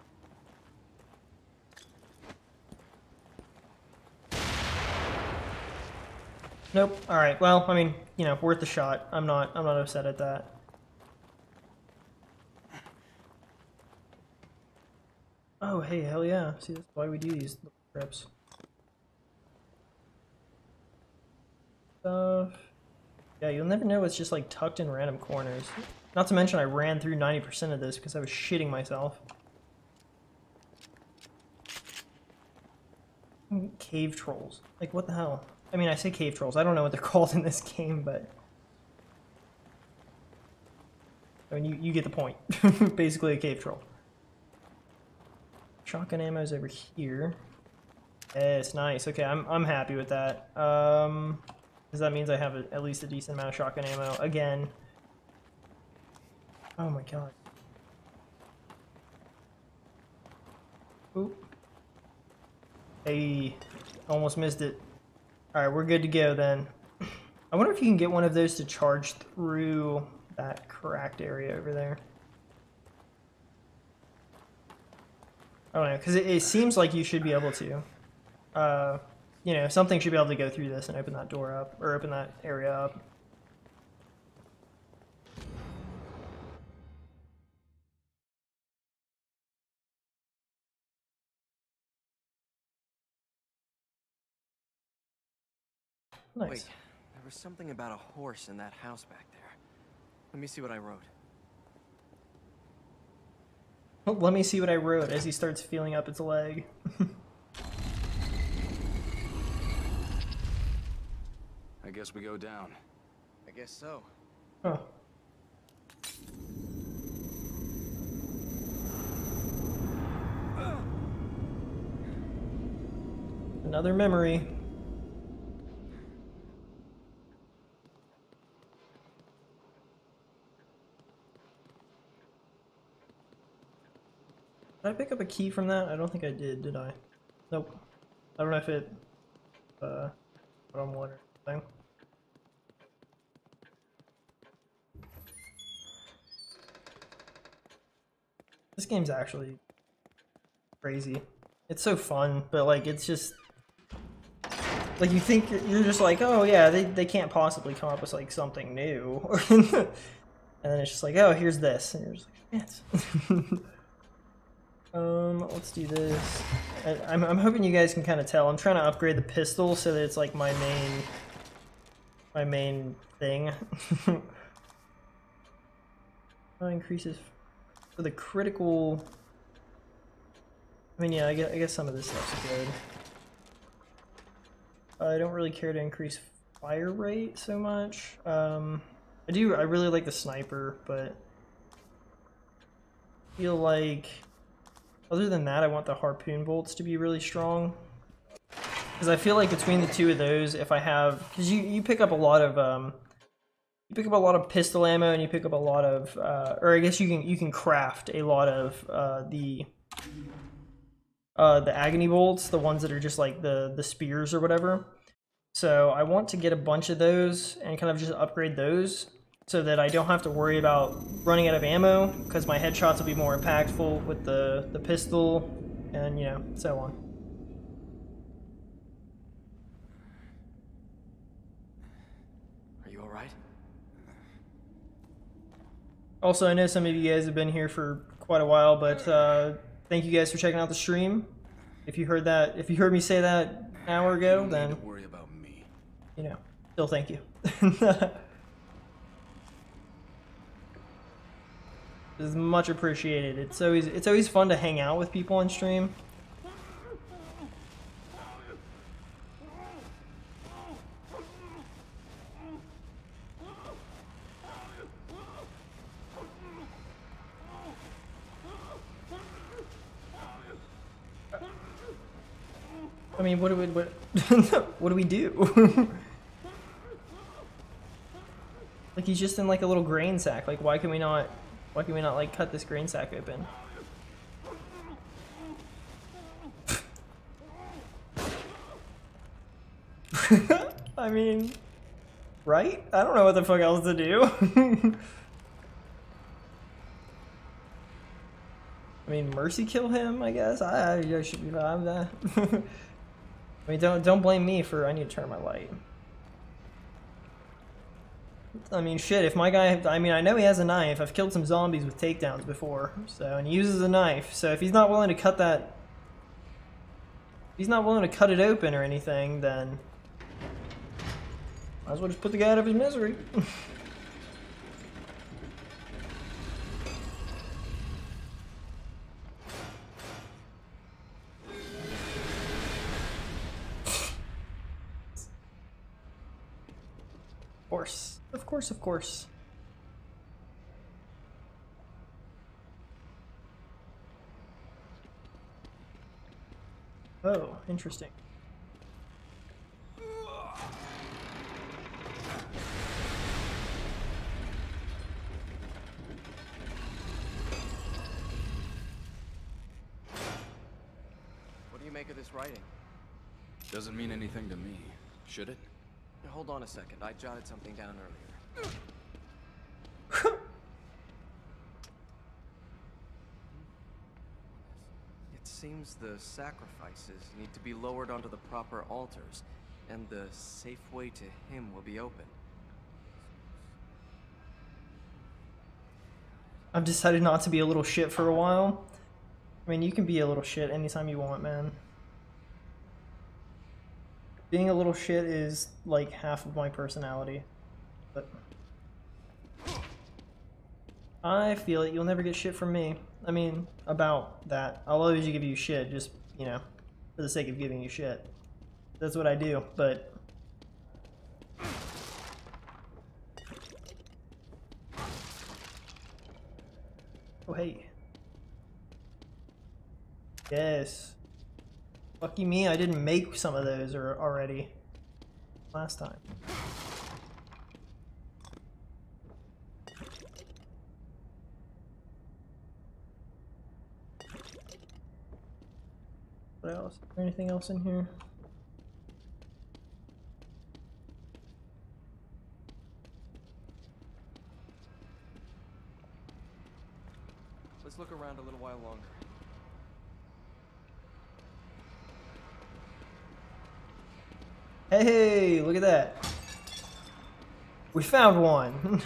Nope. Alright, well, I mean, you know, worth the shot. I'm not, I'm not upset at that. Oh, hey, hell yeah. See, that's why we do these trips. Stuff. Yeah, you'll never know it's just like tucked in random corners. Not to mention I ran through ninety percent of this because I was shitting myself. Cave trolls. Like, what the hell? I mean, I say cave trolls. I don't know what they're called in this game, but... I mean, you, you get the point. Basically a cave troll. Shotgun ammo's over here. Yes, nice. Okay, I'm, I'm happy with that. Um, because that means I have a, at least a decent amount of shotgun ammo. Again. Oh my god. Oop. Hey, almost missed it. Alright, we're good to go then. I wonder if you can get one of those to charge through that cracked area over there. I don't know, because it, it seems like you should be able to. Uh, you know, something should be able to go through this and open that door up, or open that area up. Nice. Wait, there was something about a horse in that house back there. Let me see what I wrote. Oh, let me see what I wrote as he starts feeling up its leg. I guess we go down. I guess so. Huh. Another memory. Did I pick up a key from that? I don't think I did, did I? Nope. I don't know if it, uh, what I'm wondering. Thing. This game's actually crazy. It's so fun, but like, it's just, like you think, you're just like, oh yeah, they, they can't possibly come up with like something new. And then it's just like, oh, here's this. And you're just like, yes. Um, let's do this. I, I'm, I'm hoping you guys can kind of tell. I'm trying to upgrade the pistol so that it's like my main, my main thing. Oh, increases for the critical. I mean, yeah, I guess, I guess some of this stuff's good. I don't really care to increase fire rate so much. Um, I do. I really like the sniper, but I feel like. Other than that, I want the harpoon bolts to be really strong. Because I feel like between the two of those, if I have... Because you, you pick up a lot of... Um, you pick up a lot of pistol ammo, and you pick up a lot of... Uh, or I guess you can you can craft a lot of uh, the... Uh, the agony bolts, the ones that are just like the, the spears or whatever. So I want to get a bunch of those and kind of just upgrade those, so that I don't have to worry about running out of ammo, because my headshots will be more impactful with the, the pistol, and, you know, so on. Are you alright? Also, I know some of you guys have been here for quite a while, but uh, thank you guys for checking out the stream. If you heard that, if you heard me say that an hour ago, You don't then, need to worry about me. you know, still thank you. Is much appreciated. It's always it's always fun to hang out with people on stream. I mean, what do we what what do we do? Like, he's just in like a little grain sack. Like, why can we not? Why can we not, like, cut this grain sack open? I mean, right? I don't know what the fuck else to do. I mean, mercy kill him, I guess? I, I should be fine with that. I mean, don't, don't blame me for I need to turn my light. I mean, shit, if my guy, I mean, I know he has a knife. I've killed some zombies with takedowns before, so, and he uses a knife. So if he's not willing to cut that, if he's not willing to cut it open or anything, then might as well just put the guy out of his misery. Of course. Of course, of course. Oh, interesting. What do you make of this writing? Doesn't mean anything to me, should it? Hold on a second. I jotted something down earlier. It seems the sacrifices need to be lowered onto the proper altars, and the safe way to him will be open. I've decided not to be a little shit for a while. I mean, you can be a little shit anytime you want, man. Being a little shit is like half of my personality. But I feel it. You'll never get shit from me. I mean, about that. I'll always give you shit, just, you know, for the sake of giving you shit. That's what I do, but... Oh, hey. Yes. Lucky me, I didn't make some of those or already last time. What else? Is there anything else in here? Let's look around a little while longer. Hey, look at that. We found one.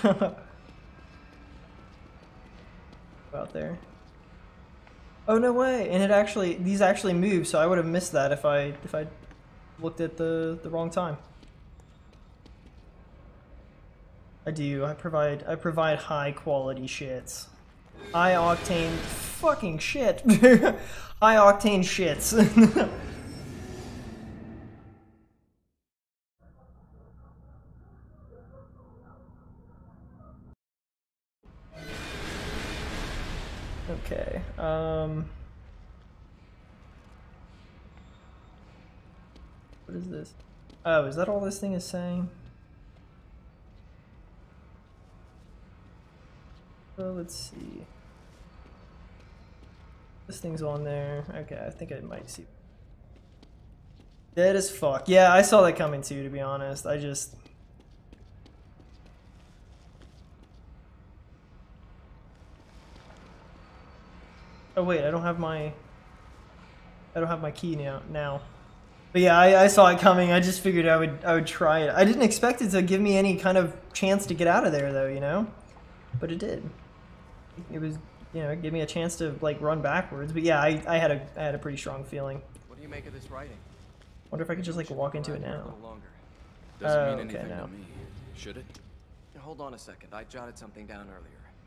Out there. Oh, no way. And it actually, these actually move, so I would have missed that if I if I looked at the the wrong time. I do. I provide I provide high quality shits. High octane fucking shit. High octane shits. Okay, um... what is this? Oh, is that all this thing is saying? So let's see. This thing's on there. Okay, I think I might see. Dead as fuck. Yeah, I saw that coming too, to be honest. I just... Oh wait, I don't have my... I don't have my key now. now. But yeah, I, I saw it coming. I just figured I would I would try it. I didn't expect it to give me any kind of chance to get out of there, though, you know? But it did. It was, you know, it gave me a chance to, like, run backwards. But yeah, I, I had a I had a pretty strong feeling. What do you make of this writing? Wonder if I could just, like, walk into it now. Doesn't Oh, mean okay, anything no. to me, should it? Hold on a second. I jotted something down earlier.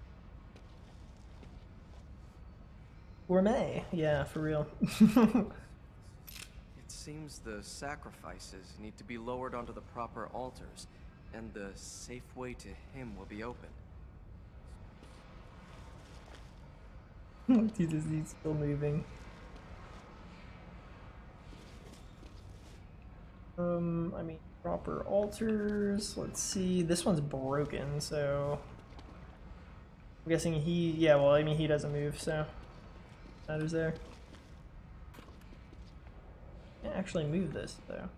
Gourmet. Yeah, for real. It seems the sacrifices need to be lowered onto the proper altars, and the safe way to him will be open. Dude, this he's still moving. Um, I mean, proper altars. Let's see. This one's broken, so I'm guessing he. Yeah, well, I mean, he doesn't move, so matters there. Can't actually move this though.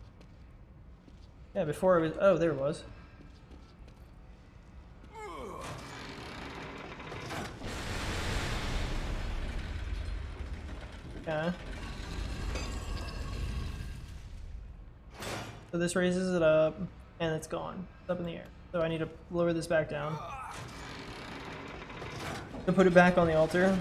Yeah, before it was. Oh, there it was. Okay. So this raises it up, and it's gone. It's up in the air. So I need to lower this back down to put it back on the altar.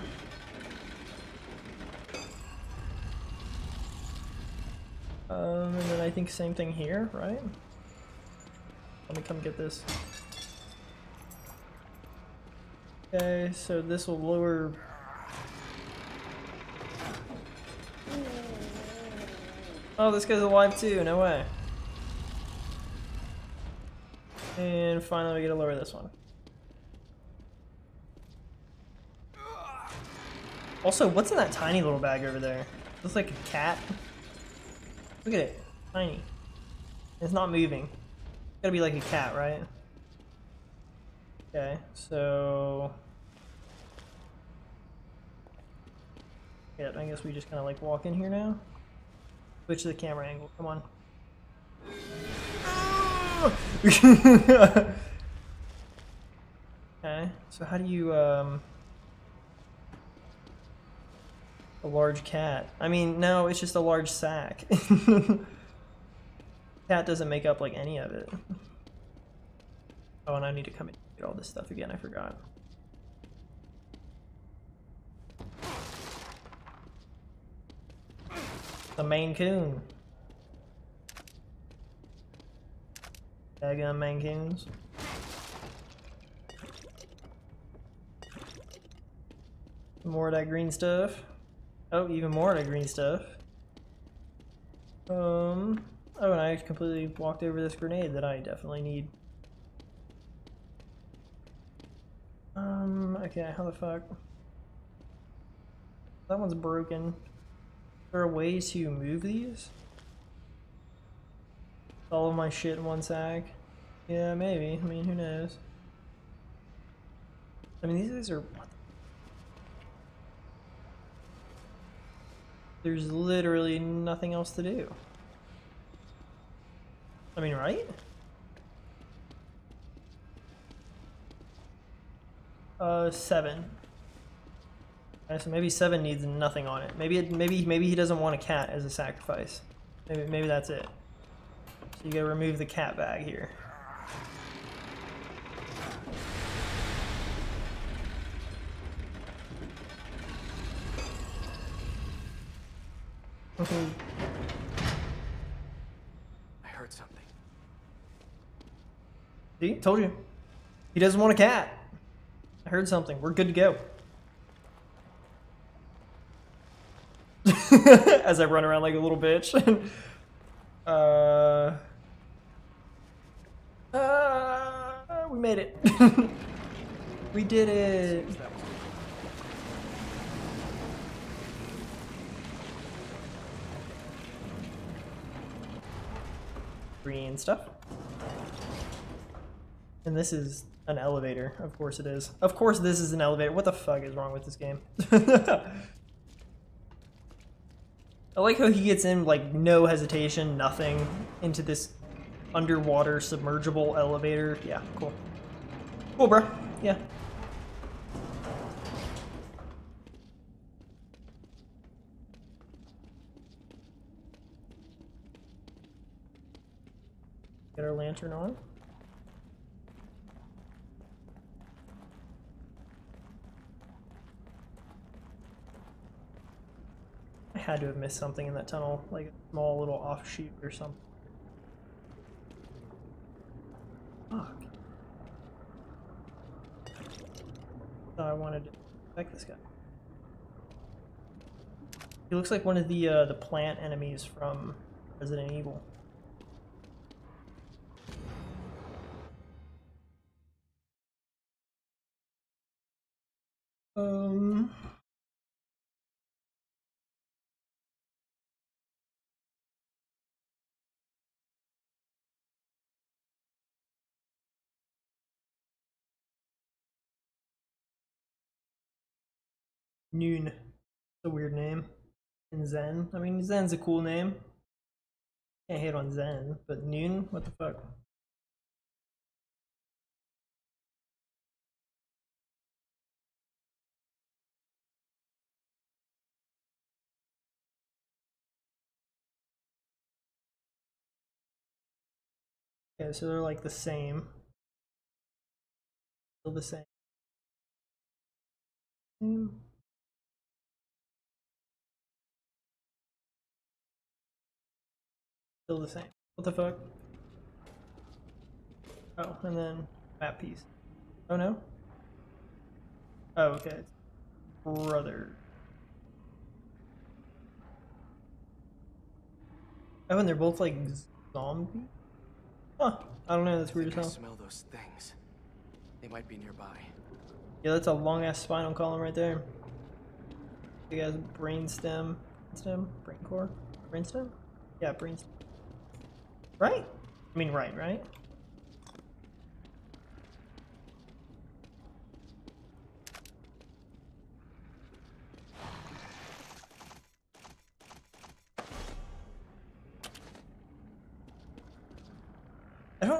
Um, and then I think same thing here, right? Let me come get this. Okay, so this will lower. Oh, this guy's alive too, no way. And finally we get to lower this one. Also, what's in that tiny little bag over there? Looks like a cat. Look at it, tiny. It's not moving. It's gotta be like a cat, right? Okay, so... yeah, I guess we just kind of like walk in here now. Switch the camera angle. Come on. Okay, so how do you, um... a large cat. I mean, no, it's just a large sack. Cat doesn't make up, like, any of it. Oh, and I need to come and get all this stuff again, I forgot. The Maine Coon. Daggum Maine Coons. More of that green stuff. Oh, even more of that green stuff. Um. Oh, and I completely walked over this grenade that I definitely need. Um. Okay, how the fuck? That one's broken. Is there a way to move these? All of my shit in one sack? Yeah, maybe. I mean, who knows? I mean, these guys are... What the... There's literally nothing else to do. I mean, right? Uh, seven. Okay, so maybe seven needs nothing on it. Maybe it, maybe maybe he doesn't want a cat as a sacrifice. Maybe maybe that's it. So you gotta remove the cat bag here. I heard something. See? Told you. He doesn't want a cat. I heard something. We're good to go. As I run around like a little bitch. uh, uh, we made it. We did it. Green stuff. And this is an elevator. Of course it is. Of course this is an elevator. What the fuck is wrong with this game? I like how he gets in, like, no hesitation, nothing, into this underwater submergible elevator. Yeah, cool. Cool, bro. Yeah. Get our lantern on. I had to have missed something in that tunnel, like a small little offshoot or something. Fuck. Thought I wanted to protect this guy. He looks like one of the uh, the plant enemies from Resident Evil. Um. Noon. It's a weird name. And Zen. I mean, Zen's a cool name. Can't hate on Zen, but Noon? What the fuck? Okay, so they're like the same. Still the same. Hmm. Still the same. What the fuck? Oh, and then map piece. Oh no? Oh, okay. Brother. Oh, and they're both like zombie? Huh. I don't know, that's weird as I hell. smell those things. They might be nearby. Yeah, that's a long ass spinal column right there. Big ass brain stem. Stem? Brain core? Brain stem? Yeah, brain stem. Right? I mean, right, right?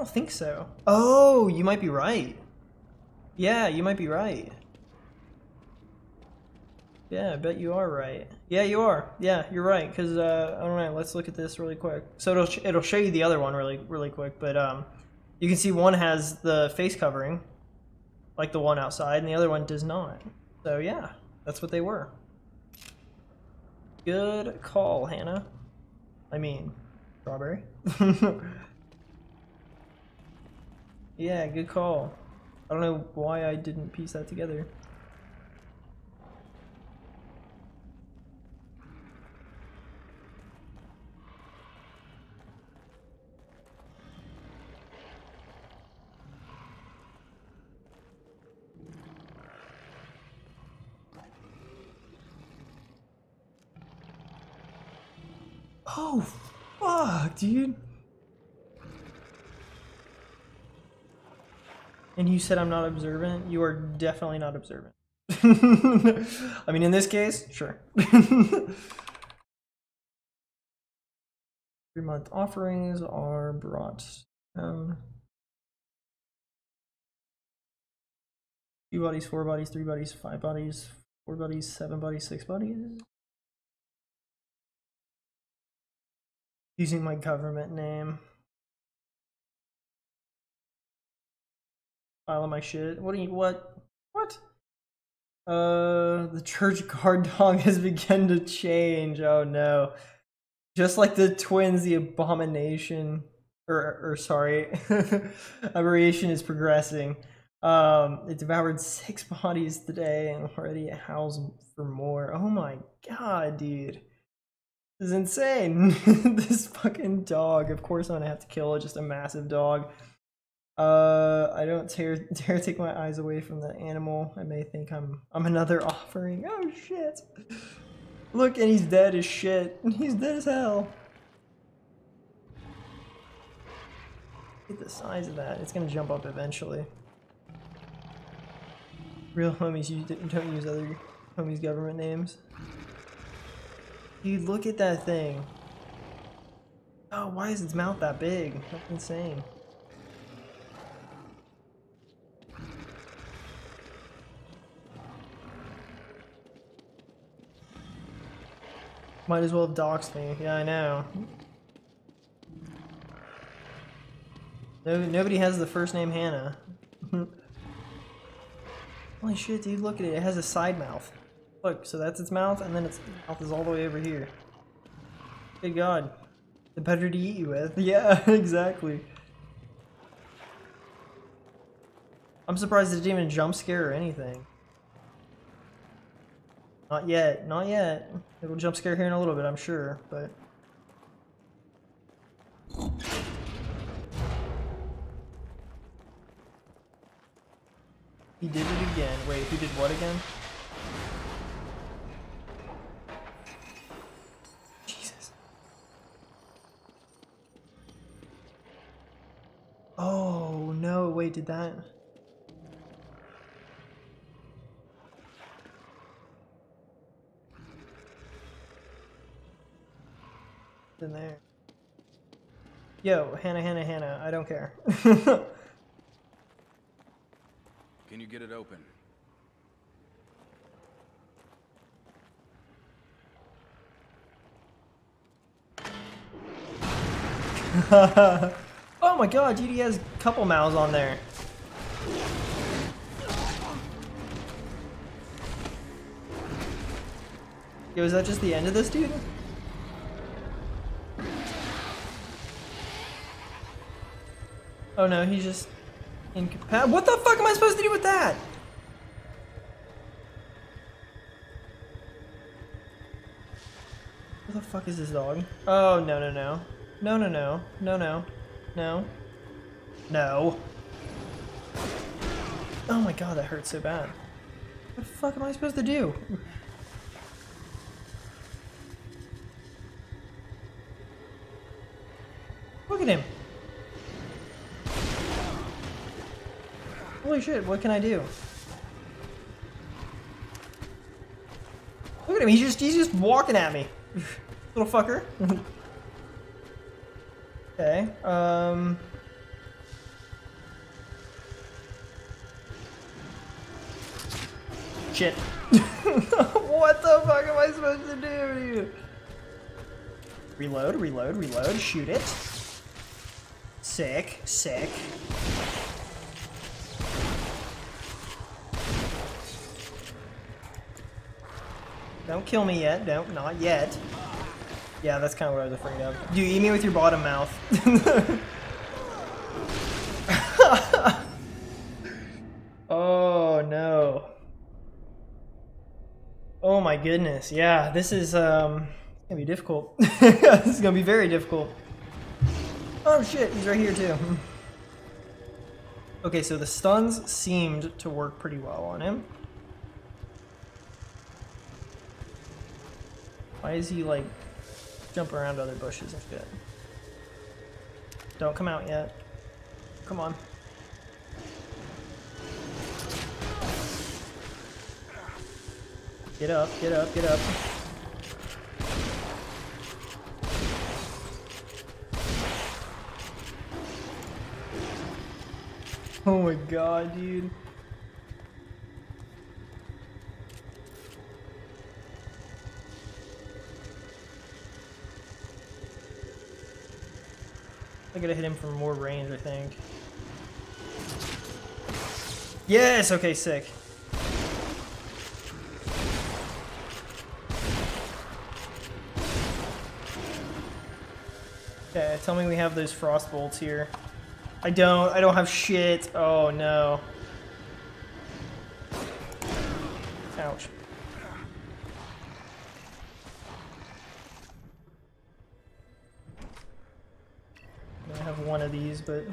don't think so. Oh, you might be right. Yeah, you might be right. Yeah, I bet you are right. Yeah, you are. Yeah, you're right. Because uh, I don't know. Let's look at this really quick. So it'll sh it'll show you the other one really really quick. But um, you can see one has the face covering, like the one outside, and the other one does not. So yeah, that's what they were. Good call, Hannah. I mean, Strawberry. Yeah, good call. I don't know why I didn't piece that together. Oh, fuck, dude. And you said I'm not observant? You are definitely not observant. I mean, in this case, sure. Three-month offerings are brought down. Two bodies, four bodies, three bodies, five bodies, four bodies, seven bodies, six bodies. Using my government name. File my shit. What do you, what? What? Uh, the church guard dog has begun to change. Oh no. Just like the twins, the abomination, or, or sorry, aberration is progressing. Um, it devoured six bodies today and already it howls for more. Oh my god, dude. This is insane. This fucking dog. Of course I'm gonna have to kill it, just a massive dog. Uh, I don't dare, dare take my eyes away from the animal. I may think I'm I'm another offering. Oh shit. Look, and he's dead as shit. He's dead as hell. Look at the size of that. It's gonna jump up eventually. Real homies, you don't use other homies' government names. Dude, look at that thing. Oh, why is its mouth that big? That's insane. Might as well have doxed me. Yeah, I know. No, nobody has the first name Hannah. Holy shit, dude, look at it. It has a side mouth. Look, so that's its mouth, and then its mouth is all the way over here. Good god. The better to eat you with. Yeah, exactly. I'm surprised it didn't even jump scare or anything. Not yet, not yet. It'll jump scare here in a little bit, I'm sure, but... He did it again. Wait, he did what again? Jesus. Oh, no, wait, did that... in there. Yo, Hannah, Hannah, Hannah, I don't care. Can you get it open? Oh my god, dude, he has a couple mouths on there. Yo, is that just the end of this, dude? Oh no, he's just incapacitated. What the fuck am I supposed to do with that? Where the fuck is this dog? Oh, no, no, no. No, no, no. No, no. No. No. Oh my god, that hurts so bad. What the fuck am I supposed to do? Look at him. Holy shit, what can I do? Look at him, he's just he's just walking at me. Little fucker. Okay, um shit. What the fuck am I supposed to do, dude? Reload, reload, reload, shoot it. Sick, sick. Don't kill me yet, don't, not yet. Yeah, that's kind of what I was afraid of. You eat me with your bottom mouth. Oh no. Oh my goodness, yeah, this is um gonna be difficult. This is gonna be very difficult. Oh shit, he's right here too. Okay, so the stuns seemed to work pretty well on him. Why is he like jumping around other bushes and shit? Don't come out yet. Come on. Get up, get up, get up. Oh my god, dude. I gotta hit him from more range, I think. Yes! Okay, sick. Okay, tell me we have those frost bolts here. I don't, I don't have shit. Oh no. Ouch. I have one of these, but...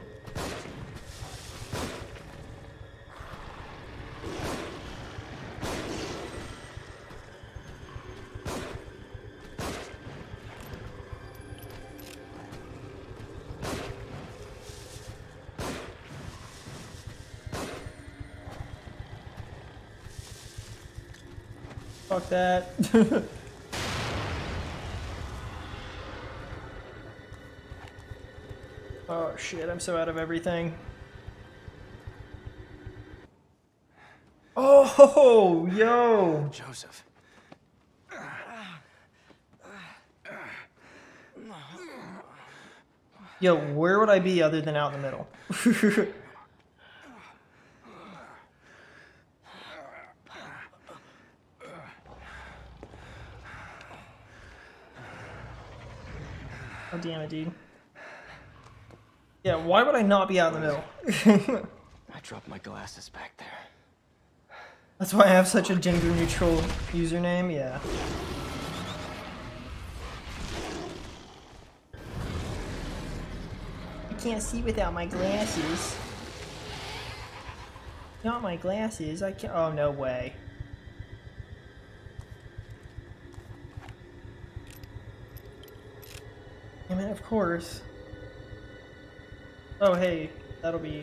Fuck that. Oh shit, I'm so out of everything. Oh, yo! Joseph. Yo, where would I be other than out in the middle? Oh damn it, dude. Yeah, why would I not be out in the middle? I dropped my glasses back there. That's why I have such a gender neutral username, yeah. I can't see without my glasses. Not my glasses, I can't- oh no way. I mean, of course. Oh, hey, that'll be...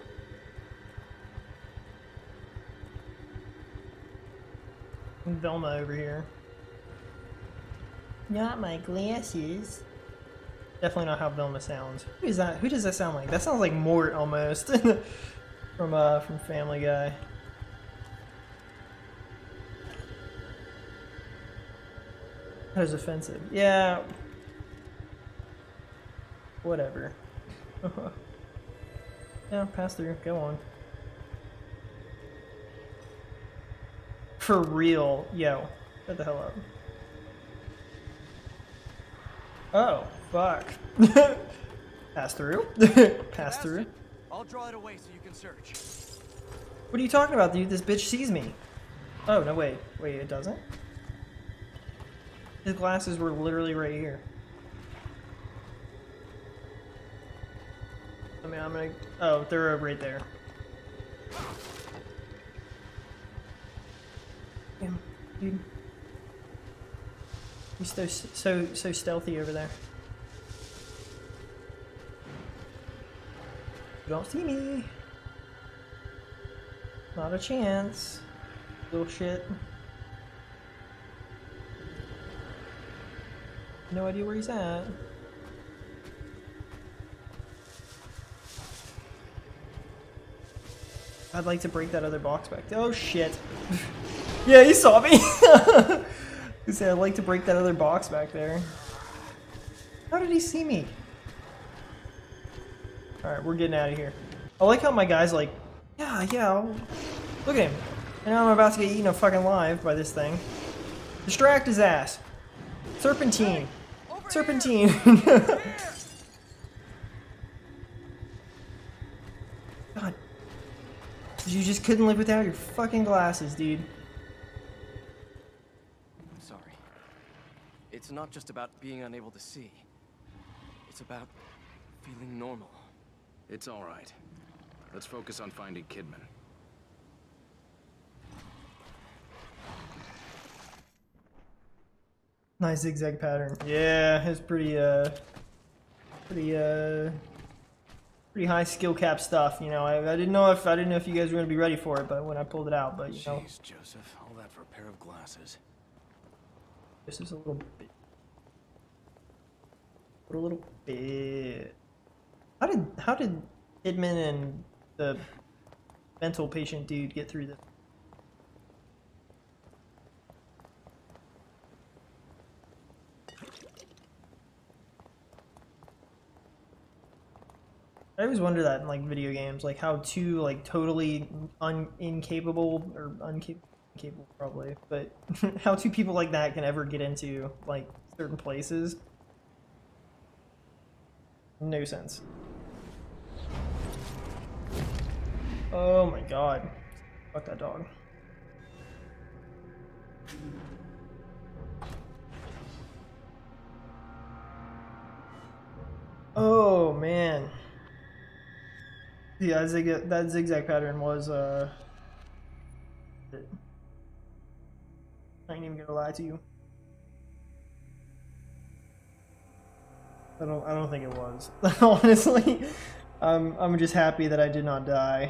Velma over here. Not my glasses. Definitely not how Velma sounds. Who is that? Who does that sound like? That sounds like Mort almost. from, uh, from Family Guy. That was offensive. Yeah. Whatever. Yeah, pass through. Go on. For real. Yo. Shut the hell up. Oh, fuck. Pass through? Pass through? I'll draw it away so you can search. What are you talking about, dude? This bitch sees me. Oh, no, wait. Wait, it doesn't? His glasses were literally right here. I mean, I'm gonna... Oh, they're right there. Damn, dude. He's so, so, so stealthy over there. You don't see me. Not a chance. Little shit. No idea where he's at. I'd like to break that other box back. Oh shit. Yeah, he saw me. He said, I'd like to break that other box back there. How did he see me? Alright, we're getting out of here. I like how my guy's like, yeah, yeah, I'll... Look at him. And now I'm about to get eaten up fucking live by this thing. Distract his ass. Serpentine. Serpentine. God. You just couldn't live without your fucking glasses, dude. Sorry. It's not just about being unable to see. It's about feeling normal. It's all right. Let's focus on finding Kidman. Nice zigzag pattern. Yeah, it's pretty, uh, pretty, uh, pretty high skill cap stuff. You know, I, I didn't know if I didn't know if you guys were gonna be ready for it, but when I pulled it out, but you know, Jeez, Joseph, all that for a pair of glasses. this is a little bit, a little bit. How did how did Kidman and the mental patient dude get through this? I always wonder that in like video games, like how two like totally un incapable or uncapable, incapable probably, but how two people like that can ever get into like certain places. No sense. Oh my god. Fuck that dog. Oh man. Yeah, that, zig that zigzag pattern was, uh... I ain't even gonna lie to you. I don't, I don't think it was. Honestly, um, I'm just happy that I did not die.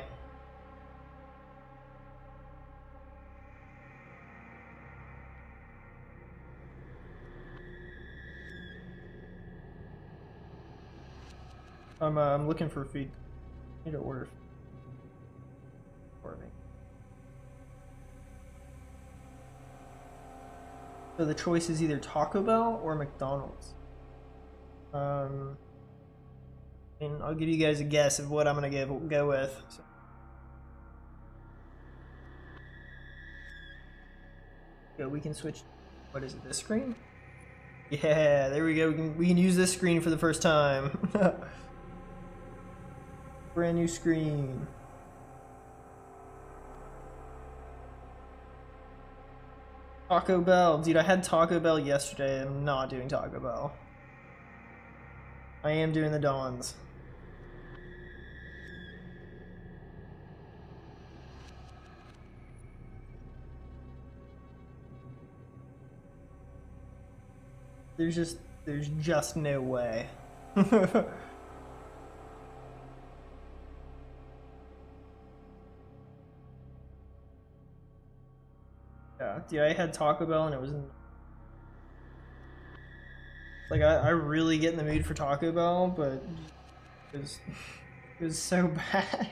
I'm, uh, I'm looking for food. I need to order for me. So the choice is either Taco Bell or McDonald's. Um, and I'll give you guys a guess of what I'm gonna give, go with. So. Go, we can switch. What is it? This screen? Yeah, there we go. We can we can use this screen for the first time. Brand new screen. Taco Bell. Dude, I had Taco Bell yesterday. I'm not doing Taco Bell. I am doing the Dons. There's just, there's just no way. Yeah, dude, I had Taco Bell and it was like I, I really get in the mood for Taco Bell, but it was it was so bad.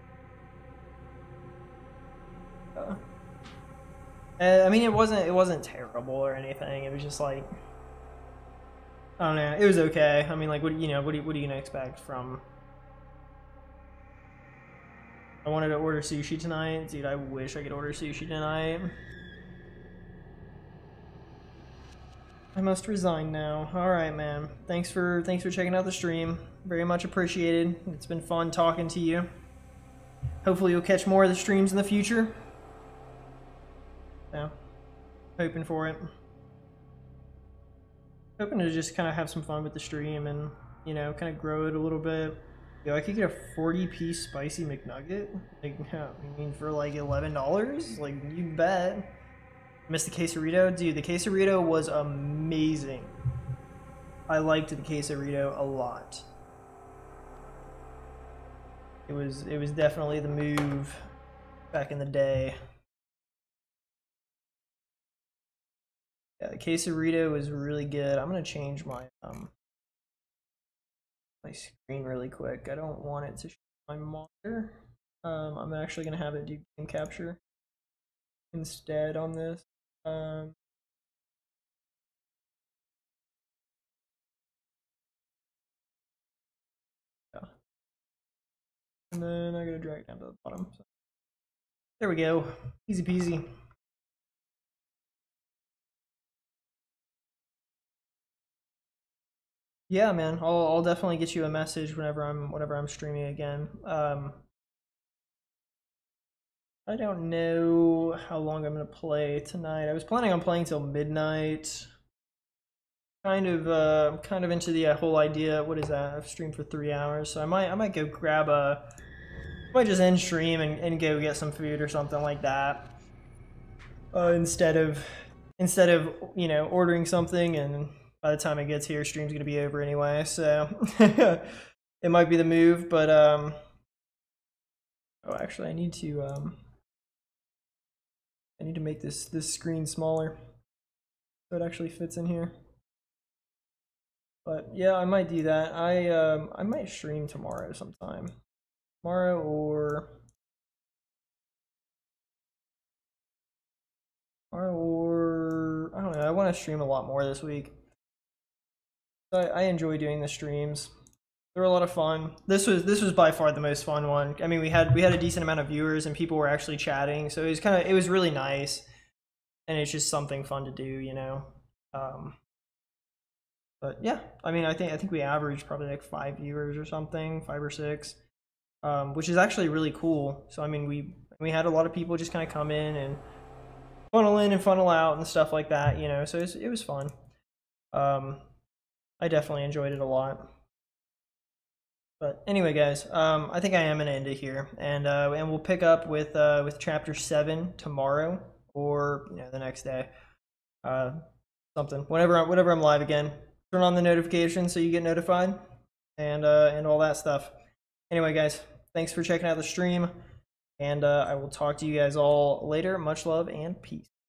Uh, I mean, it wasn't it wasn't terrible or anything. It was just like I don't know. It was okay. I mean, like what you know, what are, what are you gonna expect from? I wanted to order sushi tonight, dude. I wish I could order sushi tonight. I must resign now. Alright, man. Thanks for thanks for checking out the stream. Very much appreciated. It's been fun talking to you. Hopefully you'll catch more of the streams in the future. Yeah. Hoping for it. Hoping to just kind of have some fun with the stream and, you know, kind of grow it a little bit. Yo, I could get a forty piece spicy McNugget? Like, yeah, I mean, for like eleven dollars? Like, you bet. Missed the quesarito? Dude, the quesarito was amazing. I liked the quesarito a lot. It was it was definitely the move back in the day. Yeah, the quesarito was really good. I'm gonna change my um my screen really quick. I don't want it to show my monitor. Um, I'm actually gonna have it do game capture. instead on this. Um, yeah. And then I gotta drag it down to the bottom. So. There we go. Easy peasy. Yeah, man. I'll I'll definitely get you a message whenever I'm whenever I'm streaming again. Um, I don't know how long I'm gonna play tonight. I was planning on playing till midnight. Kind of, uh, I'm kind of into the uh, whole idea. What is that? I've streamed for three hours, so I might I might go grab a. I might just end stream and, and go get some food or something like that. Uh, instead of instead of you know ordering something and. By the time it gets here, stream's gonna be over anyway, so it might be the move. But um, oh, actually, I need to um, I need to make this this screen smaller so it actually fits in here. But yeah, I might do that. I um, I might stream tomorrow sometime, tomorrow or tomorrow or I don't know. I want to stream a lot more this week. I, I enjoy doing the streams. They're a lot of fun. This was this was by far the most fun one. I mean, we had we had a decent amount of viewers and people were actually chatting, so it was kind of it was really nice, and it's just something fun to do, you know. Um, but yeah, I mean, I think I think we averaged probably like five viewers or something, five or six, um, which is actually really cool. So I mean, we we had a lot of people just kind of come in and funnel in and funnel out and stuff like that, you know. So it was, it was fun. Um, I definitely enjoyed it a lot. But anyway, guys, um, I think I am gonna end it here, and uh, and we'll pick up with uh, with chapter seven tomorrow, or you know the next day, uh, something. Whenever whenever I'm live again, turn on the notifications so you get notified, and uh, and all that stuff. Anyway, guys, thanks for checking out the stream, and uh, I will talk to you guys all later. Much love and peace.